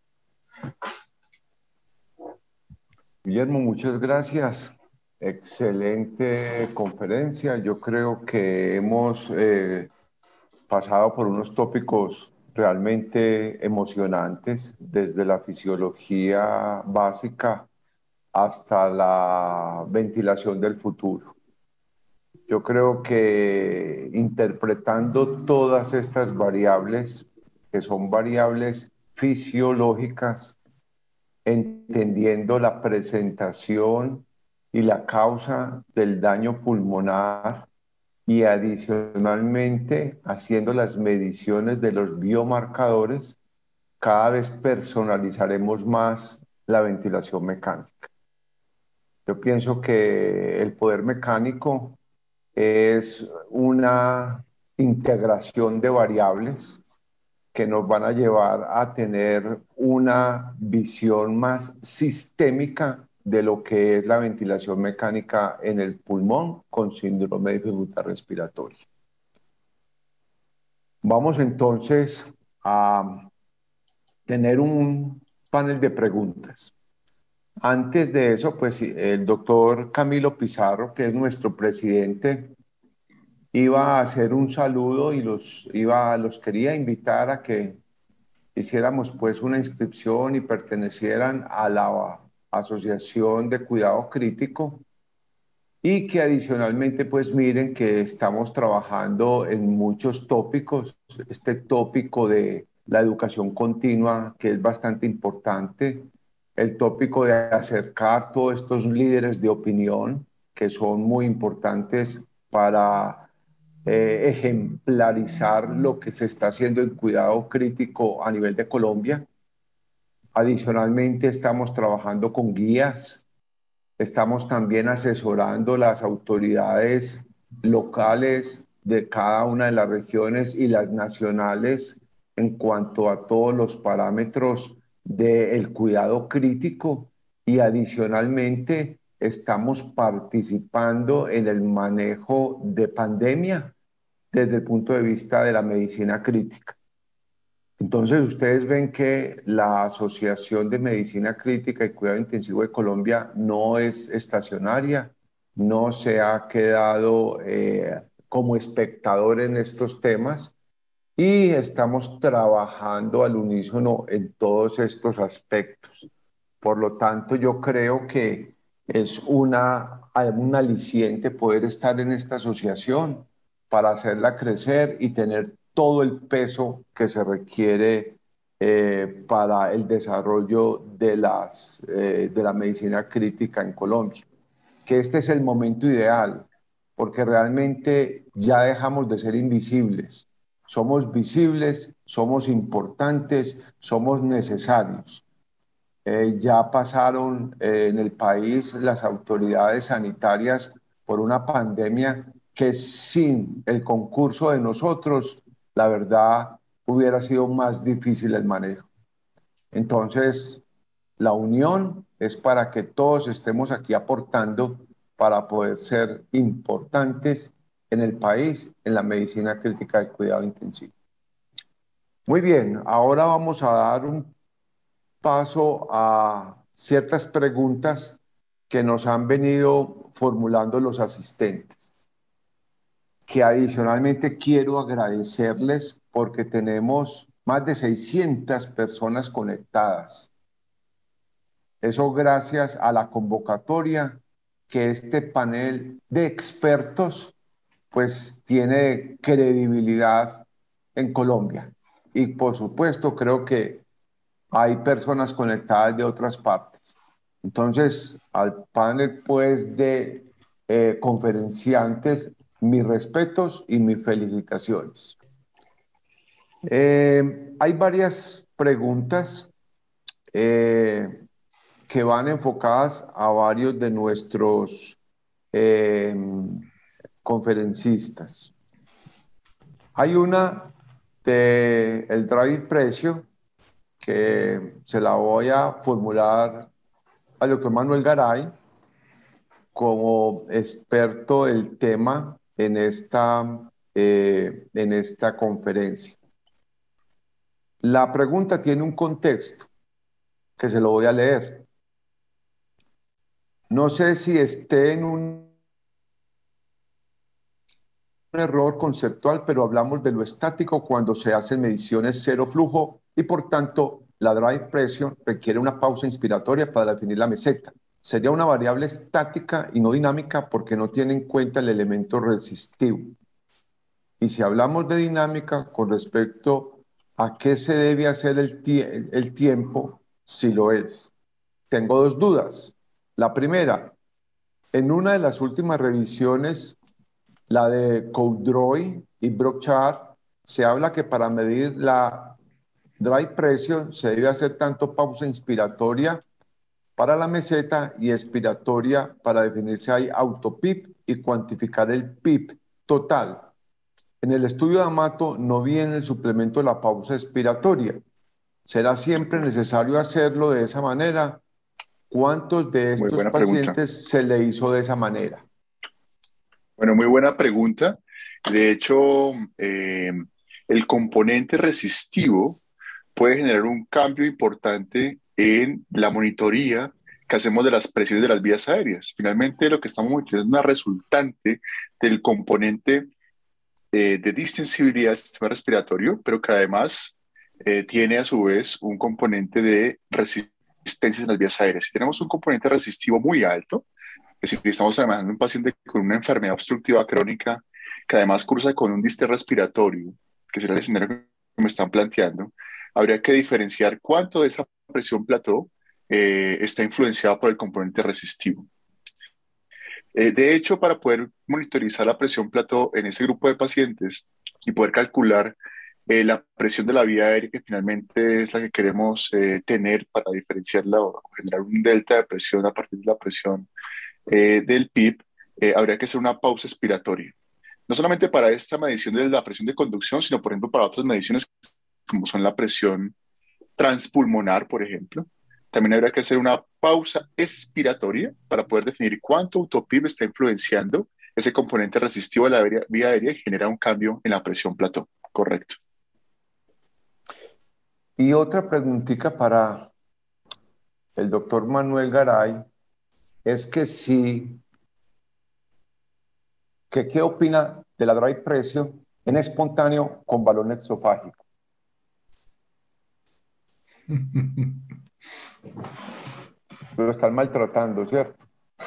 Guillermo, muchas gracias. Excelente conferencia. Yo creo que hemos eh, pasado por unos tópicos realmente emocionantes, desde la fisiología básica hasta la ventilación del futuro. Yo creo que interpretando todas estas variables, que son variables fisiológicas, entendiendo la presentación y la causa del daño pulmonar y adicionalmente haciendo las mediciones de los biomarcadores, cada vez personalizaremos más la ventilación mecánica. Yo pienso que el poder mecánico es una integración de variables que nos van a llevar a tener una visión más sistémica de lo que es la ventilación mecánica en el pulmón con síndrome de dificultad respiratoria. Vamos entonces a tener un panel de preguntas. Antes de eso, pues el doctor Camilo Pizarro, que es nuestro presidente, iba a hacer un saludo y los, iba, los quería invitar a que hiciéramos pues una inscripción y pertenecieran a la Asociación de Cuidado Crítico, y que adicionalmente pues miren que estamos trabajando en muchos tópicos. Este tópico de la educación continua, que es bastante importante, el tópico de acercar todos estos líderes de opinión que son muy importantes para eh, ejemplarizar lo que se está haciendo en cuidado crítico a nivel de Colombia. Adicionalmente, estamos trabajando con guías, estamos también asesorando las autoridades locales de cada una de las regiones y las nacionales en cuanto a todos los parámetros del cuidado crítico, y adicionalmente estamos participando en el manejo de pandemia desde el punto de vista de la medicina crítica. Entonces, ustedes ven que la Asociación de Medicina Crítica y Cuidado Intensivo de Colombia no es estacionaria, no se ha quedado eh, como espectador en estos temas, y estamos trabajando al unísono en todos estos aspectos. Por lo tanto, yo creo que es una, un aliciente poder estar en esta asociación para hacerla crecer y tener todo el peso que se requiere eh, para el desarrollo de, las, eh, de la medicina crítica en Colombia. Que este es el momento ideal, porque realmente ya dejamos de ser invisibles. Somos visibles, somos importantes, somos necesarios. Eh, ya pasaron eh, en el país las autoridades sanitarias por una pandemia que sin el concurso de nosotros, la verdad, hubiera sido más difícil el manejo. Entonces, la unión es para que todos estemos aquí aportando para poder ser importantes en el país en la medicina crítica del cuidado intensivo. Muy bien, ahora vamos a dar un paso a ciertas preguntas que nos han venido formulando los asistentes, que adicionalmente quiero agradecerles porque tenemos más de seiscientas personas conectadas. Eso gracias a la convocatoria que este panel de expertos pues tiene credibilidad en Colombia. Y por supuesto creo que hay personas conectadas de otras partes. Entonces, al panel pues de eh, conferenciantes, mis respetos y mis felicitaciones. Eh, hay varias preguntas eh, que van enfocadas a varios de nuestros eh, conferencistas. Hay una de el drive precio que se la voy a formular al doctor Manuel Garay como experto del tema en esta, eh, en esta conferencia. La pregunta tiene un contexto que se lo voy a leer. No sé si esté en un un error conceptual, pero hablamos de lo estático cuando se hacen mediciones cero flujo y por tanto la drive pressure requiere una pausa inspiratoria para definir la meseta. Sería una variable estática y no dinámica porque no tiene en cuenta el elemento resistivo. Y si hablamos de dinámica con respecto a qué se debe hacer el, tie el tiempo, si lo es. Tengo dos dudas. La primera, en una de las últimas revisiones, la de Codroy y Brochard, se habla que para medir la drive pressure se debe hacer tanto pausa inspiratoria para la meseta y expiratoria para definir si hay auto-P I P y cuantificar el P I P total. En el estudio de Amato no viene el suplemento de la pausa expiratoria. ¿Será siempre necesario hacerlo de esa manera? ¿Cuántos de estos pacientes pregunta. se le hizo de esa manera? Bueno, muy buena pregunta. De hecho, eh, el componente resistivo puede generar un cambio importante en la monitoría que hacemos de las presiones de las vías aéreas. Finalmente, lo que estamos monitoreando es una resultante del componente eh, de distensibilidad del sistema respiratorio, pero que además eh, tiene a su vez un componente de resistencia en las vías aéreas. Si tenemos un componente resistivo muy alto, que si estamos trabajando un paciente con una enfermedad obstructiva crónica que además cursa con un distrés respiratorio, que será el escenario que me están planteando, habría que diferenciar cuánto de esa presión plató eh, está influenciado por el componente resistivo. Eh, de hecho, para poder monitorizar la presión plató en ese grupo de pacientes y poder calcular eh, la presión de la vía aérea, que finalmente es la que queremos eh, tener para diferenciarla o generar un delta de presión a partir de la presión eh, del P I B, eh, habría que hacer una pausa expiratoria. No solamente para esta medición de la presión de conducción, sino, por ejemplo, para otras mediciones como son la presión transpulmonar, por ejemplo. También habría que hacer una pausa expiratoria para poder definir cuánto autopib está influenciando ese componente resistivo de la vía, vía aérea y genera un cambio en la presión plató. Correcto. Y otra preguntita para el doctor Manuel Garay es que si, que, ¿qué opina de la drive pressure en espontáneo con balón exofágico? Lo están maltratando, ¿cierto?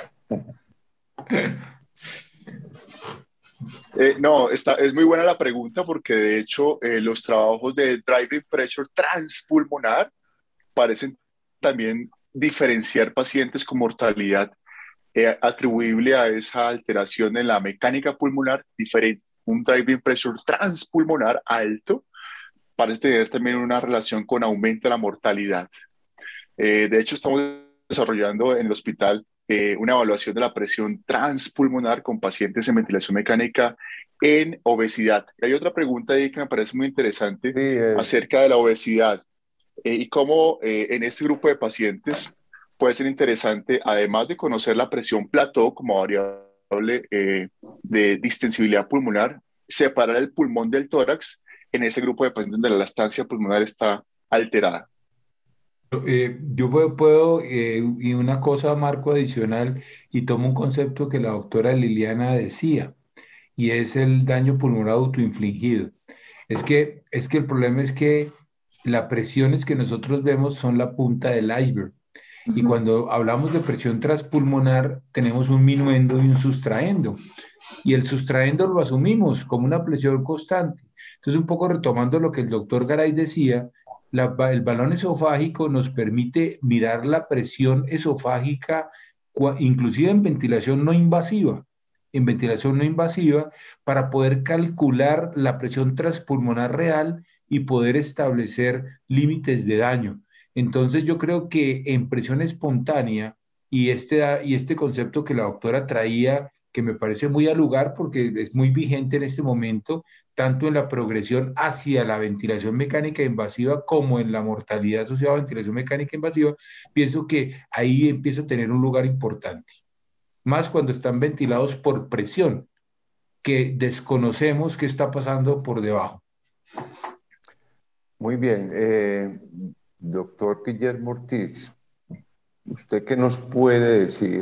Eh, no, está, es muy buena la pregunta porque de hecho eh, los trabajos de driving pressure transpulmonar parecen también diferenciar pacientes con mortalidad eh, atribuible a esa alteración en la mecánica pulmonar diferente. Un driving pressure transpulmonar alto parece tener también una relación con aumento de la mortalidad. Eh, de hecho, estamos desarrollando en el hospital eh, una evaluación de la presión transpulmonar con pacientes en ventilación mecánica en obesidad. Y hay otra pregunta ahí que me parece muy interesante Sí, eh, acerca de la obesidad eh, y cómo eh, en este grupo de pacientes puede ser interesante, además de conocer la presión plató como variable eh, de distensibilidad pulmonar, separar el pulmón del tórax en ese grupo de pacientes donde la elastancia pulmonar está alterada. Eh, yo puedo, puedo, eh, y una cosa, Marco, adicional, y tomo un concepto que la doctora Liliana decía, y es el daño pulmonar autoinfligido. Es que, es que el problema es que las presiones que nosotros vemos son la punta del iceberg. Y Uh-huh. cuando hablamos de presión transpulmonar, tenemos un minuendo y un sustraendo. Y el sustraendo lo asumimos como una presión constante. Entonces, un poco retomando lo que el doctor Garay decía, la, el balón esofágico nos permite mirar la presión esofágica, inclusive en ventilación no invasiva, en ventilación no invasiva, para poder calcular la presión transpulmonar real y poder establecer límites de daño. Entonces, yo creo que en presión espontánea, y este, y este concepto que la doctora traía, que me parece muy al lugar porque es muy vigente en este momento, tanto en la progresión hacia la ventilación mecánica invasiva como en la mortalidad asociada a la ventilación mecánica invasiva, pienso que ahí empieza a tener un lugar importante. Más cuando están ventilados por presión, que desconocemos qué está pasando por debajo. Muy bien. Eh, doctor Guillermo Ortiz, ¿usted qué nos puede decir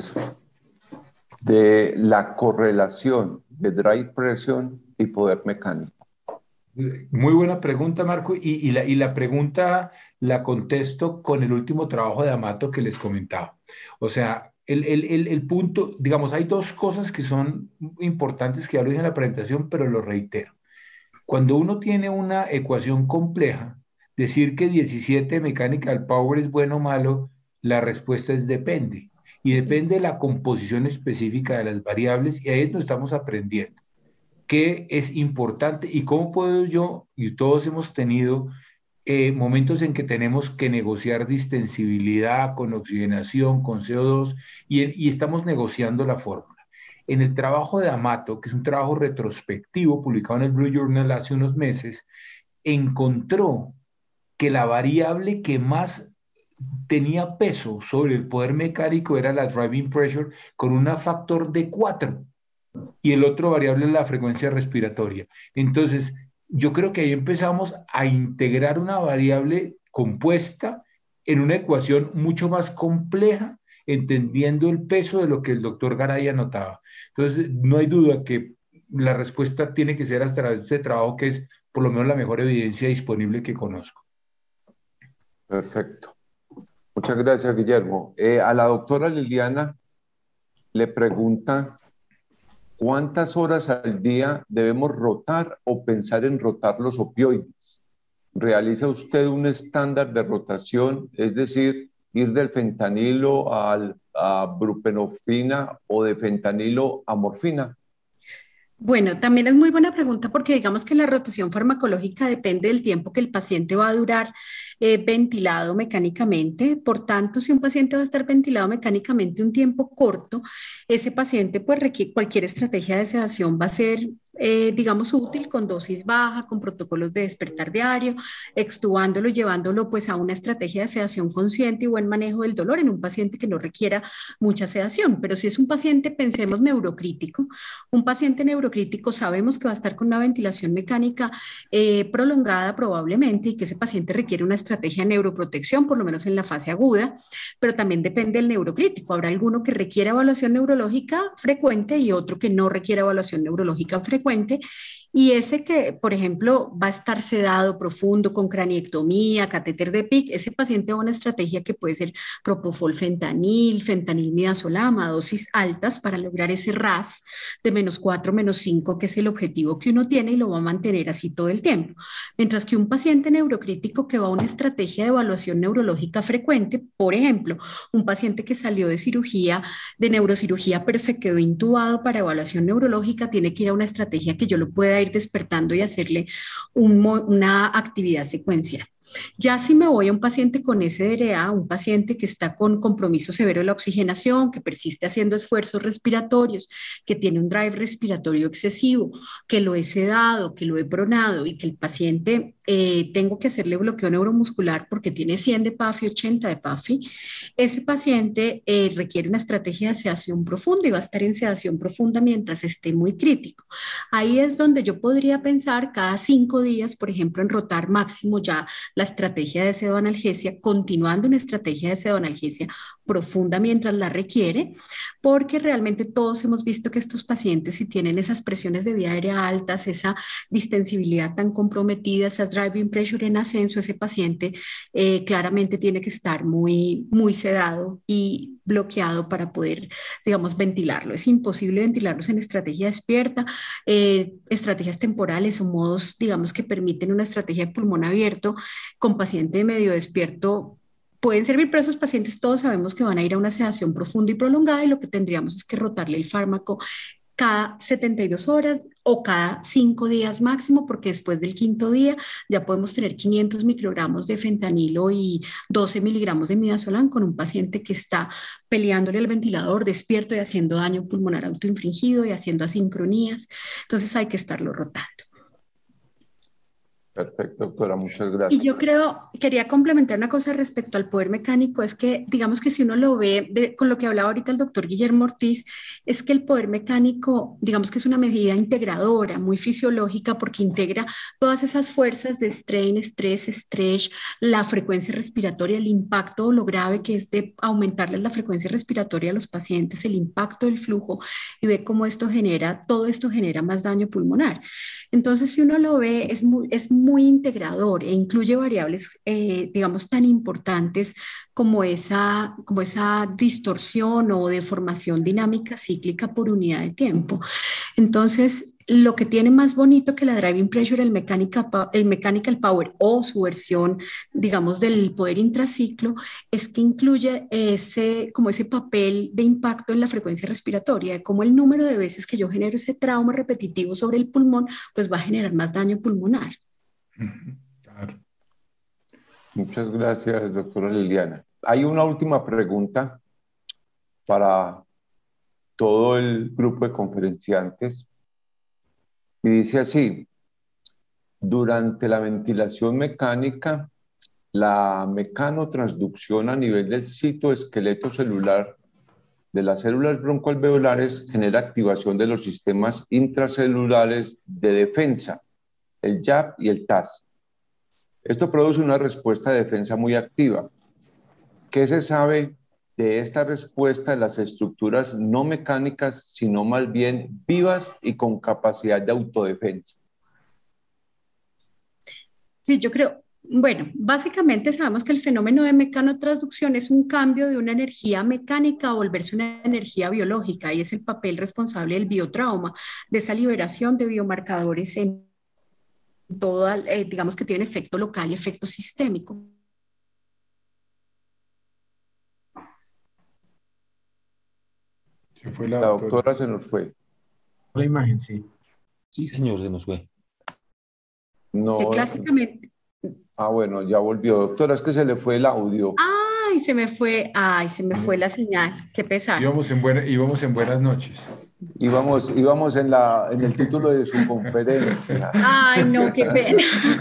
de la correlación de drive pressure y poder mecánico? Muy buena pregunta, Marco, y, y, la, y la pregunta la contesto con el último trabajo de Amato que les comentaba. O sea, el, el, el, el punto, digamos, hay dos cosas que son importantes que ya lo dije en la presentación, pero lo reitero. Cuando uno tiene una ecuación compleja, decir que diecisiete mecánica del power es bueno o malo, la respuesta es depende. Y depende de la composición específica de las variables, y ahí es donde estamos aprendiendo qué es importante y cómo puedo yo, y todos hemos tenido eh, momentos en que tenemos que negociar distensibilidad con oxigenación, con C O dos, y, y estamos negociando la fórmula. En el trabajo de Amato, que es un trabajo retrospectivo publicado en el Blue Journal hace unos meses, encontró que la variable que más tenía peso sobre el poder mecánico era la driving pressure con un factor de cuatro. Y el otro variable es la frecuencia respiratoria. Entonces, yo creo que ahí empezamos a integrar una variable compuesta en una ecuación mucho más compleja, entendiendo el peso de lo que el doctor Garay anotaba. Entonces, no hay duda que la respuesta tiene que ser a través de este trabajo, que es por lo menos la mejor evidencia disponible que conozco. Perfecto. Muchas gracias, Guillermo. Eh, a la doctora Liliana le pregunta, ¿cuántas horas al día debemos rotar o pensar en rotar los opioides? ¿Realiza usted un estándar de rotación, es decir, ir del fentanilo al, a buprenorfina o de fentanilo a morfina? Bueno, también es muy buena pregunta porque digamos que la rotación farmacológica depende del tiempo que el paciente va a durar eh, ventilado mecánicamente. Por tanto, si un paciente va a estar ventilado mecánicamente un tiempo corto, ese paciente pues requiere cualquier estrategia de sedación va a ser, eh, digamos, útil con dosis baja, con protocolos de despertar diario, extubándolo, llevándolo pues a una estrategia de sedación consciente y buen manejo del dolor en un paciente que no requiera mucha sedación. Pero si es un paciente, pensemos, neurocrítico, un paciente neurocrítico sabemos que va a estar con una ventilación mecánica eh, prolongada probablemente y que ese paciente requiere una estrategia de neuroprotección, por lo menos en la fase aguda, pero también depende del neurocrítico. Habrá alguno que requiera evaluación neurológica frecuente y otro que no requiera evaluación neurológica frecuente. Y ese que, por ejemplo, va a estar sedado profundo con craniectomía, catéter de P I C, ese paciente va a una estrategia que puede ser propofol fentanil, fentanil midazolam, a dosis altas para lograr ese R A S de menos cuatro, menos cinco, que es el objetivo que uno tiene y lo va a mantener así todo el tiempo. Mientras que un paciente neurocrítico que va a una estrategia de evaluación neurológica frecuente, por ejemplo, un paciente que salió de cirugía, de neurocirugía, pero se quedó intubado para evaluación neurológica, tiene que ir a una estrategia que yo lo pueda ir despertando y hacerle un, una actividad secuencial. Ya si me voy a un paciente con S D R A, un paciente que está con compromiso severo de la oxigenación, que persiste haciendo esfuerzos respiratorios, que tiene un drive respiratorio excesivo, que lo he sedado, que lo he pronado y que el paciente eh, tengo que hacerle bloqueo neuromuscular porque tiene cien de P A F y ochenta de P A F I, ese paciente eh, requiere una estrategia de sedación profunda y va a estar en sedación profunda mientras esté muy crítico. Ahí es donde yo podría pensar cada cinco días, por ejemplo, en rotar máximo ya la estrategia de sedoanalgesia, continuando una estrategia de sedoanalgesia profunda mientras la requiere, porque realmente todos hemos visto que estos pacientes, si tienen esas presiones de vía aérea altas, esa distensibilidad tan comprometida, esa driving pressure en ascenso, ese paciente eh, claramente tiene que estar muy, muy sedado y bloqueado para poder, digamos, ventilarlo. Es imposible ventilarlos en estrategia despierta. Eh, estrategias temporales o modos, digamos, que permiten una estrategia de pulmón abierto con paciente medio despierto pueden servir, pero esos pacientes todos sabemos que van a ir a una sedación profunda y prolongada y lo que tendríamos es que rotarle el fármaco cada setenta y dos horas o cada cinco días máximo, porque después del quinto día ya podemos tener quinientos microgramos de fentanilo y doce miligramos de midazolam con un paciente que está peleándole al ventilador, despierto y haciendo daño pulmonar autoinfligido y haciendo asincronías. Entonces hay que estarlo rotando. Perfecto, doctora, muchas Y yo gracias. creo, quería complementar una cosa respecto al poder mecánico, es que digamos que si uno lo ve de, con lo que hablaba ahorita el doctor Guillermo Ortiz, es que el poder mecánico, digamos que es una medida integradora, muy fisiológica, porque integra todas esas fuerzas de strain, estrés, stretch, la frecuencia respiratoria, el impacto o lo grave que es de aumentarles la frecuencia respiratoria a los pacientes, el impacto del flujo, y ve cómo esto genera, todo esto genera más daño pulmonar. Entonces, si uno lo ve, es muy, es muy integrador e incluye variables, eh, digamos, tan importantes como esa, como esa distorsión o deformación dinámica cíclica por unidad de tiempo. Entonces, lo que tiene más bonito que la driving pressure, el mechanical, el mechanical power o su versión, digamos, del poder intraciclo, es que incluye ese, como ese papel de impacto en la frecuencia respiratoria, de cómo el número de veces que yo genero ese trauma repetitivo sobre el pulmón, pues va a generar más daño pulmonar. Claro. Muchas gracias, doctora Liliana. Hay una última pregunta para todo el grupo de conferenciantes y dice así: durante la ventilación mecánica, la mecanotransducción a nivel del citoesqueleto celular de las células broncoalveolares genera activación de los sistemas intracelulares de defensa, el Y A P y el T A S. Esto produce una respuesta de defensa muy activa. ¿Qué se sabe de esta respuesta de las estructuras no mecánicas, sino más bien vivas y con capacidad de autodefensa? Sí, yo creo, bueno, básicamente sabemos que el fenómeno de mecanotransducción es un cambio de una energía mecánica a volverse una energía biológica y es el papel responsable del biotrauma, de esa liberación de biomarcadores en toda, eh, digamos que tienen efecto local y efecto sistémico. Se fue la La doctora. doctora se nos fue. La imagen, sí. Sí, señor, se nos fue. Que No, clásicamente, ah, bueno, ya volvió. Doctora, es que se le fue el audio. ay, se me fue, ay, se me fue la señal, qué pesar. Íbamos en, buena, íbamos en buenas noches. Íbamos, íbamos en la, en el título de su conferencia. Ay, no, qué pena.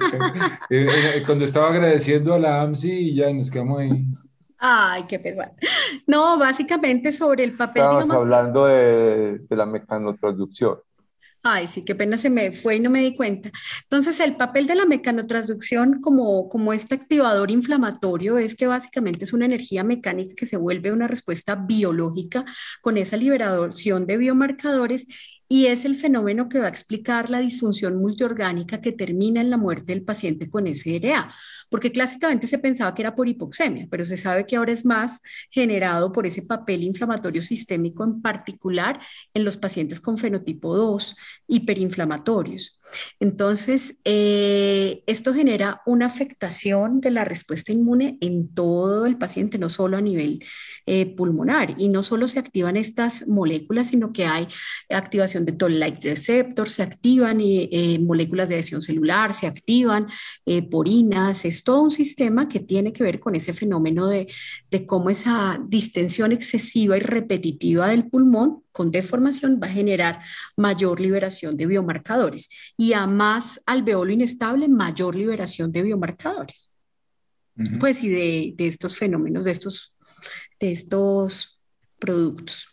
Eh, eh, Cuando estaba agradeciendo a la AMSI y ya nos quedamos ahí. Ay, qué pesar. No, básicamente sobre el papel, Estábamos digamos. hablando de, de la mecanotransducción. Ay, sí, qué pena se me fue y no me di cuenta. Entonces, el papel de la mecanotransducción como, como este activador inflamatorio es que básicamente es una energía mecánica que se vuelve una respuesta biológica con esa liberación de biomarcadores y es el fenómeno que va a explicar la disfunción multiorgánica que termina en la muerte del paciente con S R A, porque clásicamente se pensaba que era por hipoxemia, pero se sabe que ahora es más generado por ese papel inflamatorio sistémico en particular en los pacientes con fenotipo dos hiperinflamatorios. Entonces, eh, esto genera una afectación de la respuesta inmune en todo el paciente, no solo a nivel eh, pulmonar. Y no solo se activan estas moléculas, sino que hay activación de toll-like receptors, se activan eh, eh, moléculas de adhesión celular, se activan eh, porinas. Es todo un sistema que tiene que ver con ese fenómeno de, de cómo esa distensión excesiva y repetitiva del pulmón con deformación va a generar mayor liberación de biomarcadores y a más alveolo inestable, mayor liberación de biomarcadores. Ujú. Pues y de, de estos fenómenos, de estos, de estos productos.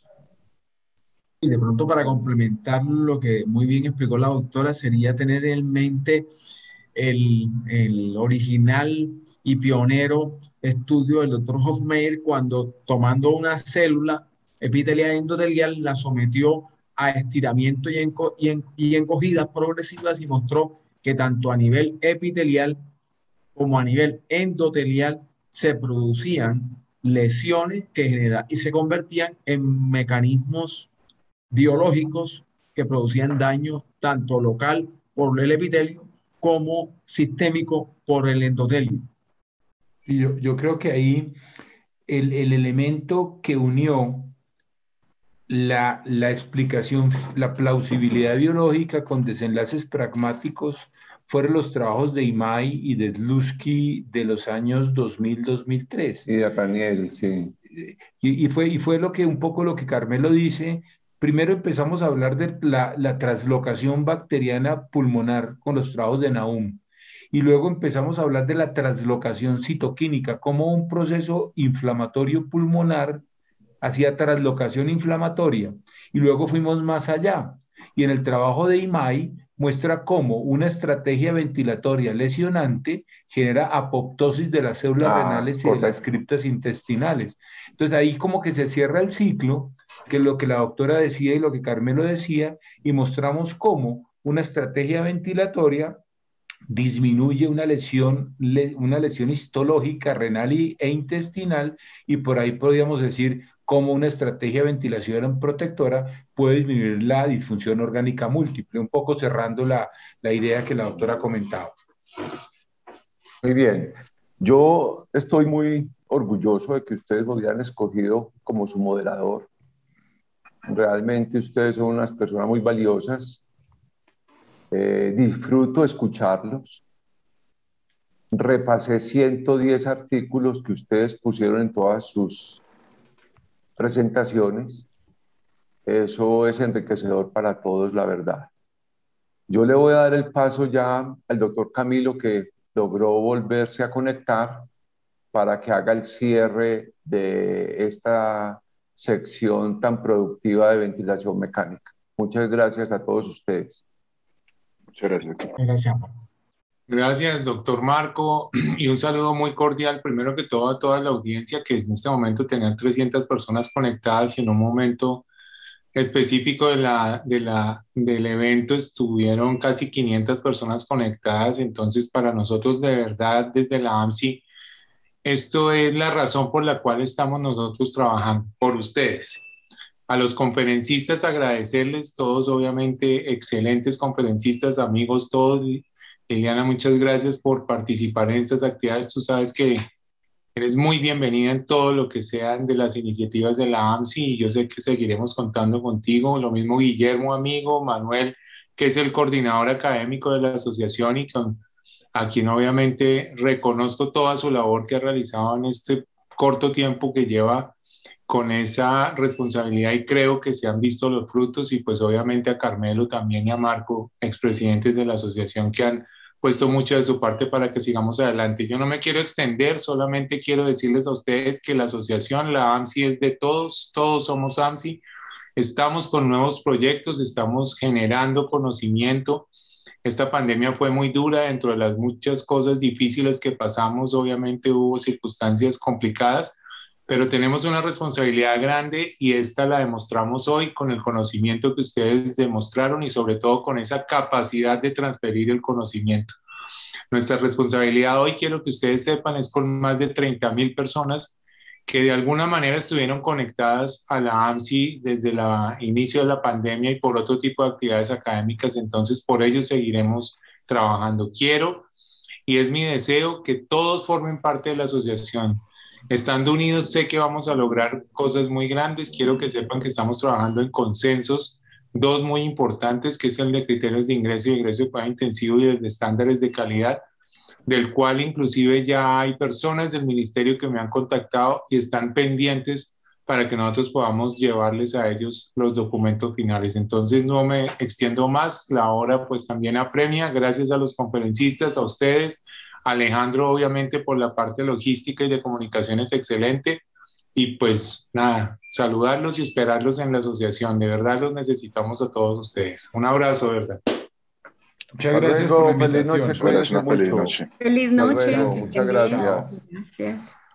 Y de pronto para complementar lo que muy bien explicó la doctora, sería tener en mente el, el original y pionero estudio del doctor Hofmeier cuando tomando una célula epitelial endotelial la sometió a estiramiento y, enco y, en y encogidas progresivas y mostró que tanto a nivel epitelial como a nivel endotelial se producían lesiones que generan y se convertían en mecanismos biológicos que producían daño tanto local por el epitelio como sistémico por el endotelio. Y yo, yo creo que ahí el, el elemento que unió la, la explicación, la plausibilidad biológica con desenlaces pragmáticos fueron los trabajos de Imai y de Dlusky de los años dos mil a dos mil tres. Y de Ranieri, sí. Y, y, fue, y fue lo que un poco lo que Carmelo dice. Primero empezamos a hablar de la, la translocación bacteriana pulmonar con los trabajos de Naum. Y luego empezamos a hablar de la translocación citoquímica, como un proceso inflamatorio pulmonar hacía translocación inflamatoria. Y luego fuimos más allá. Y en el trabajo de Imai muestra cómo una estrategia ventilatoria lesionante genera apoptosis de las células Ah, renales y correcto. de las criptas intestinales. Entonces ahí como que se cierra el ciclo, que es lo que la doctora decía y lo que Carmelo decía, y mostramos cómo una estrategia ventilatoria disminuye una lesión, una lesión histológica renal e intestinal, y por ahí podríamos decir cómo una estrategia de ventilación protectora puede disminuir la disfunción orgánica múltiple, un poco cerrando la, la idea que la doctora comentaba. Muy bien. Yo estoy muy orgulloso de que ustedes me hubieran escogido como su moderador. Realmente ustedes son unas personas muy valiosas. Eh, disfruto escucharlos. Repasé ciento diez artículos que ustedes pusieron en todas sus presentaciones. Eso es enriquecedor para todos, la verdad. Yo le voy a dar el paso ya al doctor Camilo, que logró volverse a conectar para que haga el cierre de esta sección tan productiva de ventilación mecánica. Muchas gracias a todos ustedes. Muchas gracias. Gracias. Gracias, doctor Marco, y un saludo muy cordial, primero que todo, a toda la audiencia, que en este momento tener trescientas personas conectadas y en un momento específico de la, de la, del evento estuvieron casi quinientas personas conectadas. Entonces, para nosotros, de verdad, desde la AMSI, esto es la razón por la cual estamos nosotros trabajando, por ustedes. A los conferencistas, agradecerles, todos obviamente excelentes conferencistas, amigos todos. Liliana, muchas gracias por participar en estas actividades. Tú sabes que eres muy bienvenida en todo lo que sean de las iniciativas de la AMSI y yo sé que seguiremos contando contigo. Lo mismo Guillermo, amigo, Manuel, que es el coordinador académico de la asociación y con, a quien obviamente reconozco toda su labor que ha realizado en este corto tiempo que lleva con esa responsabilidad, y creo que se han visto los frutos, y pues obviamente a Carmelo también y a Marco, expresidentes de la asociación, que han puesto mucho de su parte para que sigamos adelante. Yo no me quiero extender, solamente quiero decirles a ustedes que la asociación, la AMSI, es de todos, todos somos AMSI, estamos con nuevos proyectos, estamos generando conocimiento. Esta pandemia fue muy dura, dentro de las muchas cosas difíciles que pasamos, obviamente hubo circunstancias complicadas, pero tenemos una responsabilidad grande y esta la demostramos hoy con el conocimiento que ustedes demostraron y sobre todo con esa capacidad de transferir el conocimiento. Nuestra responsabilidad hoy, quiero que ustedes sepan, es con más de treinta mil personas que de alguna manera estuvieron conectadas a la AMSI desde el inicio de la pandemia y por otro tipo de actividades académicas, entonces por ello seguiremos trabajando. Quiero, y es mi deseo, que todos formen parte de la asociación. Estando unidos sé que vamos a lograr cosas muy grandes. Quiero que sepan que estamos trabajando en consensos, dos muy importantes, que es el de criterios de ingreso y egreso de cuidado intensivo y el de estándares de calidad, del cual inclusive ya hay personas del ministerio que me han contactado y están pendientes para que nosotros podamos llevarles a ellos los documentos finales. Entonces no me extiendo más, la hora pues también apremia. Gracias a los conferencistas, a ustedes, Alejandro obviamente por la parte logística y de comunicaciones excelente, y pues nada, saludarlos y esperarlos en la asociación. De verdad los necesitamos a todos ustedes. Un abrazo, de verdad. Muchas gracias por la Feliz invitación. noche, cuídense Una feliz mucho. noche. Feliz Hasta noche. luego, muchas gracias. Gracias.